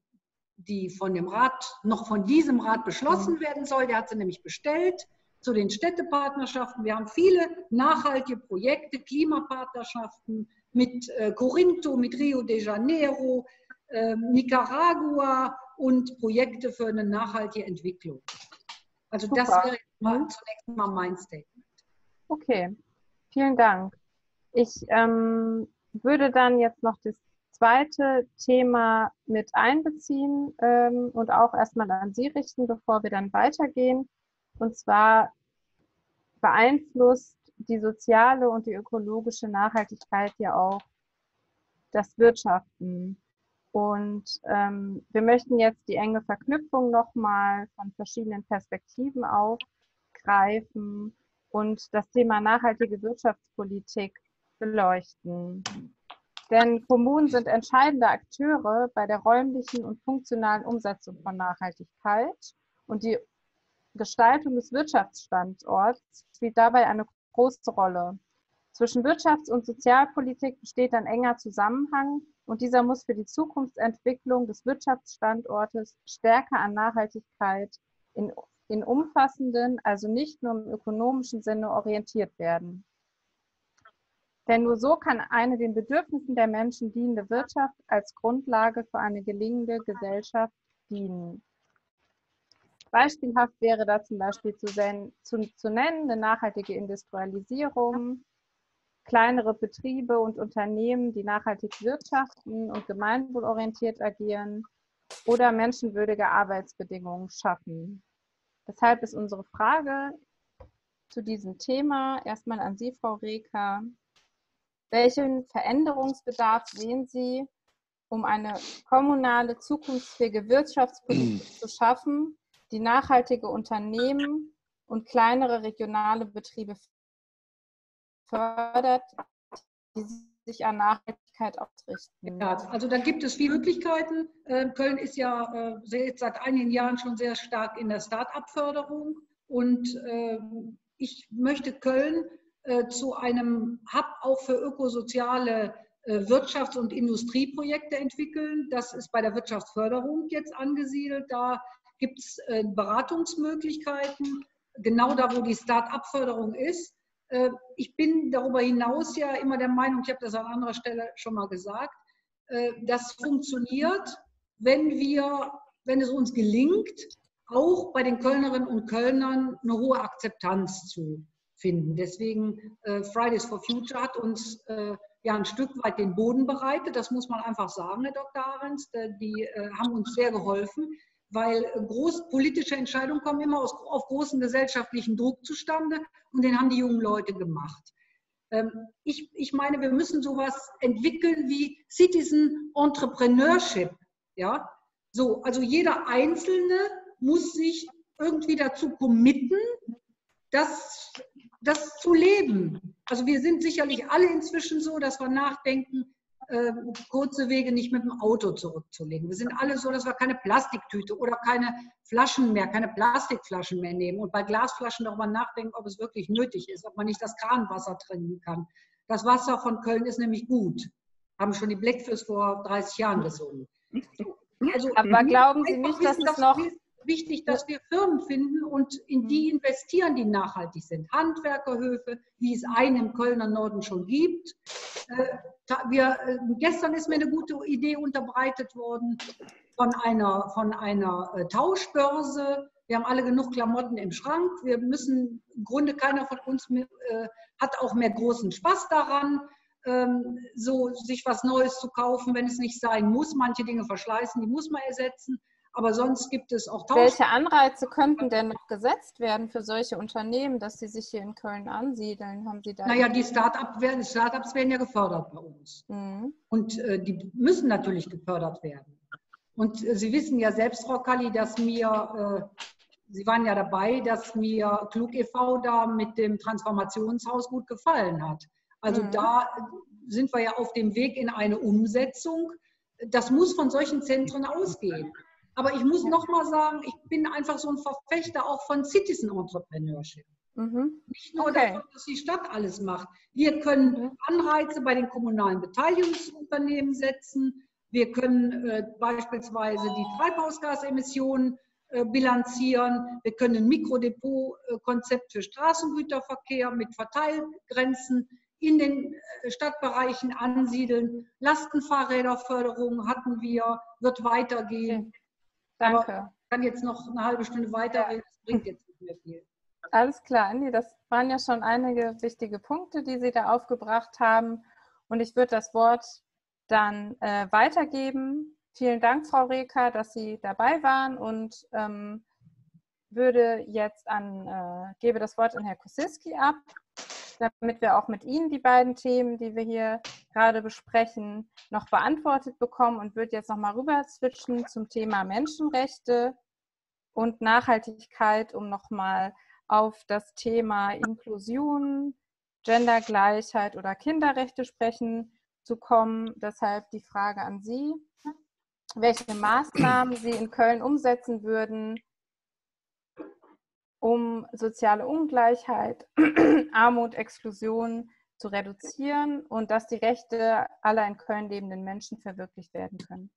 die von dem Rat, noch von diesem Rat beschlossen werden soll. Der hat sie nämlich bestellt zu den Städtepartnerschaften. Wir haben viele nachhaltige Projekte, Klimapartnerschaften mit äh, Corinto, mit Rio de Janeiro, äh, Nicaragua und Projekte für eine nachhaltige Entwicklung. Also Super. Das wäre mal zunächst mal mein Statement. Okay, vielen Dank. Ich ähm, würde dann jetzt noch das zweite Thema mit einbeziehen ähm, und auch erstmal an Sie richten, bevor wir dann weitergehen. Und zwar beeinflusst die soziale und die ökologische Nachhaltigkeit ja auch das Wirtschaften. Und ähm, wir möchten jetzt die enge Verknüpfung nochmal von verschiedenen Perspektiven aufgreifen und das Thema nachhaltige Wirtschaftspolitik beleuchten. Denn Kommunen sind entscheidende Akteure bei der räumlichen und funktionalen Umsetzung von Nachhaltigkeit und die Gestaltung des Wirtschaftsstandorts spielt dabei eine große Rolle. Zwischen Wirtschafts- und Sozialpolitik besteht ein enger Zusammenhang und dieser muss für die Zukunftsentwicklung des Wirtschaftsstandortes stärker an Nachhaltigkeit in, in umfassenden, also nicht nur im ökonomischen Sinne orientiert werden. Denn nur so kann eine den Bedürfnissen der Menschen dienende Wirtschaft als Grundlage für eine gelingende Gesellschaft dienen. Beispielhaft wäre da zum Beispiel zu, zu, zu nennen eine nachhaltige Industrialisierung, kleinere Betriebe und Unternehmen, die nachhaltig wirtschaften und gemeinwohlorientiert agieren oder menschenwürdige Arbeitsbedingungen schaffen. Deshalb ist unsere Frage zu diesem Thema erstmal an Sie, Frau Reker. Welchen Veränderungsbedarf sehen Sie, um eine kommunale, zukunftsfähige Wirtschaftspolitik zu schaffen, die nachhaltige Unternehmen und kleinere regionale Betriebe fördert, die sich an Nachhaltigkeit ausrichten? Ja, also da gibt es viele Möglichkeiten. Köln ist ja seit einigen Jahren schon sehr stark in der Start-up-Förderung und ich möchte Köln zu einem Hub auch für ökosoziale Wirtschafts- und Industrieprojekte entwickeln. Das ist bei der Wirtschaftsförderung jetzt angesiedelt. Da gibt es Beratungsmöglichkeiten, genau da, wo die Start-up-Förderung ist. Ich bin darüber hinaus ja immer der Meinung, ich habe das an anderer Stelle schon mal gesagt, das funktioniert wenn wir, wenn es uns gelingt, auch bei den Kölnerinnen und Kölnern eine hohe Akzeptanz zu finden. Deswegen äh, Fridays for Future hat uns äh, ja ein Stück weit den Boden bereitet. Das muss man einfach sagen, Herr Doktor Ahrens. Die äh, haben uns sehr geholfen, weil groß politische Entscheidungen kommen immer aus, auf großen gesellschaftlichen Druck zustande und den haben die jungen Leute gemacht. Ähm, ich, ich meine, wir müssen sowas entwickeln wie Citizen Entrepreneurship. Ja? So, also jeder Einzelne muss sich irgendwie dazu committen, das, das zu leben. Also wir sind sicherlich alle inzwischen so, dass wir nachdenken, äh, kurze Wege nicht mit dem Auto zurückzulegen. Wir sind alle so, dass wir keine Plastiktüte oder keine Flaschen mehr, keine Plastikflaschen mehr nehmen und bei Glasflaschen darüber nachdenken, ob es wirklich nötig ist, ob man nicht das Kranwasser trinken kann. Das Wasser von Köln ist nämlich gut. Haben schon die Blackfurs vor dreißig Jahren gesungen. Also, aber glauben Sie nicht, dass es noch... wichtig, dass wir Firmen finden und in die investieren, die nachhaltig sind. Handwerkerhöfe, wie es einen im Kölner Norden schon gibt. Wir, gestern ist mir eine gute Idee unterbreitet worden von einer, von einer Tauschbörse. Wir haben alle genug Klamotten im Schrank. Wir müssen, im Grunde keiner von uns mehr, äh, hat auch mehr großen Spaß daran, ähm, so sich was Neues zu kaufen, wenn es nicht sein muss. Manche Dinge verschleißen, die muss man ersetzen. Aber sonst gibt es auch Tausch. Welche Anreize könnten denn noch gesetzt werden für solche Unternehmen, dass sie sich hier in Köln ansiedeln? Haben Sie da naja, die Start-up werden, Start-ups werden ja gefördert bei uns. Mhm. Und äh, die müssen natürlich gefördert werden. Und äh, Sie wissen ja selbst, Frau Kalli, dass mir, äh, Sie waren ja dabei, dass mir Klug e V da mit dem Transformationshaus gut gefallen hat. Also mhm. da sind wir ja auf dem Weg in eine Umsetzung. Das muss von solchen Zentren ausgehen. Aber ich muss noch mal sagen, ich bin einfach so ein Verfechter auch von Citizen Entrepreneurship. Mhm. Nicht nur okay. davon, dass die Stadt alles macht. Wir können Anreize bei den kommunalen Beteiligungsunternehmen setzen. Wir können äh, beispielsweise die Treibhausgasemissionen äh, bilanzieren. Wir können ein Mikrodepot-Konzept für Straßengüterverkehr mit Verteilgrenzen in den Stadtbereichen ansiedeln. Lastenfahrräderförderung hatten wir, wird weitergehen. Okay. Danke. Aber ich kann jetzt noch eine halbe Stunde weiterreden, das bringt jetzt nicht mehr viel. Alles klar, Andi, das waren ja schon einige wichtige Punkte, die Sie da aufgebracht haben. Und ich würde das Wort dann äh, weitergeben. Vielen Dank, Frau Reker, dass Sie dabei waren und ähm, würde jetzt an, äh, gebe das Wort an Herrn Kosiski ab, damit wir auch mit Ihnen die beiden Themen, die wir hier gerade besprechen, noch beantwortet bekommen und würde jetzt nochmal rüber switchen zum Thema Menschenrechte und Nachhaltigkeit, um nochmal auf das Thema Inklusion, Gendergleichheit oder Kinderrechte sprechen zu kommen. Deshalb die Frage an Sie, welche Maßnahmen Sie in Köln umsetzen würden, um soziale Ungleichheit, Armut, Exklusion zu reduzieren und dass die Rechte aller in Köln lebenden Menschen verwirklicht werden können.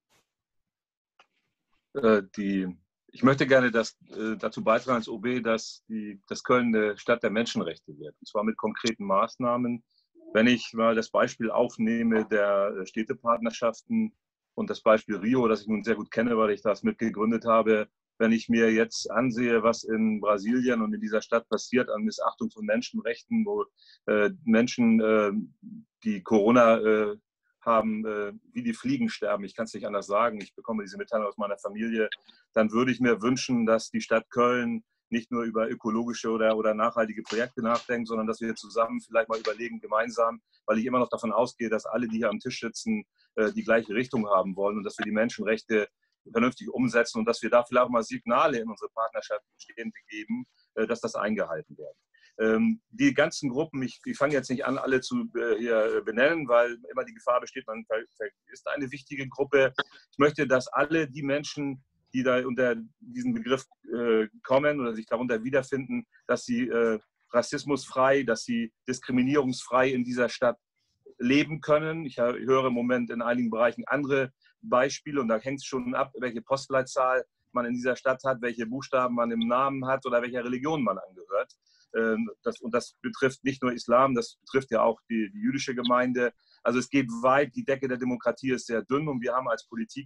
Äh, die, ich möchte gerne das, äh, dazu beitragen als O B, dass, die, dass Köln eine Stadt der Menschenrechte wird. Und zwar mit konkreten Maßnahmen. Wenn ich mal das Beispiel aufnehme der Städtepartnerschaften und das Beispiel Rio, das ich nun sehr gut kenne, weil ich das mitgegründet habe, wenn ich mir jetzt ansehe, was in Brasilien und in dieser Stadt passiert an Missachtung von Menschenrechten, wo äh, Menschen, äh, die Corona äh, haben, äh, wie die Fliegen sterben, ich kann es nicht anders sagen, ich bekomme diese Mitteilung aus meiner Familie, dann würde ich mir wünschen, dass die Stadt Köln nicht nur über ökologische oder, oder nachhaltige Projekte nachdenkt, sondern dass wir zusammen vielleicht mal überlegen, gemeinsam, weil ich immer noch davon ausgehe, dass alle, die hier am Tisch sitzen, äh, die gleiche Richtung haben wollen und dass wir die Menschenrechte vernünftig umsetzen und dass wir da vielleicht auch mal Signale in unsere Partnerschaft geben, dass das eingehalten wird. Die ganzen Gruppen, ich, ich fange jetzt nicht an, alle zu hier benennen, weil immer die Gefahr besteht, man vergisst eine wichtige Gruppe. Ich möchte, dass alle die Menschen, die da unter diesen Begriff kommen oder sich darunter wiederfinden, dass sie rassismusfrei, dass sie diskriminierungsfrei in dieser Stadt leben können. Ich höre im Moment in einigen Bereichen andere Beispiele und da hängt es schon ab, welche Postleitzahl man in dieser Stadt hat, welche Buchstaben man im Namen hat oder welcher Religion man angehört. Das, und das betrifft nicht nur Islam, das betrifft ja auch die, die jüdische Gemeinde. Also es geht weit, die Decke der Demokratie ist sehr dünn und wir haben als Politik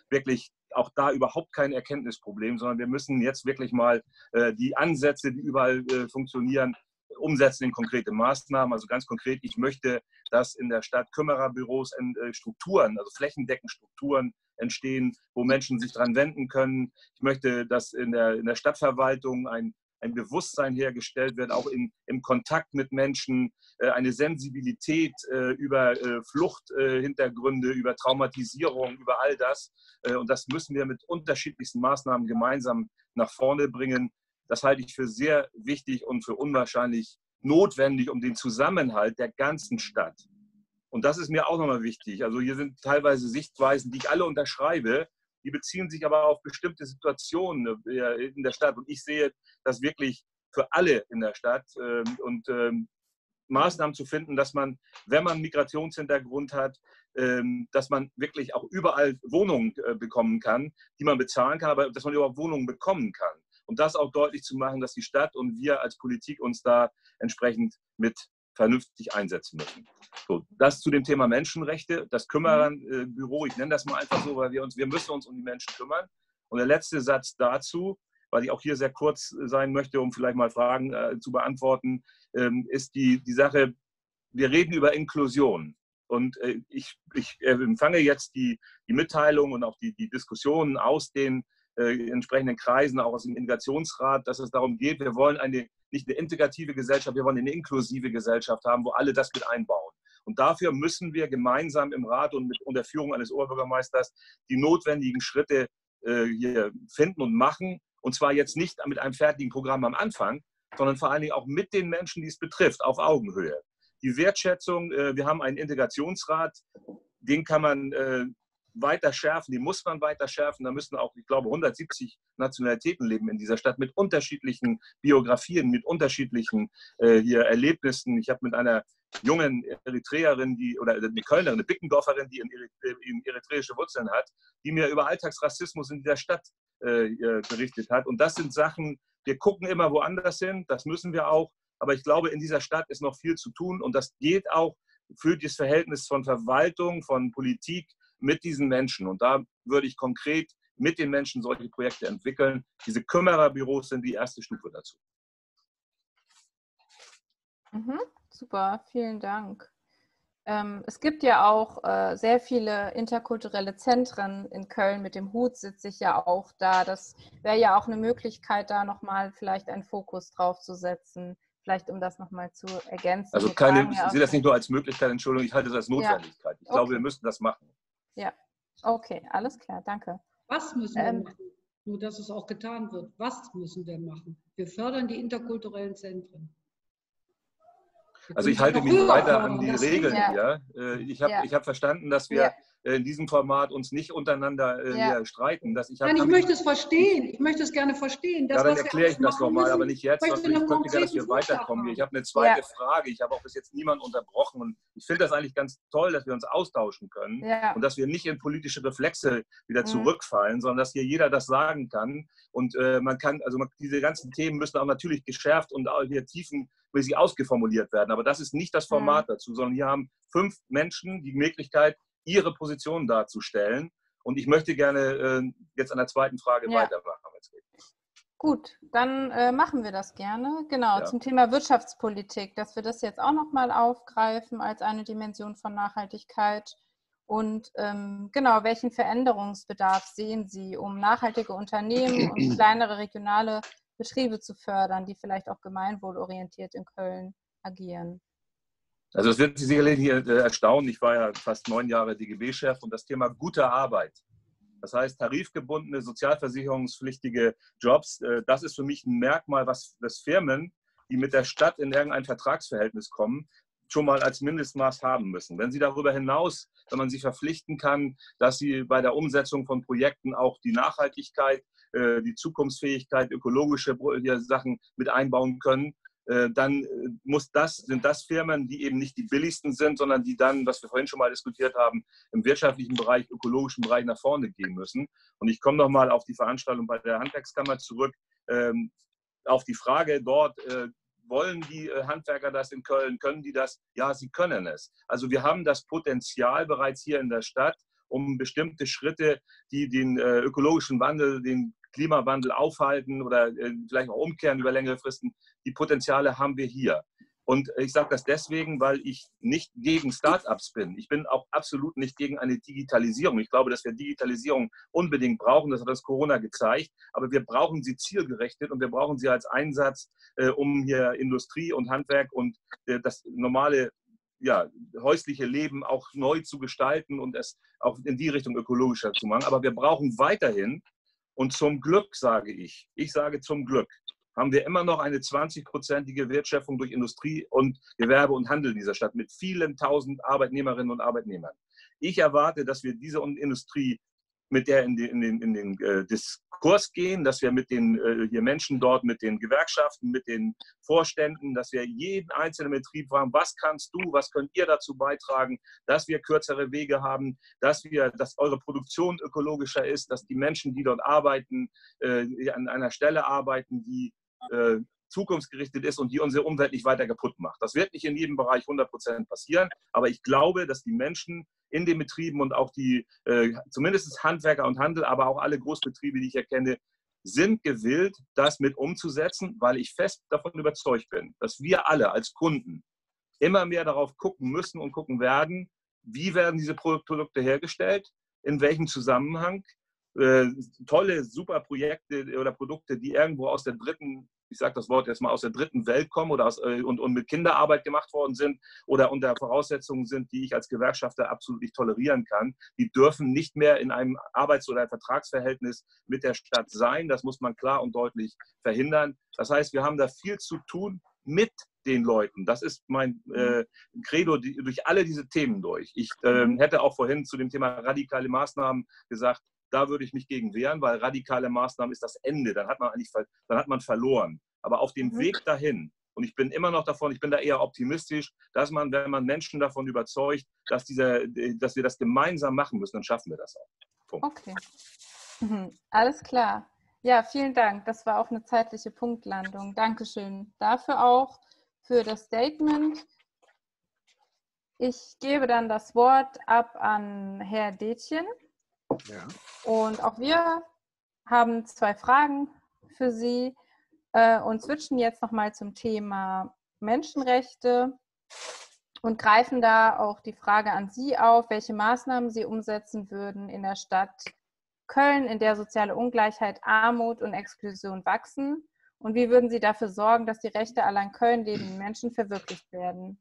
wirklich auch da überhaupt kein Erkenntnisproblem, sondern wir müssen jetzt wirklich mal äh, die Ansätze, die überall äh, funktionieren, umsetzen in konkrete Maßnahmen. Also ganz konkret, ich möchte, dass in der Stadt Kümmererbüros äh, Strukturen, also flächendeckend Strukturen entstehen, wo Menschen sich dran wenden können. Ich möchte, dass in der, in der Stadtverwaltung ein, ein Bewusstsein hergestellt wird, auch in, im Kontakt mit Menschen, äh, eine Sensibilität äh, über äh, Fluchthintergründe, äh, über Traumatisierung, über all das. Äh, und das müssen wir mit unterschiedlichsten Maßnahmen gemeinsam nach vorne bringen. Das halte ich für sehr wichtig und für unwahrscheinlich notwendig, um den Zusammenhalt der ganzen Stadt. Und das ist mir auch nochmal wichtig. Also hier sind teilweise Sichtweisen, die ich alle unterschreibe, die beziehen sich aber auf bestimmte Situationen in der Stadt. Und ich sehe das wirklich für alle in der Stadt und Maßnahmen zu finden, dass man, wenn man einen Migrationshintergrund hat, dass man wirklich auch überall Wohnungen bekommen kann, die man bezahlen kann, aber dass man überhaupt Wohnungen bekommen kann. Und das auch deutlich zu machen, dass die Stadt und wir als Politik uns da entsprechend mit vernünftig einsetzen müssen. So, das zu dem Thema Menschenrechte, das Kümmererbüro, ich nenne das mal einfach so, weil wir uns, wir müssen uns um die Menschen kümmern. Und der letzte Satz dazu, weil ich auch hier sehr kurz sein möchte, um vielleicht mal Fragen äh, zu beantworten, ähm, ist die, die Sache, wir reden über Inklusion. Und äh, ich, ich empfange jetzt die, die Mitteilung und auch die, die Diskussionen aus den äh, entsprechenden Kreisen, auch aus dem Integrationsrat, dass es darum geht, wir wollen eine, nicht eine integrative Gesellschaft, wir wollen eine inklusive Gesellschaft haben, wo alle das mit einbauen. Und dafür müssen wir gemeinsam im Rat und mit unter Führung eines Oberbürgermeisters die notwendigen Schritte äh, hier finden und machen. Und zwar jetzt nicht mit einem fertigen Programm am Anfang, sondern vor allen Dingen auch mit den Menschen, die es betrifft, auf Augenhöhe. Die Wertschätzung, äh, wir haben einen Integrationsrat, den kann man äh, weiter schärfen, die muss man weiter schärfen. Da müssen auch, ich glaube, hundertsiebzig Nationalitäten leben in dieser Stadt mit unterschiedlichen Biografien, mit unterschiedlichen äh, hier Erlebnissen. Ich habe mit einer jungen Eritreerin, die, oder eine Kölnerin, eine Bickendorferin, die in, in eritreische Wurzeln hat, die mir über Alltagsrassismus in dieser Stadt äh, berichtet hat. Und das sind Sachen, wir gucken immer woanders hin, das müssen wir auch. Aber ich glaube, in dieser Stadt ist noch viel zu tun und das geht auch für das Verhältnis von Verwaltung, von Politik mit diesen Menschen. Und da würde ich konkret mit den Menschen solche Projekte entwickeln. Diese Kümmererbüros sind die erste Stufe dazu. Mhm, super, vielen Dank. Ähm, es gibt ja auch äh, sehr viele interkulturelle Zentren in Köln. Mit dem Hut sitze ich ja auch da. Das wäre ja auch eine Möglichkeit, da nochmal vielleicht einen Fokus drauf zu setzen. Vielleicht, um das nochmal zu ergänzen. Also keine, ich sehe das nicht nur als Möglichkeit, Entschuldigung, ich halte das als Notwendigkeit. Ja. Ich glaube, okay. Wir müssen das machen. Ja, okay, alles klar, danke. Was müssen wir ähm, machen? Nur, dass es auch getan wird. Was müssen wir machen? Wir fördern die interkulturellen Zentren. Wir also ich halte mich weiter an die Regeln hier. Ja. Ich habe ja. ich hab verstanden, dass wir ja. in diesem Format uns nicht untereinander äh, ja. streiten. Dass ich hab, Nein, ich möchte es verstehen. Ich möchte es gerne verstehen. Das, ja, dann erkläre ich das nochmal, aber nicht jetzt. Ich möchte, ich möchte gerne, dass wir weiterkommen. Ich habe eine zweite ja. Frage. Ich habe auch bis jetzt niemanden unterbrochen. Und ich finde das eigentlich ganz toll, dass wir uns austauschen können ja. und dass wir nicht in politische Reflexe wieder mhm. zurückfallen, sondern dass hier jeder das sagen kann. Und äh, man kann, also man, diese ganzen Themen müssen auch natürlich geschärft und auch hier tiefenmäßig ausgeformuliert werden. Aber das ist nicht das Format mhm. dazu, sondern hier haben fünf Menschen die Möglichkeit, ihre Position darzustellen. Und ich möchte gerne äh, jetzt an der zweiten Frage ja. weitermachen. Gut, dann äh, machen wir das gerne. Genau, ja. zum Thema Wirtschaftspolitik, dass wir das jetzt auch nochmal aufgreifen als eine Dimension von Nachhaltigkeit. Und ähm, genau, welchen Veränderungsbedarf sehen Sie, um nachhaltige Unternehmen und kleinere regionale Betriebe zu fördern, die vielleicht auch gemeinwohlorientiert in Köln agieren? Also es wird Sie sicherlich hier äh, erstaunen, ich war ja fast neun Jahre D G B-Chef und das Thema gute Arbeit, das heißt tarifgebundene, sozialversicherungspflichtige Jobs, äh, das ist für mich ein Merkmal, was das Firmen, die mit der Stadt in irgendein Vertragsverhältnis kommen, schon mal als Mindestmaß haben müssen. Wenn Sie darüber hinaus, wenn man Sie verpflichten kann, dass Sie bei der Umsetzung von Projekten auch die Nachhaltigkeit, äh, die Zukunftsfähigkeit, ökologische Sachen mit einbauen können, dann muss das, sind das Firmen, die eben nicht die billigsten sind, sondern die dann, was wir vorhin schon mal diskutiert haben, im wirtschaftlichen Bereich, ökologischen Bereich nach vorne gehen müssen. Und ich komme nochmal auf die Veranstaltung bei der Handwerkskammer zurück, ähm, auf die Frage dort, äh, wollen die äh, Handwerker das in Köln, können die das? Ja, sie können es. Also wir haben das Potenzial bereits hier in der Stadt um bestimmte Schritte, die den äh, ökologischen Wandel, den Klimawandel aufhalten oder äh, vielleicht auch umkehren über längere Fristen. Die Potenziale haben wir hier. Und ich sage das deswegen, weil ich nicht gegen Start-ups bin. Ich bin auch absolut nicht gegen eine Digitalisierung. Ich glaube, dass wir Digitalisierung unbedingt brauchen. Das hat das Corona gezeigt. Aber wir brauchen sie zielgerichtet und wir brauchen sie als Einsatz, äh, um hier Industrie und Handwerk und äh, das normale ja, häusliche Leben auch neu zu gestalten und es auch in die Richtung ökologischer zu machen. Aber wir brauchen weiterhin, und zum Glück sage ich, ich sage zum Glück, haben wir immer noch eine zwanzigprozentige Wertschöpfung durch Industrie und Gewerbe und Handel in dieser Stadt mit vielen tausend Arbeitnehmerinnen und Arbeitnehmern. Ich erwarte, dass wir diese Industrie mit der in den, in den, in den äh, Diskurs gehen, dass wir mit den äh, hier Menschen dort, mit den Gewerkschaften, mit den Vorständen, dass wir jeden einzelnen Betrieb fragen, was kannst du, was könnt ihr dazu beitragen, dass wir kürzere Wege haben, dass wir, dass eure Produktion ökologischer ist, dass die Menschen, die dort arbeiten, äh, an einer Stelle arbeiten, die äh, zukunftsgerichtet ist und die unsere Umwelt nicht weiter kaputt macht. Das wird nicht in jedem Bereich hundert Prozent passieren, aber ich glaube, dass die Menschen in den Betrieben und auch die, äh, zumindest Handwerker und Handel, aber auch alle Großbetriebe, die ich erkenne, sind gewillt, das mit umzusetzen, weil ich fest davon überzeugt bin, dass wir alle als Kunden immer mehr darauf gucken müssen und gucken werden, wie werden diese Produkte hergestellt, in welchem Zusammenhang. Äh, tolle, super Projekte oder Produkte, die irgendwo aus der dritten, ich sage das Wort jetzt mal, aus der dritten Welt kommen oder aus, äh, und, und mit Kinderarbeit gemacht worden sind oder unter Voraussetzungen sind, die ich als Gewerkschafter absolut nicht tolerieren kann, die dürfen nicht mehr in einem Arbeits- oder Vertragsverhältnis mit der Stadt sein. Das muss man klar und deutlich verhindern. Das heißt, wir haben da viel zu tun mit den Leuten. Das ist mein äh, Credo die, durch alle diese Themen durch. Ich äh, hätte auch vorhin zu dem Thema radikale Maßnahmen gesagt, da würde ich mich gegen wehren, weil radikale Maßnahmen ist das Ende. Dann hat man eigentlich dann hat man verloren. Aber auf dem mhm. Weg dahin, und ich bin immer noch davon, ich bin da eher optimistisch, dass man, wenn man Menschen davon überzeugt, dass, dieser, dass wir das gemeinsam machen müssen, dann schaffen wir das auch. Punkt. Okay. Mhm. Alles klar. Ja, vielen Dank. Das war auch eine zeitliche Punktlandung. Dankeschön dafür auch, für das Statement. Ich gebe dann das Wort ab an Herrn Detjen. Ja. Und auch wir haben zwei Fragen für Sie äh, und switchen jetzt nochmal zum Thema Menschenrechte und greifen da auch die Frage an Sie auf, welche Maßnahmen Sie umsetzen würden in der Stadt Köln, in der soziale Ungleichheit, Armut und Exklusion wachsen, und wie würden Sie dafür sorgen, dass die Rechte aller in Köln lebenden Menschen verwirklicht werden?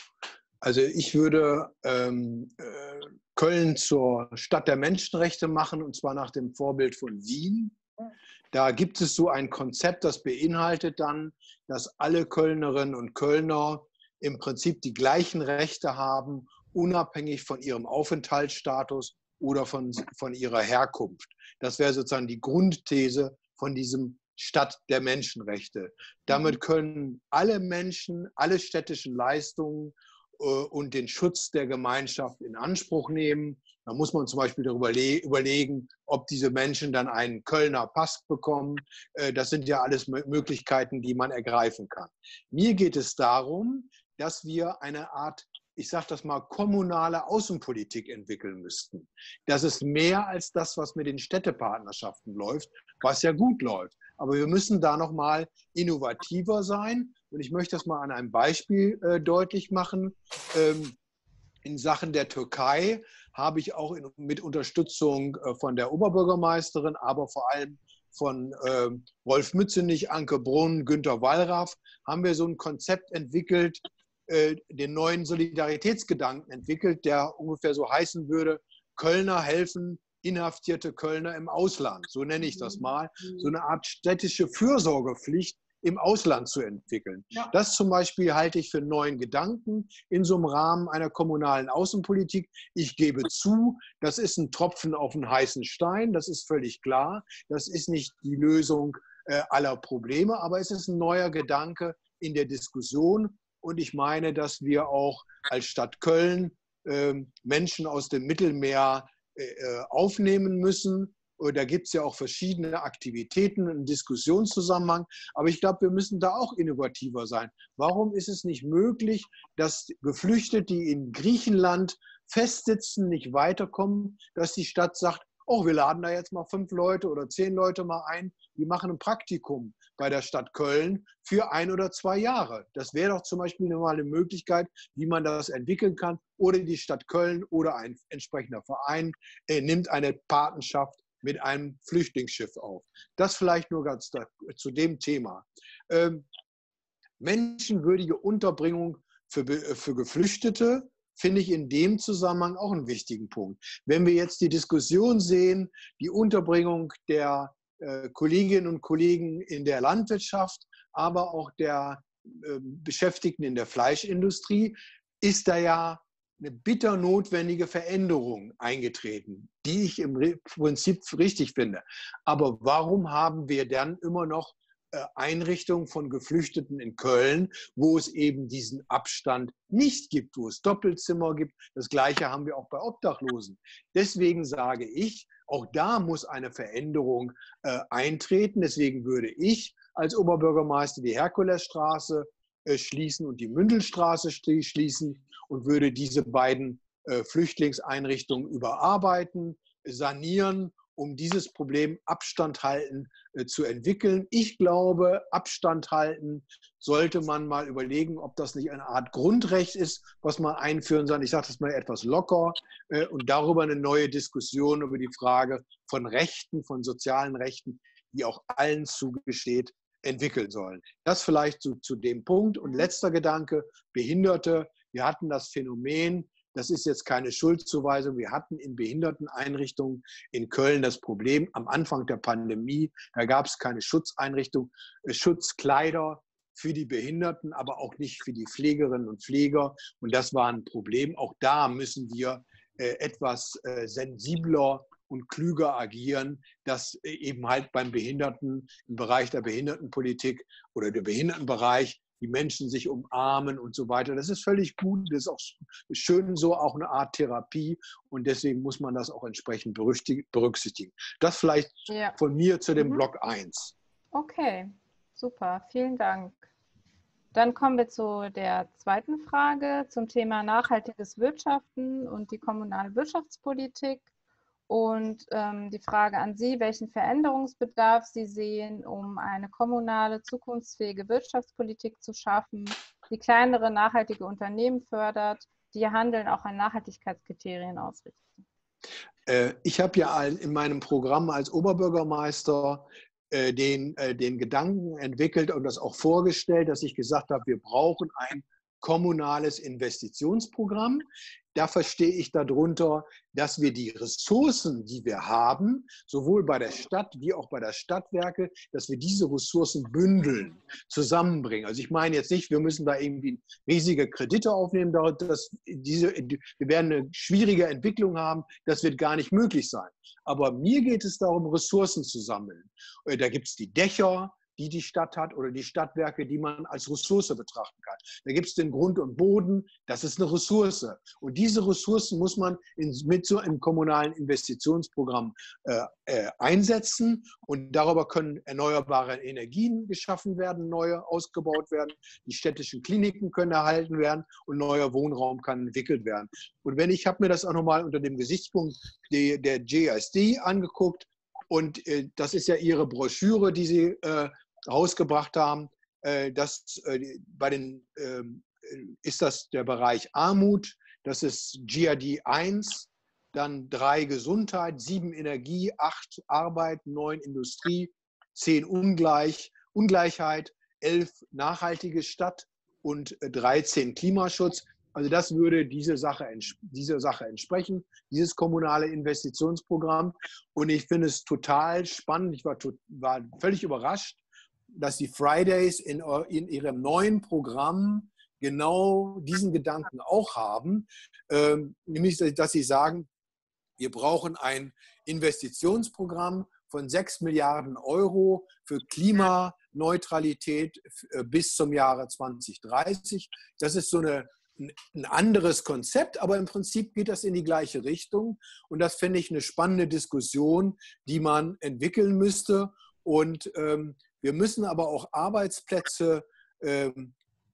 Also ich würde ähm, äh, Köln zur Stadt der Menschenrechte machen, und zwar nach dem Vorbild von Wien. Da gibt es so ein Konzept, das beinhaltet dann, dass alle Kölnerinnen und Kölner im Prinzip die gleichen Rechte haben, unabhängig von ihrem Aufenthaltsstatus oder von, von ihrer Herkunft. Das wäre sozusagen die Grundthese von diesem Stadt der Menschenrechte. Damit können alle Menschen, alle städtischen Leistungen und den Schutz der Gemeinschaft in Anspruch nehmen. Da muss man zum Beispiel darüber überlegen, ob diese Menschen dann einen Kölner Pass bekommen. Das sind ja alles Möglichkeiten, die man ergreifen kann. Mir geht es darum, dass wir eine Art, ich sage das mal, kommunale Außenpolitik entwickeln müssten. Das ist mehr als das, was mit den Städtepartnerschaften läuft, was ja gut läuft. Aber wir müssen da noch mal innovativer sein. Und ich möchte das mal an einem Beispiel äh, deutlich machen. Ähm, in Sachen der Türkei habe ich auch in, mit Unterstützung äh, von der Oberbürgermeisterin, aber vor allem von äh, Wolf Mützenich, Anke Brunn, Günter Wallraff, haben wir so ein Konzept entwickelt, äh, den neuen Solidaritätsgedanken entwickelt, der ungefähr so heißen würde: Kölner helfen inhaftierte Kölner im Ausland. So nenne ich das mal. So eine Art städtische Fürsorgepflicht im Ausland zu entwickeln. Ja. Das zum Beispiel halte ich für einen neuen Gedanken in so einem Rahmen einer kommunalen Außenpolitik. Ich gebe zu, das ist ein Tropfen auf einen heißen Stein, das ist völlig klar. Das ist nicht die Lösung äh, aller Probleme, aber es ist ein neuer Gedanke in der Diskussion. Und ich meine, dass wir auch als Stadt Köln äh, Menschen aus dem Mittelmeer äh, aufnehmen müssen. Da gibt es ja auch verschiedene Aktivitäten im Diskussionszusammenhang. Aber ich glaube, wir müssen da auch innovativer sein. Warum ist es nicht möglich, dass Geflüchtete, die in Griechenland festsitzen, nicht weiterkommen, dass die Stadt sagt, oh, wir laden da jetzt mal fünf Leute oder zehn Leute mal ein, die machen ein Praktikum bei der Stadt Köln für ein oder zwei Jahre. Das wäre doch zum Beispiel mal eine Möglichkeit, wie man das entwickeln kann. Oder die Stadt Köln oder ein entsprechender Verein äh, nimmt eine Patenschaft mit einem Flüchtlingsschiff auf. Das vielleicht nur ganz da, zu dem Thema. Ähm, menschenwürdige Unterbringung für, für Geflüchtete finde ich in dem Zusammenhang auch einen wichtigen Punkt. Wenn wir jetzt die Diskussion sehen, die Unterbringung der äh, Kolleginnen und Kollegen in der Landwirtschaft, aber auch der äh, Beschäftigten in der Fleischindustrie, ist da ja eine bitter notwendige Veränderung eingetreten, die ich im Prinzip richtig finde. Aber warum haben wir dann immer noch Einrichtungen von Geflüchteten in Köln, wo es eben diesen Abstand nicht gibt, wo es Doppelzimmer gibt? Das Gleiche haben wir auch bei Obdachlosen. Deswegen sage ich, auch da muss eine Veränderung äh, eintreten. Deswegen würde ich als Oberbürgermeister die Herkulesstraße äh, schließen und die Mündelstraße schließen und würde diese beiden äh, Flüchtlingseinrichtungen überarbeiten, sanieren, um dieses Problem Abstand halten äh, zu entwickeln. Ich glaube, Abstand halten sollte man mal überlegen, ob das nicht eine Art Grundrecht ist, was man einführen soll. Ich sage das mal etwas locker äh, und darüber eine neue Diskussion über die Frage von Rechten, von sozialen Rechten, die auch allen zugesteht, entwickeln sollen. Das vielleicht zu, zu dem Punkt. Und letzter Gedanke, Behinderte. Wir hatten das Phänomen, das ist jetzt keine Schuldzuweisung. Wir hatten in Behinderteneinrichtungen in Köln das Problem am Anfang der Pandemie. Da gab es keine Schutzeinrichtung, Schutzkleider für die Behinderten, aber auch nicht für die Pflegerinnen und Pfleger. Und das war ein Problem. Auch da müssen wir etwas sensibler und klüger agieren, dass eben halt beim Behinderten, im Bereich der Behindertenpolitik oder der Behindertenbereich die Menschen sich umarmen und so weiter. Das ist völlig gut, das ist auch schön so, auch eine Art Therapie und deswegen muss man das auch entsprechend berücksichtigen. Das vielleicht ja. von mir zu dem mhm. Block eins. Okay, super, vielen Dank. Dann kommen wir zu der zweiten Frage zum Thema nachhaltiges Wirtschaften und die kommunale Wirtschaftspolitik. Und ähm, die Frage an Sie, welchen Veränderungsbedarf Sie sehen, um eine kommunale, zukunftsfähige Wirtschaftspolitik zu schaffen, die kleinere, nachhaltige Unternehmen fördert, die ihr Handeln auch an Nachhaltigkeitskriterien ausrichten. Äh, ich habe ja in meinem Programm als Oberbürgermeister äh, den, äh, den Gedanken entwickelt und das auch vorgestellt, dass ich gesagt habe, wir brauchen ein kommunales Investitionsprogramm. Da verstehe ich darunter, dass wir die Ressourcen, die wir haben, sowohl bei der Stadt wie auch bei der Stadtwerke, dass wir diese Ressourcen bündeln, zusammenbringen. Also ich meine jetzt nicht, wir müssen da irgendwie riesige Kredite aufnehmen, dass diese, wir werden eine schwierige Entwicklung haben, das wird gar nicht möglich sein. Aber mir geht es darum, Ressourcen zu sammeln. Da gibt es die Dächer, die die Stadt hat oder die Stadtwerke, die man als Ressource betrachten kann. Da gibt es den Grund und Boden, das ist eine Ressource. Und diese Ressourcen muss man in, mit so einem kommunalen Investitionsprogramm äh, äh, einsetzen und darüber können erneuerbare Energien geschaffen werden, neue ausgebaut werden, die städtischen Kliniken können erhalten werden und neuer Wohnraum kann entwickelt werden. Und wenn ich habe mir das auch nochmal unter dem Gesichtspunkt die, der G S D angeguckt und äh, das ist ja Ihre Broschüre, die Sie äh, rausgebracht haben, äh, dass äh, bei den äh, ist das der Bereich Armut, das ist G R D eins, dann drei Gesundheit, sieben Energie, acht Arbeit, neun Industrie, zehn Ungleich, Ungleichheit, elf nachhaltige Stadt und dreizehn Klimaschutz. Also das würde diese Sache, diese Sache entsprechen, dieses kommunale Investitionsprogramm. Und ich finde es total spannend, ich war, war völlig überrascht, dass die Fridays in, in ihrem neuen Programm genau diesen Gedanken auch haben, ähm, nämlich dass sie sagen, wir brauchen ein Investitionsprogramm von sechs Milliarden Euro für Klimaneutralität bis zum Jahre zwanzig dreißig. Das ist so eine, ein anderes Konzept, aber im Prinzip geht das in die gleiche Richtung. Und das finde ich eine spannende Diskussion, die man entwickeln müsste. Und ähm, wir müssen aber auch Arbeitsplätze ähm,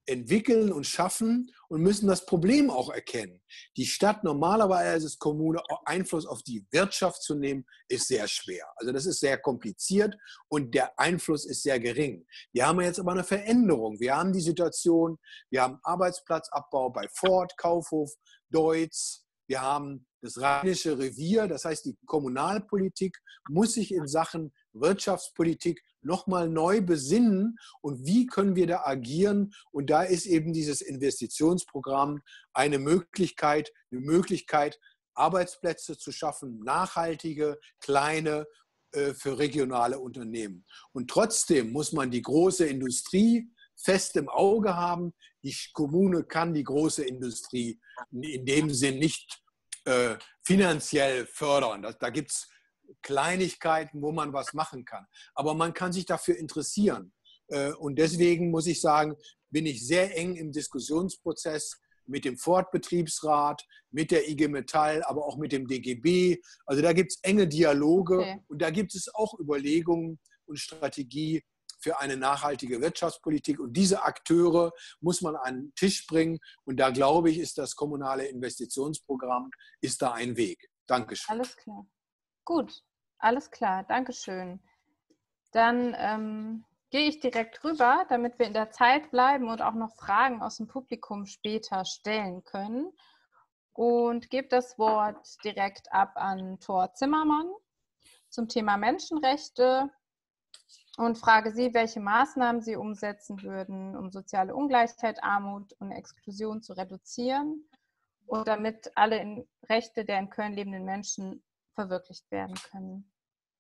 entwickeln und schaffen und müssen das Problem auch erkennen. Die Stadt normalerweise als Kommune Einfluss auf die Wirtschaft zu nehmen, ist sehr schwer. Also das ist sehr kompliziert und der Einfluss ist sehr gering. Wir haben jetzt aber eine Veränderung. Wir haben die Situation, wir haben Arbeitsplatzabbau bei Ford, Kaufhof, Deutz. Wir haben das Rheinische Revier. Das heißt, die Kommunalpolitik muss sich in Sachen Wirtschaftspolitik nochmal neu besinnen und wie können wir da agieren. Und da ist eben dieses Investitionsprogramm eine Möglichkeit, eine Möglichkeit, Arbeitsplätze zu schaffen, nachhaltige, kleine, äh, für regionale Unternehmen. Und trotzdem muss man die große Industrie fest im Auge haben. Die Kommune kann die große Industrie in dem Sinn nicht äh, finanziell fördern. Da, da gibt es Kleinigkeiten, wo man was machen kann. Aber man kann sich dafür interessieren. Und deswegen muss ich sagen, bin ich sehr eng im Diskussionsprozess mit dem Ford-Betriebsrat, mit der I G Metall, aber auch mit dem D G B. Also da gibt es enge Dialoge okay. Und da gibt es auch Überlegungen und Strategie für eine nachhaltige Wirtschaftspolitik. Und diese Akteure muss man an den Tisch bringen. Und da glaube ich, ist das kommunale Investitionsprogramm ist da ein Weg. Dankeschön. Alles klar. Gut, alles klar, Dankeschön. Dann ähm, gehe ich direkt rüber, damit wir in der Zeit bleiben und auch noch Fragen aus dem Publikum später stellen können. Und gebe das Wort direkt ab an Thor Zimmermann zum Thema Menschenrechte und frage Sie, welche Maßnahmen Sie umsetzen würden, um soziale Ungleichheit, Armut und Exklusion zu reduzieren und damit alle in Rechte der in Köln lebenden Menschen verwirklicht werden können.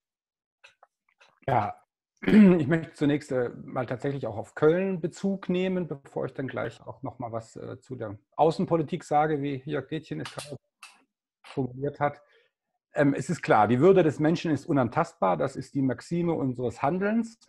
Ja, ich möchte zunächst äh, mal tatsächlich auch auf Köln Bezug nehmen, bevor ich dann gleich auch noch mal was äh, zu der Außenpolitik sage, wie Jörg Detjen es gerade formuliert hat. Ähm, es ist klar, die Würde des Menschen ist unantastbar. Das ist die Maxime unseres Handelns.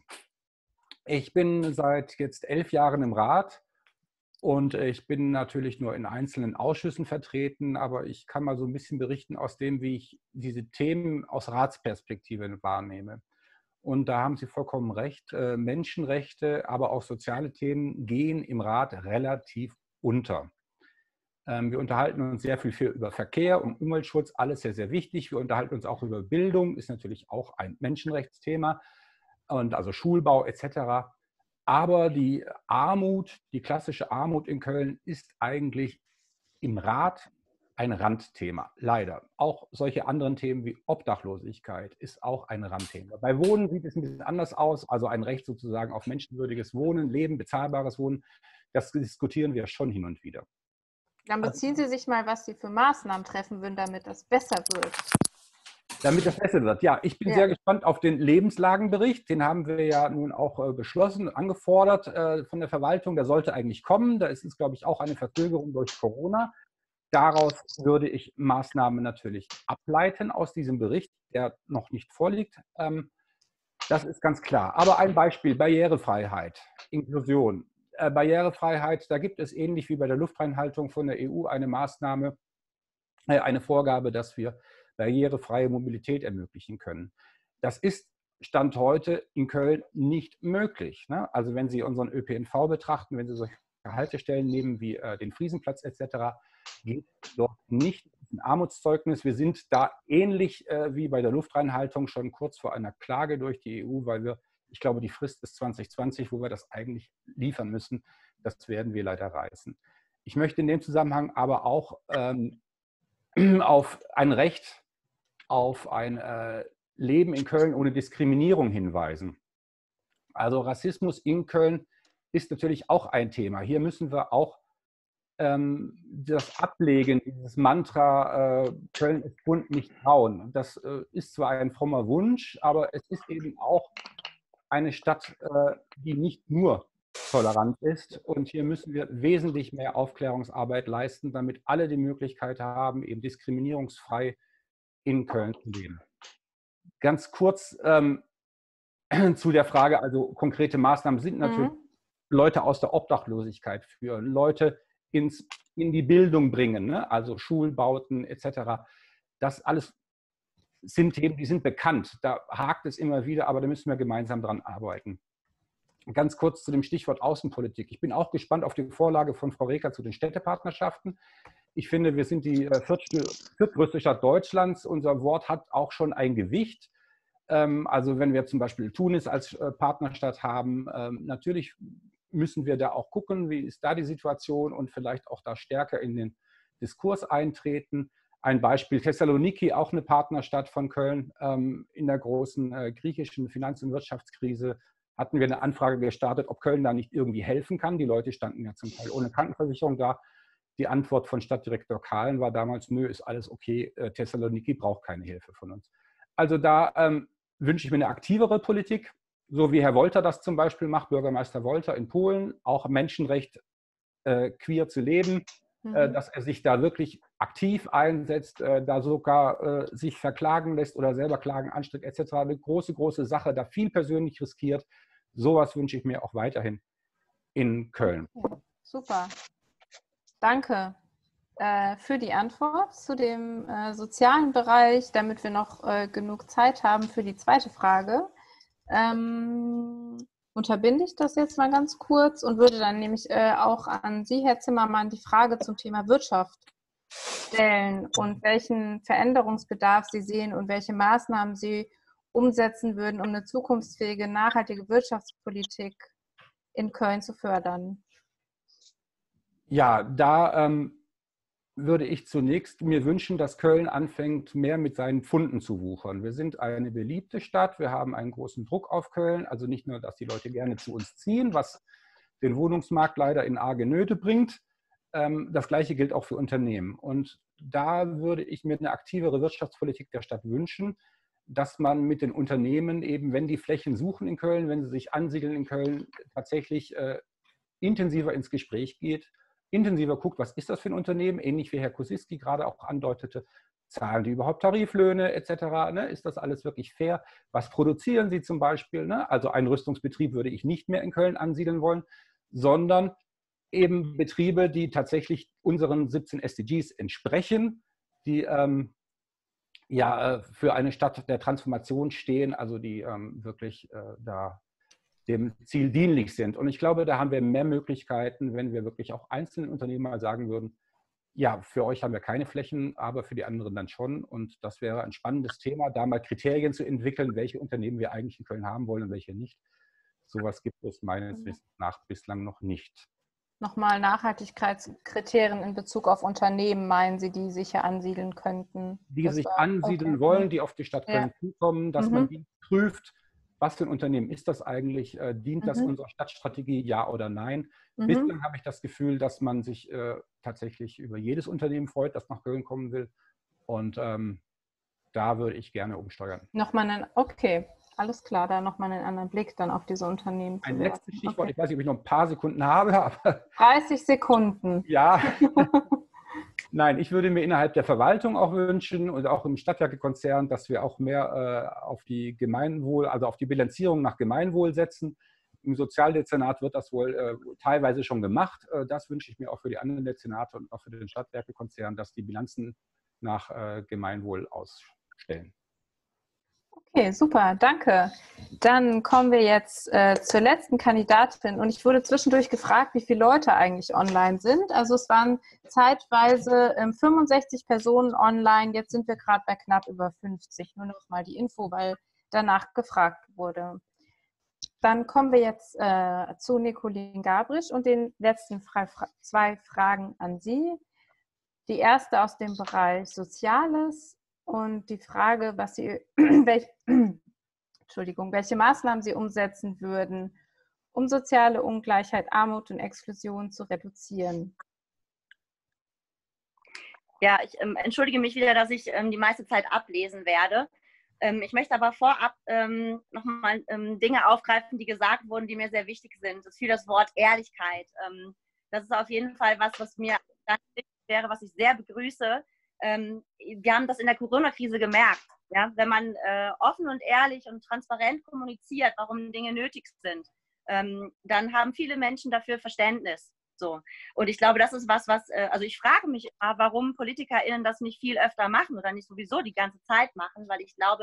Ich bin seit jetzt elf Jahren im Rat. Und ich bin natürlich nur in einzelnen Ausschüssen vertreten, aber ich kann mal so ein bisschen berichten aus dem, wie ich diese Themen aus Ratsperspektive wahrnehme. Und da haben Sie vollkommen recht, Menschenrechte, aber auch soziale Themen gehen im Rat relativ unter. Wir unterhalten uns sehr viel über Verkehr und Umweltschutz, alles sehr, sehr wichtig. Wir unterhalten uns auch über Bildung, ist natürlich auch ein Menschenrechtsthema, und also Schulbau et cetera. Aber die Armut, die klassische Armut in Köln ist eigentlich im Rat ein Randthema, leider. Auch solche anderen Themen wie Obdachlosigkeit ist auch ein Randthema. Bei Wohnen sieht es ein bisschen anders aus, also ein Recht sozusagen auf menschenwürdiges Wohnen, Leben, bezahlbares Wohnen, das diskutieren wir schon hin und wieder. Dann beziehen Sie sich mal, was Sie für Maßnahmen treffen würden, damit das besser wird. Damit das besser wird. Ja, ich bin ja. sehr gespannt auf den Lebenslagenbericht. Den haben wir ja nun auch äh, beschlossen, angefordert äh, von der Verwaltung. Der sollte eigentlich kommen. Da ist es, glaube ich, auch eine Verzögerung durch Corona. Daraus würde ich Maßnahmen natürlich ableiten aus diesem Bericht, der noch nicht vorliegt. Ähm, das ist ganz klar. Aber ein Beispiel, Barrierefreiheit, Inklusion. Äh, Barrierefreiheit, da gibt es ähnlich wie bei der Luftreinhaltung von der E U eine Maßnahme, äh, eine Vorgabe, dass wir barrierefreie Mobilität ermöglichen können. Das ist Stand heute in Köln nicht möglich. Ne? Also wenn Sie unseren Ö P N V betrachten, wenn Sie solche Haltestellen nehmen wie äh, den Friesenplatz et cetera, geht dort nicht ein Armutszeugnis. Wir sind da ähnlich äh, wie bei der Luftreinhaltung schon kurz vor einer Klage durch die E U, weil wir, ich glaube, die Frist ist zwanzig zwanzig, wo wir das eigentlich liefern müssen. Das werden wir leider reißen. Ich möchte in dem Zusammenhang aber auch ähm, auf ein Recht auf ein äh, Leben in Köln ohne Diskriminierung hinweisen. Also Rassismus in Köln ist natürlich auch ein Thema. Hier müssen wir auch ähm, das ablegen, dieses Mantra, äh, Köln ist bunt, nicht braun. Das äh, ist zwar ein frommer Wunsch, aber es ist eben auch eine Stadt, äh, die nicht nur tolerant ist. Und hier müssen wir wesentlich mehr Aufklärungsarbeit leisten, damit alle die Möglichkeit haben, eben diskriminierungsfrei in Köln zu leben. Ganz kurz ähm, zu der Frage, also konkrete Maßnahmen sind natürlich, mhm. Leute aus der Obdachlosigkeit führen, Leute ins, in die Bildung bringen, ne? Also Schulbauten et cetera. Das alles sind Themen, die sind bekannt. Da hakt es immer wieder, aber da müssen wir gemeinsam dran arbeiten. Ganz kurz zu dem Stichwort Außenpolitik. Ich bin auch gespannt auf die Vorlage von Frau Reker zu den Städtepartnerschaften. Ich finde, wir sind die viertgrößte Stadt Deutschlands. Unser Wort hat auch schon ein Gewicht. Also wenn wir zum Beispiel Tunis als Partnerstadt haben, natürlich müssen wir da auch gucken, wie ist da die Situation und vielleicht auch da stärker in den Diskurs eintreten. Ein Beispiel Thessaloniki, auch eine Partnerstadt von Köln. In der großen griechischen Finanz- und Wirtschaftskrise hatten wir eine Anfrage gestartet, ob Köln da nicht irgendwie helfen kann. Die Leute standen ja zum Teil ohne Krankenversicherung da. Die Antwort von Stadtdirektor Kahlen war damals, nö, ist alles okay, Thessaloniki braucht keine Hilfe von uns. Also da ähm, wünsche ich mir eine aktivere Politik, so wie Herr Wolter das zum Beispiel macht, Bürgermeister Wolter in Polen, auch Menschenrecht äh, queer zu leben, mhm. äh, dass er sich da wirklich aktiv einsetzt, äh, da sogar äh, sich verklagen lässt oder selber Klagen anstrengt et cetera. Eine große, große Sache, da viel persönlich riskiert. Sowas wünsche ich mir auch weiterhin in Köln. Okay, super. Danke äh, für die Antwort zu dem äh, sozialen Bereich, damit wir noch äh, genug Zeit haben für die zweite Frage. Ähm, unterbinde ich das jetzt mal ganz kurz und würde dann nämlich äh, auch an Sie, Herr Zimmermann, die Frage zum Thema Wirtschaft stellen und welchen Veränderungsbedarf Sie sehen und welche Maßnahmen Sie umsetzen würden, um eine zukunftsfähige, nachhaltige Wirtschaftspolitik in Köln zu fördern. Ja, da ähm, würde ich zunächst mir wünschen, dass Köln anfängt, mehr mit seinen Pfunden zu wuchern. Wir sind eine beliebte Stadt, wir haben einen großen Druck auf Köln, also nicht nur, dass die Leute gerne zu uns ziehen, was den Wohnungsmarkt leider in arge Nöte bringt. Ähm, das Gleiche gilt auch für Unternehmen. Und da würde ich mir eine aktivere Wirtschaftspolitik der Stadt wünschen, dass man mit den Unternehmen eben, wenn die Flächen suchen in Köln, wenn sie sich ansiedeln in Köln, tatsächlich äh, intensiver ins Gespräch geht, intensiver guckt, was ist das für ein Unternehmen, ähnlich wie Herr Kosiski gerade auch andeutete, zahlen die überhaupt Tariflöhne et cetera, ne? Ist das alles wirklich fair? Was produzieren sie zum Beispiel? Ne? Also einen Rüstungsbetrieb würde ich nicht mehr in Köln ansiedeln wollen, sondern eben Betriebe, die tatsächlich unseren siebzehn S D Gs entsprechen, die ähm, ja für eine Stadt der Transformation stehen, also die ähm, wirklich äh, da dem Ziel dienlich sind. Und ich glaube, da haben wir mehr Möglichkeiten, wenn wir wirklich auch einzelnen Unternehmen mal sagen würden, ja, für euch haben wir keine Flächen, aber für die anderen dann schon. Und das wäre ein spannendes Thema, da mal Kriterien zu entwickeln, welche Unternehmen wir eigentlich in Köln haben wollen und welche nicht. Sowas gibt es meines Wissens nach bislang noch nicht. Nochmal Nachhaltigkeitskriterien in Bezug auf Unternehmen, meinen Sie, die sich hier ansiedeln könnten? Die das sich war, ansiedeln okay. wollen, die auf die Stadt Köln ja. zukommen, dass mhm. man die prüft, was für ein Unternehmen ist das eigentlich? Äh, dient mhm. das unserer Stadtstrategie, ja oder nein? Mhm. Bislang habe ich das Gefühl, dass man sich äh, tatsächlich über jedes Unternehmen freut, das nach Köln kommen will. Und ähm, da würde ich gerne umsteuern. Nochmal einen, okay, alles klar, da nochmal einen anderen Blick dann auf diese Unternehmen. Ein letztes Stichwort, okay. Ich weiß nicht, ob ich noch ein paar Sekunden habe. Aber dreißig Sekunden. Ja. Nein, ich würde mir innerhalb der Verwaltung auch wünschen und auch im Stadtwerkekonzern, dass wir auch mehr äh, auf die Gemeinwohl, also auf die Bilanzierung nach Gemeinwohl setzen. Im Sozialdezernat wird das wohl äh, teilweise schon gemacht. Äh, das wünsche ich mir auch für die anderen Dezernate und auch für den Stadtwerkekonzern, dass die Bilanzen nach äh, Gemeinwohl ausstellen. Okay, super, danke. Dann kommen wir jetzt äh, zur letzten Kandidatin und ich wurde zwischendurch gefragt, wie viele Leute eigentlich online sind. Also es waren zeitweise ähm, fünfundsechzig Personen online, jetzt sind wir gerade bei knapp über fünfzig. Nur noch mal die Info, weil danach gefragt wurde. Dann kommen wir jetzt äh, zu Nicolin Gabrisch und den letzten Fra- Fra- zwei Fragen an Sie. Die erste aus dem Bereich Soziales. Und die Frage, was Sie, welch, Entschuldigung, welche Maßnahmen Sie umsetzen würden, um soziale Ungleichheit, Armut und Exklusion zu reduzieren. Ja, ich ähm, entschuldige mich wieder, dass ich ähm, die meiste Zeit ablesen werde. Ähm, ich möchte aber vorab ähm, nochmal ähm, Dinge aufgreifen, die gesagt wurden, die mir sehr wichtig sind. Es fiel das Wort Ehrlichkeit. Ähm, das ist auf jeden Fall was, was mir ganz wichtig wäre, was ich sehr begrüße. Ähm, wir haben das in der Corona-Krise gemerkt, ja? Wenn man äh, offen und ehrlich und transparent kommuniziert, warum Dinge nötig sind, ähm, dann haben viele Menschen dafür Verständnis. So. Und ich glaube, das ist was, was, äh, also ich frage mich immer, warum PolitikerInnen das nicht viel öfter machen oder nicht sowieso die ganze Zeit machen, weil ich glaube,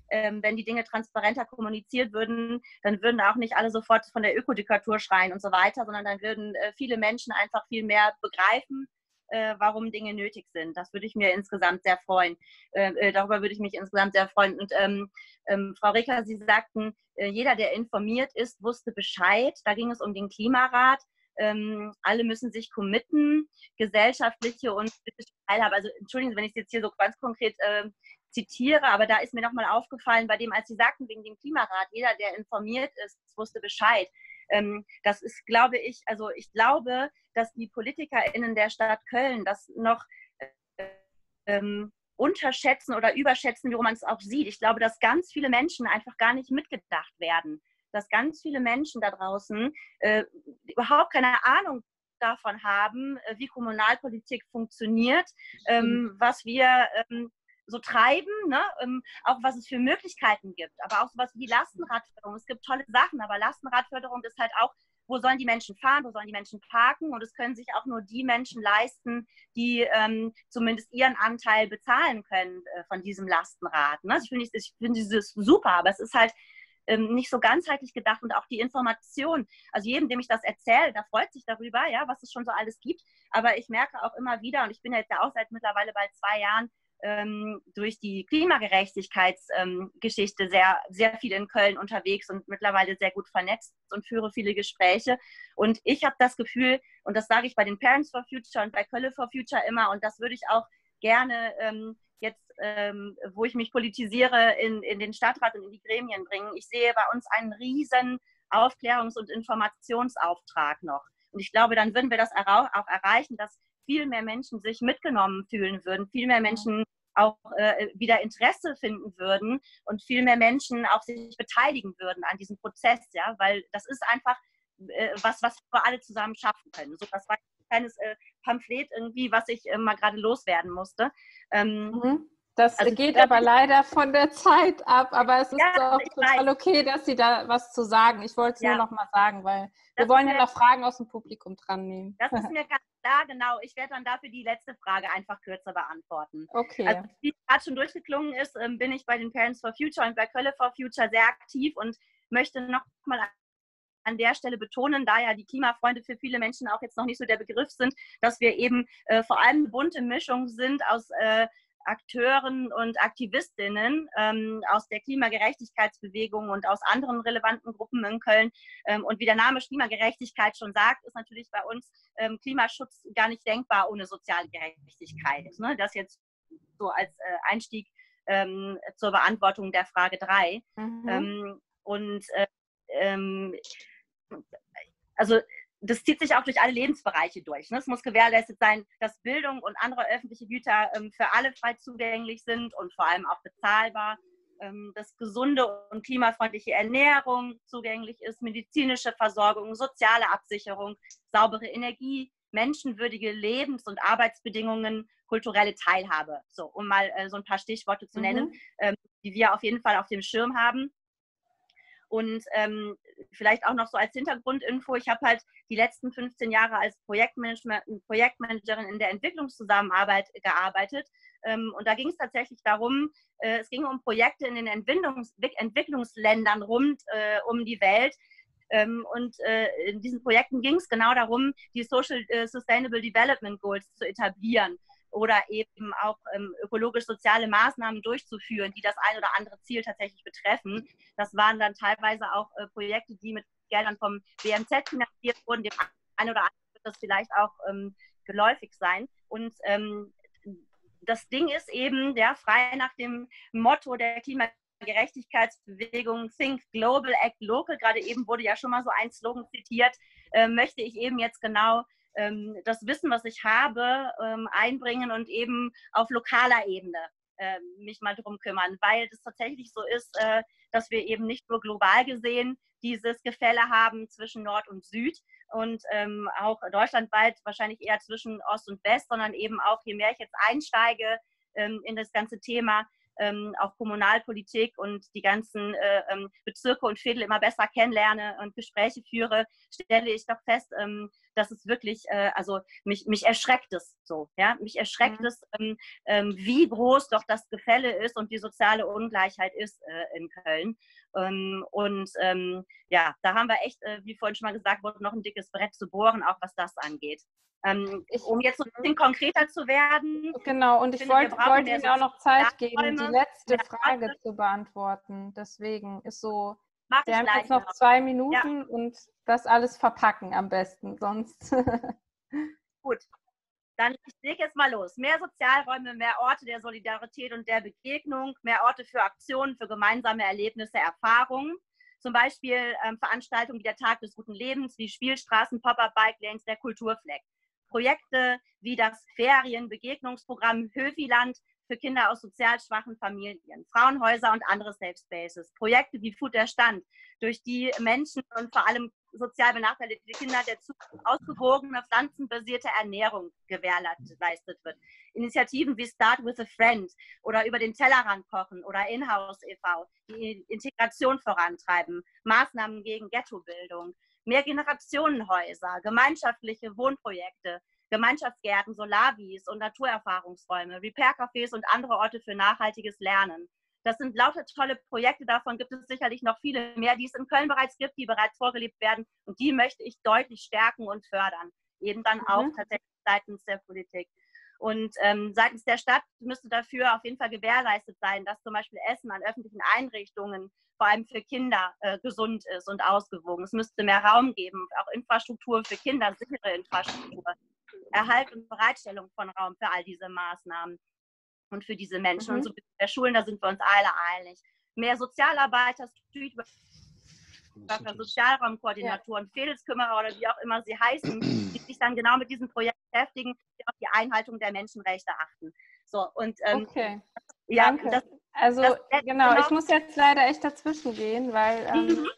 ähm, wenn die Dinge transparenter kommuniziert würden, dann würden auch nicht alle sofort von der Ökodiktatur schreien und so weiter, sondern dann würden äh, viele Menschen einfach viel mehr begreifen, äh, warum Dinge nötig sind. Das würde ich mir insgesamt sehr freuen. Äh, äh, darüber würde ich mich insgesamt sehr freuen. Und ähm, ähm, Frau Reker, Sie sagten, äh, jeder, der informiert ist, wusste Bescheid. Da ging es um den Klimarat. Ähm, alle müssen sich committen, gesellschaftliche und politische Teilhabe. Also entschuldigen Sie, wenn ich es jetzt hier so ganz konkret äh, zitiere, aber da ist mir nochmal aufgefallen, bei dem, als Sie sagten, wegen dem Klimarat, jeder, der informiert ist, wusste Bescheid. Ähm, das ist, glaube ich, also ich glaube, dass die PolitikerInnen der Stadt Köln das noch äh, ähm, unterschätzen oder überschätzen, wie man es auch sieht. Ich glaube, dass ganz viele Menschen einfach gar nicht mitgedacht werden. Dass ganz viele Menschen da draußen äh, überhaupt keine Ahnung davon haben, äh, wie Kommunalpolitik funktioniert, ähm, was wir ähm, so treiben, ne? ähm, auch was es für Möglichkeiten gibt, aber auch sowas wie die Lastenradförderung. Es gibt tolle Sachen, aber Lastenradförderung ist halt auch, wo sollen die Menschen fahren, wo sollen die Menschen parken, und es können sich auch nur die Menschen leisten, die ähm, zumindest ihren Anteil bezahlen können äh, von diesem Lastenrad. Ne? Ich finde ich find dieses super, aber es ist halt nicht so ganzheitlich gedacht, und auch die Information, also jedem, dem ich das erzähle, der freut sich darüber, ja, was es schon so alles gibt, aber ich merke auch immer wieder, und ich bin jetzt ja auch seit mittlerweile bald zwei Jahren ähm, durch die Klimagerechtigkeitsgeschichte ähm, sehr, sehr viel in Köln unterwegs und mittlerweile sehr gut vernetzt und führe viele Gespräche, und ich habe das Gefühl, und das sage ich bei den Parents for Future und bei Kölle for Future immer, und das würde ich auch gerne ähm, jetzt, ähm, wo ich mich politisiere, in, in den Stadtrat und in die Gremien bringen. Ich sehe bei uns einen riesen Aufklärungs- und Informationsauftrag noch. Und ich glaube, dann würden wir das auch erreichen, dass viel mehr Menschen sich mitgenommen fühlen würden, viel mehr Menschen auch äh, wieder Interesse finden würden und viel mehr Menschen auch sich beteiligen würden an diesem Prozess, ja, weil das ist einfach äh, was, was wir alle zusammen schaffen können. So, das war ein kleines äh, Pamphlet irgendwie, was ich äh, mal gerade loswerden musste. Ähm, mhm. Das also, geht aber leider von der Zeit ab, aber es ist ja, auch total weiß. okay, dass Sie da was zu sagen. Ich wollte es ja. nur noch mal sagen, weil wir das wollen ja noch Fragen aus dem Publikum dran nehmen. Das ist mir ganz klar, genau. Ich werde dann dafür die letzte Frage einfach kürzer beantworten. Okay. Also, wie gerade schon durchgeklungen ist, bin ich bei den Parents for Future und bei Kölle for Future sehr aktiv und möchte noch mal an der Stelle betonen, da ja die Klimafreunde für viele Menschen auch jetzt noch nicht so der Begriff sind, dass wir eben äh, vor allem eine bunte Mischung sind aus äh, Akteuren und Aktivistinnen ähm, aus der Klimagerechtigkeitsbewegung und aus anderen relevanten Gruppen in Köln. Ähm, und wie der Name Klimagerechtigkeit schon sagt, ist natürlich bei uns ähm, Klimaschutz gar nicht denkbar ohne soziale Gerechtigkeit. Ne? Das jetzt so als äh, Einstieg ähm, zur Beantwortung der Frage drei. Mhm. Ähm, und äh, ähm, also das zieht sich auch durch alle Lebensbereiche durch. Ne? Es muss gewährleistet sein, dass Bildung und andere öffentliche Güter ähm, für alle frei zugänglich sind und vor allem auch bezahlbar, ähm, dass gesunde und klimafreundliche Ernährung zugänglich ist, medizinische Versorgung, soziale Absicherung, saubere Energie, menschenwürdige Lebens- und Arbeitsbedingungen, kulturelle Teilhabe. So, um mal äh, so ein paar Stichworte zu nennen, mhm. ähm, die wir auf jeden Fall auf dem Schirm haben. Und ähm, vielleicht auch noch so als Hintergrundinfo, ich habe halt die letzten fünfzehn Jahre als Projektmanagerin in der Entwicklungszusammenarbeit gearbeitet. Ähm, und da ging es tatsächlich darum, äh, es ging um Projekte in den Entwicklungs Entwicklungsländern rund äh, um die Welt. Ähm, und äh, in diesen Projekten ging es genau darum, die Social äh, Sustainable Development Goals zu etablieren oder eben auch ähm, ökologisch-soziale Maßnahmen durchzuführen, die das ein oder andere Ziel tatsächlich betreffen. Das waren dann teilweise auch äh, Projekte, die mit Geldern vom B M Z finanziert wurden. Dem einen oder anderen wird das vielleicht auch ähm, geläufig sein. Und ähm, das Ding ist eben, ja, frei nach dem Motto der Klimagerechtigkeitsbewegung Think Global, Act Local, gerade eben wurde ja schon mal so ein Slogan zitiert, äh, möchte ich eben jetzt genau das Wissen, was ich habe, einbringen und eben auf lokaler Ebene mich mal drum kümmern, weil es tatsächlich so ist, dass wir eben nicht nur global gesehen dieses Gefälle haben zwischen Nord und Süd und auch deutschlandweit wahrscheinlich eher zwischen Ost und West, sondern eben auch, je mehr ich jetzt einsteige in das ganze Thema, ähm, auch Kommunalpolitik und die ganzen äh, ähm, Bezirke und Viertel immer besser kennenlerne und Gespräche führe, stelle ich doch fest, ähm, dass es wirklich, äh, also mich, mich erschreckt es so, ja, mich erschreckt mhm. es, ähm, ähm, wie groß doch das Gefälle ist und die soziale Ungleichheit ist äh, in Köln. Ähm, und ähm, ja, da haben wir echt, äh, wie vorhin schon mal gesagt wurde, noch ein dickes Brett zu bohren, auch was das angeht. Ähm, ich, um jetzt so ein bisschen konkreter zu werden. Genau, und ich, ich wollte wollt Ihnen auch noch Zeit geben, die letzte mehr Frage Orte. zu beantworten. Deswegen ist so, Mach wir haben jetzt noch noch. zwei Minuten ja. und das alles verpacken am besten, sonst. Gut, dann ich lege jetzt mal los. Mehr Sozialräume, mehr Orte der Solidarität und der Begegnung, mehr Orte für Aktionen, für gemeinsame Erlebnisse, Erfahrungen. Zum Beispiel ähm, Veranstaltungen wie der Tag des guten Lebens, wie Spielstraßen, Pop-up-Bike-Lanes, der Kulturfleck. Projekte wie das Ferien-Begegnungsprogramm Höfiland für Kinder aus sozial schwachen Familien, Frauenhäuser und andere Safe Spaces. Projekte wie Food der Stand, durch die Menschen und vor allem sozial benachteiligte Kinder der Zukunft ausgewogene, pflanzenbasierte Ernährung gewährleistet wird. Initiativen wie Start with a Friend oder über den Tellerrand kochen oder Inhouse e V, die Integration vorantreiben, Maßnahmen gegen Ghettobildung, Mehrgenerationenhäuser, gemeinschaftliche Wohnprojekte, Gemeinschaftsgärten, Solavis und Naturerfahrungsräume, Repair-Cafés und andere Orte für nachhaltiges Lernen. Das sind lauter tolle Projekte, davon gibt es sicherlich noch viele mehr, die es in Köln bereits gibt, die bereits vorgelebt werden und die möchte ich deutlich stärken und fördern, eben dann auch mhm. tatsächlich seitens der Politik. Und ähm, seitens der Stadt müsste dafür auf jeden Fall gewährleistet sein, dass zum Beispiel Essen an öffentlichen Einrichtungen vor allem für Kinder äh, gesund ist und ausgewogen. Es müsste mehr Raum geben, auch Infrastruktur für Kinder, sichere Infrastruktur, Erhalt und Bereitstellung von Raum für all diese Maßnahmen und für diese Menschen. Mhm. Und so mit der Schulen, da sind wir uns alle einig. Mehr Sozialarbeiter, Streetworker, Sozialraumkoordinatoren, ja. Fädelskümmerer oder wie auch immer sie heißen, die sich dann genau mit diesem Projekt beschäftigen, die auf die Einhaltung der Menschenrechte achten. So, und, ähm, okay, ja, danke. Das, also das, genau, genau, ich muss jetzt leider echt dazwischen gehen, weil ähm, mhm.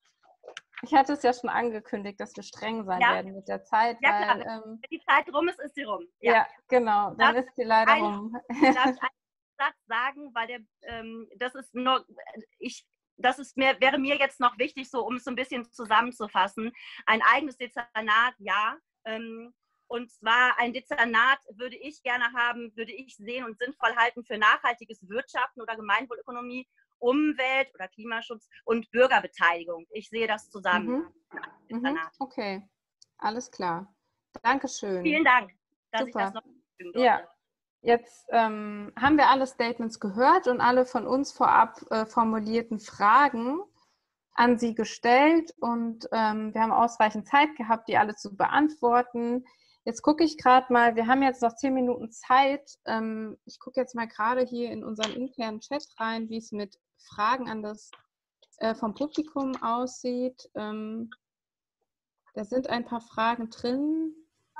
ich hatte es ja schon angekündigt, dass wir streng sein ja. werden mit der Zeit. Ja, weil, klar. Ähm, Wenn die Zeit rum ist, ist sie rum. Ja, ja genau, dann darf ist sie leider ein, rum. Darf ich einen Satz sagen, weil der, ähm, das ist nur, ich, das ist mir, wäre mir jetzt noch wichtig, so um es so ein bisschen zusammenzufassen. Ein eigenes Dezernat, ja. Ähm, und zwar ein Dezernat würde ich gerne haben, würde ich sehen und sinnvoll halten für nachhaltiges Wirtschaften oder Gemeinwohlökonomie, Umwelt- oder Klimaschutz und Bürgerbeteiligung. Ich sehe das zusammen. Mhm. Mhm. Okay, alles klar. Dankeschön. Vielen Dank, dass Super. ich das noch fügen durfte. Ja, jetzt ähm, haben wir alle Statements gehört und alle von uns vorab äh, formulierten Fragen an Sie gestellt und ähm, wir haben ausreichend Zeit gehabt, die alle zu beantworten. Jetzt gucke ich gerade mal, wir haben jetzt noch zehn Minuten Zeit. Ähm, ich gucke jetzt mal gerade hier in unseren internen Chat rein, wie es mit Fragen an das äh, vom Publikum aussieht. Ähm, da sind ein paar Fragen drin.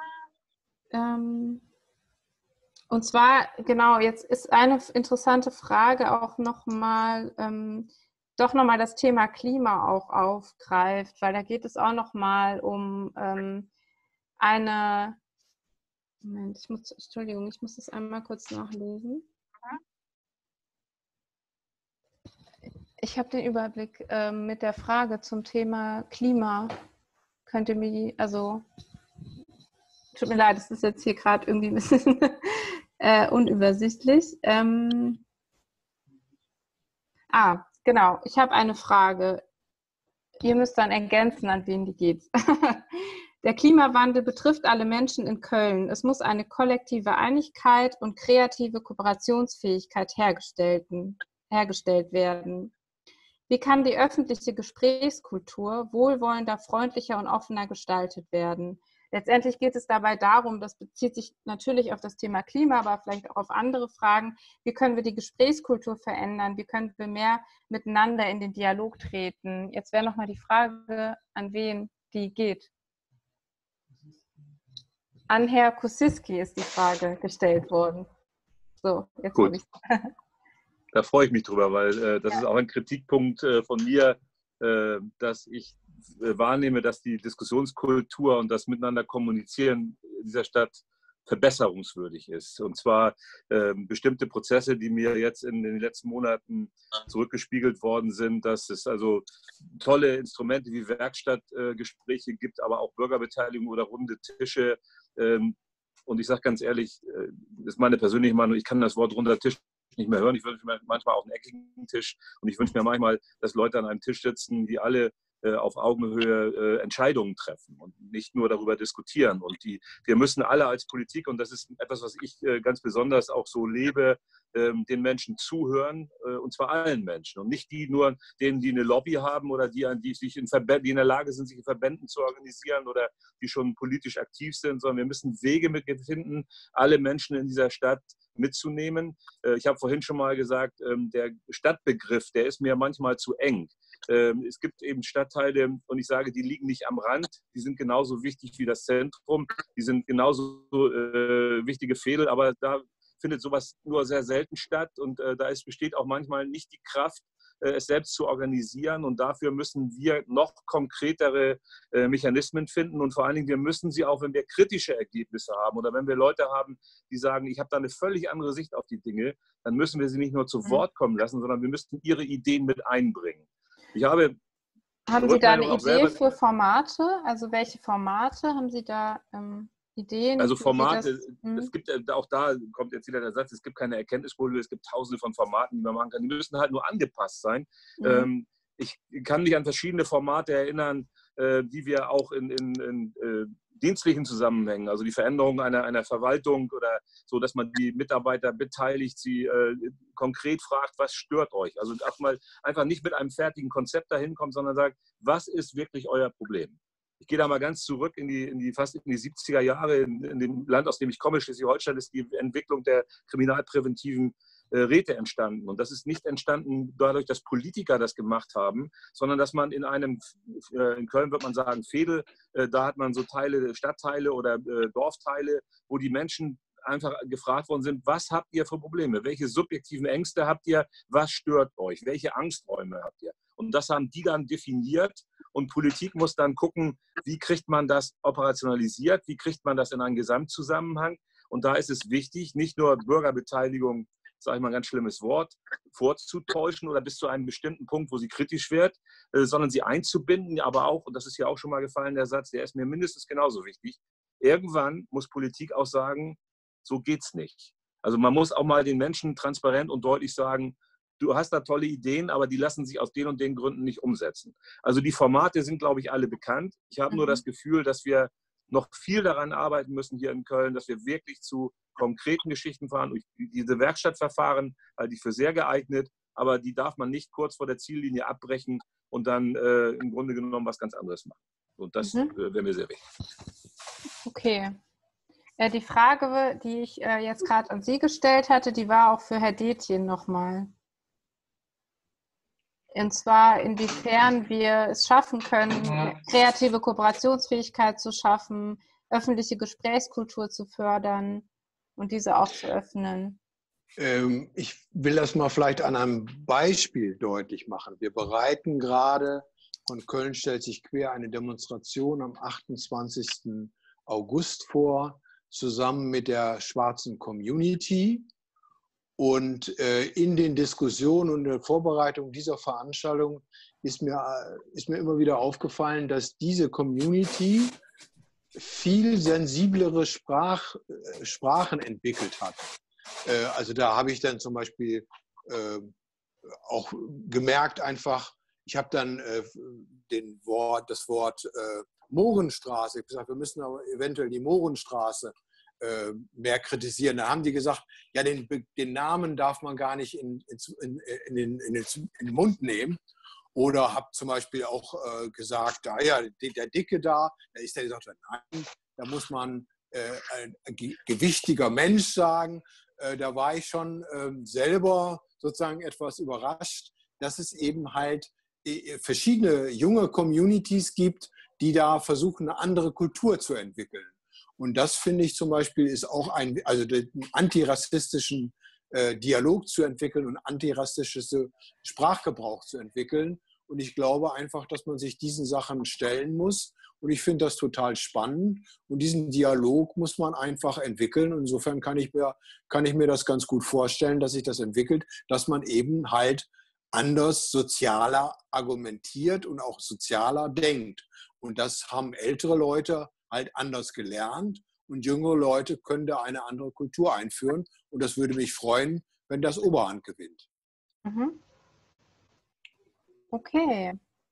Ähm, und zwar, genau, jetzt ist eine interessante Frage auch nochmal, ähm, doch nochmal das Thema Klima auch aufgreift, weil da geht es auch nochmal um ähm, eine, Moment, ich muss, Entschuldigung, ich muss das einmal kurz nachlesen. Ich habe den Überblick ähm, mit der Frage zum Thema Klima. Könnt ihr mir die, also, tut mir leid, das ist jetzt hier gerade irgendwie ein bisschen äh, unübersichtlich. Ähm, ah, genau, ich habe eine Frage. Ihr müsst dann ergänzen, an wen die geht. Der Klimawandel betrifft alle Menschen in Köln. Es muss eine kollektive Einigkeit und kreative Kooperationsfähigkeit hergestellt, hergestellt werden. Wie kann die öffentliche Gesprächskultur wohlwollender, freundlicher und offener gestaltet werden? Letztendlich geht es dabei darum, das bezieht sich natürlich auf das Thema Klima, aber vielleicht auch auf andere Fragen. Wie können wir die Gesprächskultur verändern? Wie können wir mehr miteinander in den Dialog treten? Jetzt wäre nochmal die Frage, an wen die geht. An Herr Kusiski ist die Frage gestellt worden. So, jetzt habe ich es. Da freue ich mich drüber, weil äh, das ja. ist auch ein Kritikpunkt äh, von mir, äh, dass ich äh, wahrnehme, dass die Diskussionskultur und das Miteinander kommunizieren in dieser Stadt verbesserungswürdig ist. Und zwar äh, bestimmte Prozesse, die mir jetzt in den letzten Monaten zurückgespiegelt worden sind, dass es also tolle Instrumente wie Werkstattgespräche äh, gibt, aber auch Bürgerbeteiligung oder runde Tische. Ähm, und ich sage ganz ehrlich, äh, das ist meine persönliche Meinung, ich kann das Wort runder Tisch nicht mehr hören. Ich wünsche mir manchmal auch einen eckigen Tisch und ich wünsche mir manchmal, dass Leute an einem Tisch sitzen, die alle äh, auf Augenhöhe äh, Entscheidungen treffen und nicht nur darüber diskutieren. Und die, wir müssen alle als Politik, und das ist etwas, was ich äh, ganz besonders auch so lebe, äh, den Menschen zuhören, äh, und zwar allen Menschen und nicht die nur denen, die eine Lobby haben oder die, die, sich in Verbänden, die in der Lage sind, sich in Verbänden zu organisieren oder die schon politisch aktiv sind, sondern wir müssen Wege finden, alle Menschen in dieser Stadt mitzunehmen. Ich habe vorhin schon mal gesagt, der Stadtbegriff, der ist mir manchmal zu eng. Es gibt eben Stadtteile, und ich sage, die liegen nicht am Rand, die sind genauso wichtig wie das Zentrum, die sind genauso äh, wichtige Fädel, aber da findet sowas nur sehr selten statt und äh, da ist, besteht auch manchmal nicht die Kraft, äh, es selbst zu organisieren, und dafür müssen wir noch konkretere äh, Mechanismen finden, und vor allen Dingen, wir müssen sie auch, wenn wir kritische Ergebnisse haben oder wenn wir Leute haben, die sagen, ich habe da eine völlig andere Sicht auf die Dinge, dann müssen wir sie nicht nur zu Wort kommen lassen, sondern wir müssen ihre Ideen mit einbringen. Ich habe Haben Sie da eine Idee für Formate? Also welche Formate haben Sie da? Ähm Ideen, also Formate, das, hm? es gibt auch da, kommt jetzt wieder der Satz, es gibt keine Erkenntnisprobleme, es gibt tausende von Formaten, die man machen kann. Die müssen halt nur angepasst sein. Mhm. Ähm, ich kann mich an verschiedene Formate erinnern, äh, die wir auch in, in, in äh, dienstlichen Zusammenhängen, also die Veränderung einer, einer Verwaltung oder so, dass man die Mitarbeiter beteiligt, sie äh, konkret fragt, was stört euch? Also erstmal einfach nicht mit einem fertigen Konzept dahin kommt, sondern sagt, was ist wirklich euer Problem? Ich gehe da mal ganz zurück in die, in die fast in die siebziger Jahre. In, in dem Land, aus dem ich komme, Schleswig-Holstein, ist die Entwicklung der kriminalpräventiven äh, Räte entstanden. Und das ist nicht entstanden dadurch, dass Politiker das gemacht haben, sondern dass man in einem, äh, in Köln wird man sagen, Veedel, äh, da hat man so Teile, Stadtteile oder äh, Dorfteile, wo die Menschen einfach gefragt worden sind, was habt ihr für Probleme? Welche subjektiven Ängste habt ihr? Was stört euch? Welche Angsträume habt ihr? Und das haben die dann definiert. Und Politik muss dann gucken, wie kriegt man das operationalisiert, wie kriegt man das in einen Gesamtzusammenhang. Und da ist es wichtig, nicht nur Bürgerbeteiligung, sage ich mal ein ganz schlimmes Wort, vorzutäuschen oder bis zu einem bestimmten Punkt, wo sie kritisch wird, sondern sie einzubinden, aber auch, und das ist ja auch schon mal gefallen, der Satz, der ist mir mindestens genauso wichtig, irgendwann muss Politik auch sagen, so geht's nicht. Also man muss auch mal den Menschen transparent und deutlich sagen, du hast da tolle Ideen, aber die lassen sich aus den und den Gründen nicht umsetzen. Also die Formate sind, glaube ich, alle bekannt. Ich habe mhm. nur das Gefühl, dass wir noch viel daran arbeiten müssen hier in Köln, dass wir wirklich zu konkreten Geschichten fahren. Und diese Werkstattverfahren halte ich für sehr geeignet, aber die darf man nicht kurz vor der Ziellinie abbrechen und dann äh, im Grunde genommen was ganz anderes machen. Und das mhm. äh, wäre mir sehr wichtig. Okay. Äh, die Frage, die ich äh, jetzt gerade an Sie gestellt hatte, die war auch für Herr Detjen nochmal. Und zwar, inwiefern wir es schaffen können, kreative Kooperationsfähigkeit zu schaffen, öffentliche Gesprächskultur zu fördern und diese auch zu öffnen. Ähm, ich will das mal vielleicht an einem Beispiel deutlich machen. Wir bereiten gerade, von Köln stellt sich quer, eine Demonstration am achtundzwanzigsten August vor, zusammen mit der schwarzen Community. Und äh, in den Diskussionen und der Vorbereitung dieser Veranstaltung ist mir, ist mir immer wieder aufgefallen, dass diese Community viel sensiblere Sprach, äh, Sprachen entwickelt hat. Äh, also da habe ich dann zum Beispiel äh, auch gemerkt einfach, ich habe dann äh, den Wort, das Wort äh, Mohrenstraße, ich habe gesagt, wir müssen aber eventuell die Mohrenstraße mehr kritisieren. Da haben die gesagt, ja, den, den Namen darf man gar nicht in, in, in, den, in, den, in den Mund nehmen. Oder habe zum Beispiel auch äh, gesagt, ah, ja, der, der Dicke da, da ist der gesagt, nein, da muss man äh, ein, ein gewichtiger Mensch sagen. Äh, da war ich schon äh, selber sozusagen etwas überrascht, dass es eben halt äh, verschiedene junge Communities gibt, die da versuchen, eine andere Kultur zu entwickeln. Und das finde ich zum Beispiel ist auch ein, also den antirassistischen äh, Dialog zu entwickeln und antirassisches Sprachgebrauch zu entwickeln. Und ich glaube einfach, dass man sich diesen Sachen stellen muss. Und ich finde das total spannend. Und diesen Dialog muss man einfach entwickeln. Und insofern kann ich mir, kann ich mir das ganz gut vorstellen, dass sich das entwickelt, dass man eben halt anders, sozialer argumentiert und auch sozialer denkt. Und das haben ältere Leute halt anders gelernt. Und jüngere Leute können da eine andere Kultur einführen. Und das würde mich freuen, wenn das Oberhand gewinnt. Mhm. Okay.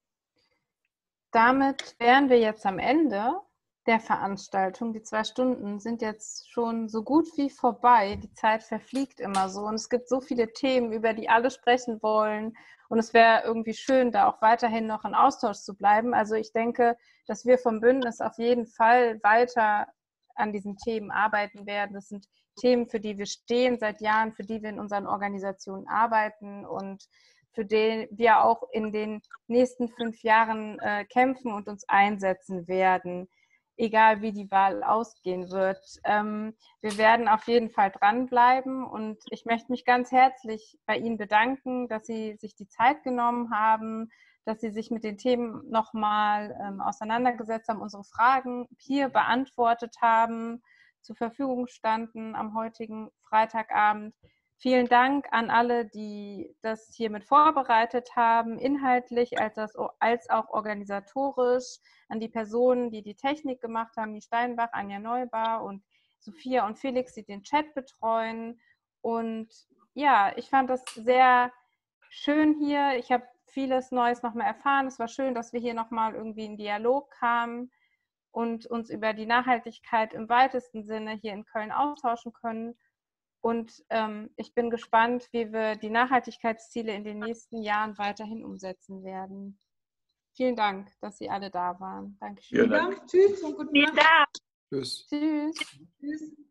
Damit wären wir jetzt am Ende der Veranstaltung. Die zwei Stunden sind jetzt schon so gut wie vorbei. Die Zeit verfliegt immer so. Und es gibt so viele Themen, über die alle sprechen wollen. Und es wäre irgendwie schön, da auch weiterhin noch in Austausch zu bleiben. Also ich denke, dass wir vom Bündnis auf jeden Fall weiter an diesen Themen arbeiten werden. Das sind Themen, für die wir stehen seit Jahren, für die wir in unseren Organisationen arbeiten und für die wir auch in den nächsten fünf Jahren äh, kämpfen und uns einsetzen werden, egal wie die Wahl ausgehen wird. Ähm, wir werden auf jeden Fall dranbleiben und ich möchte mich ganz herzlich bei Ihnen bedanken, dass Sie sich die Zeit genommen haben, dass Sie sich mit den Themen nochmal ähm, auseinandergesetzt haben, unsere Fragen hier beantwortet haben, zur Verfügung standen am heutigen Freitagabend. Vielen Dank an alle, die das hier mit vorbereitet haben, inhaltlich als, das, als auch organisatorisch, an die Personen, die die Technik gemacht haben, die Steinbach, Anja Neubar und Sophia und Felix, die den Chat betreuen. Und ja, ich fand das sehr schön hier. Ich habe vieles Neues nochmal erfahren. Es war schön, dass wir hier nochmal irgendwie in Dialog kamen und uns über die Nachhaltigkeit im weitesten Sinne hier in Köln austauschen können. Und ähm, ich bin gespannt, wie wir die Nachhaltigkeitsziele in den nächsten Jahren weiterhin umsetzen werden. Vielen Dank, dass Sie alle da waren. Dankeschön. Vielen Dank. Tschüss und guten Nacht. Tschüss. Tschüss. Tschüss.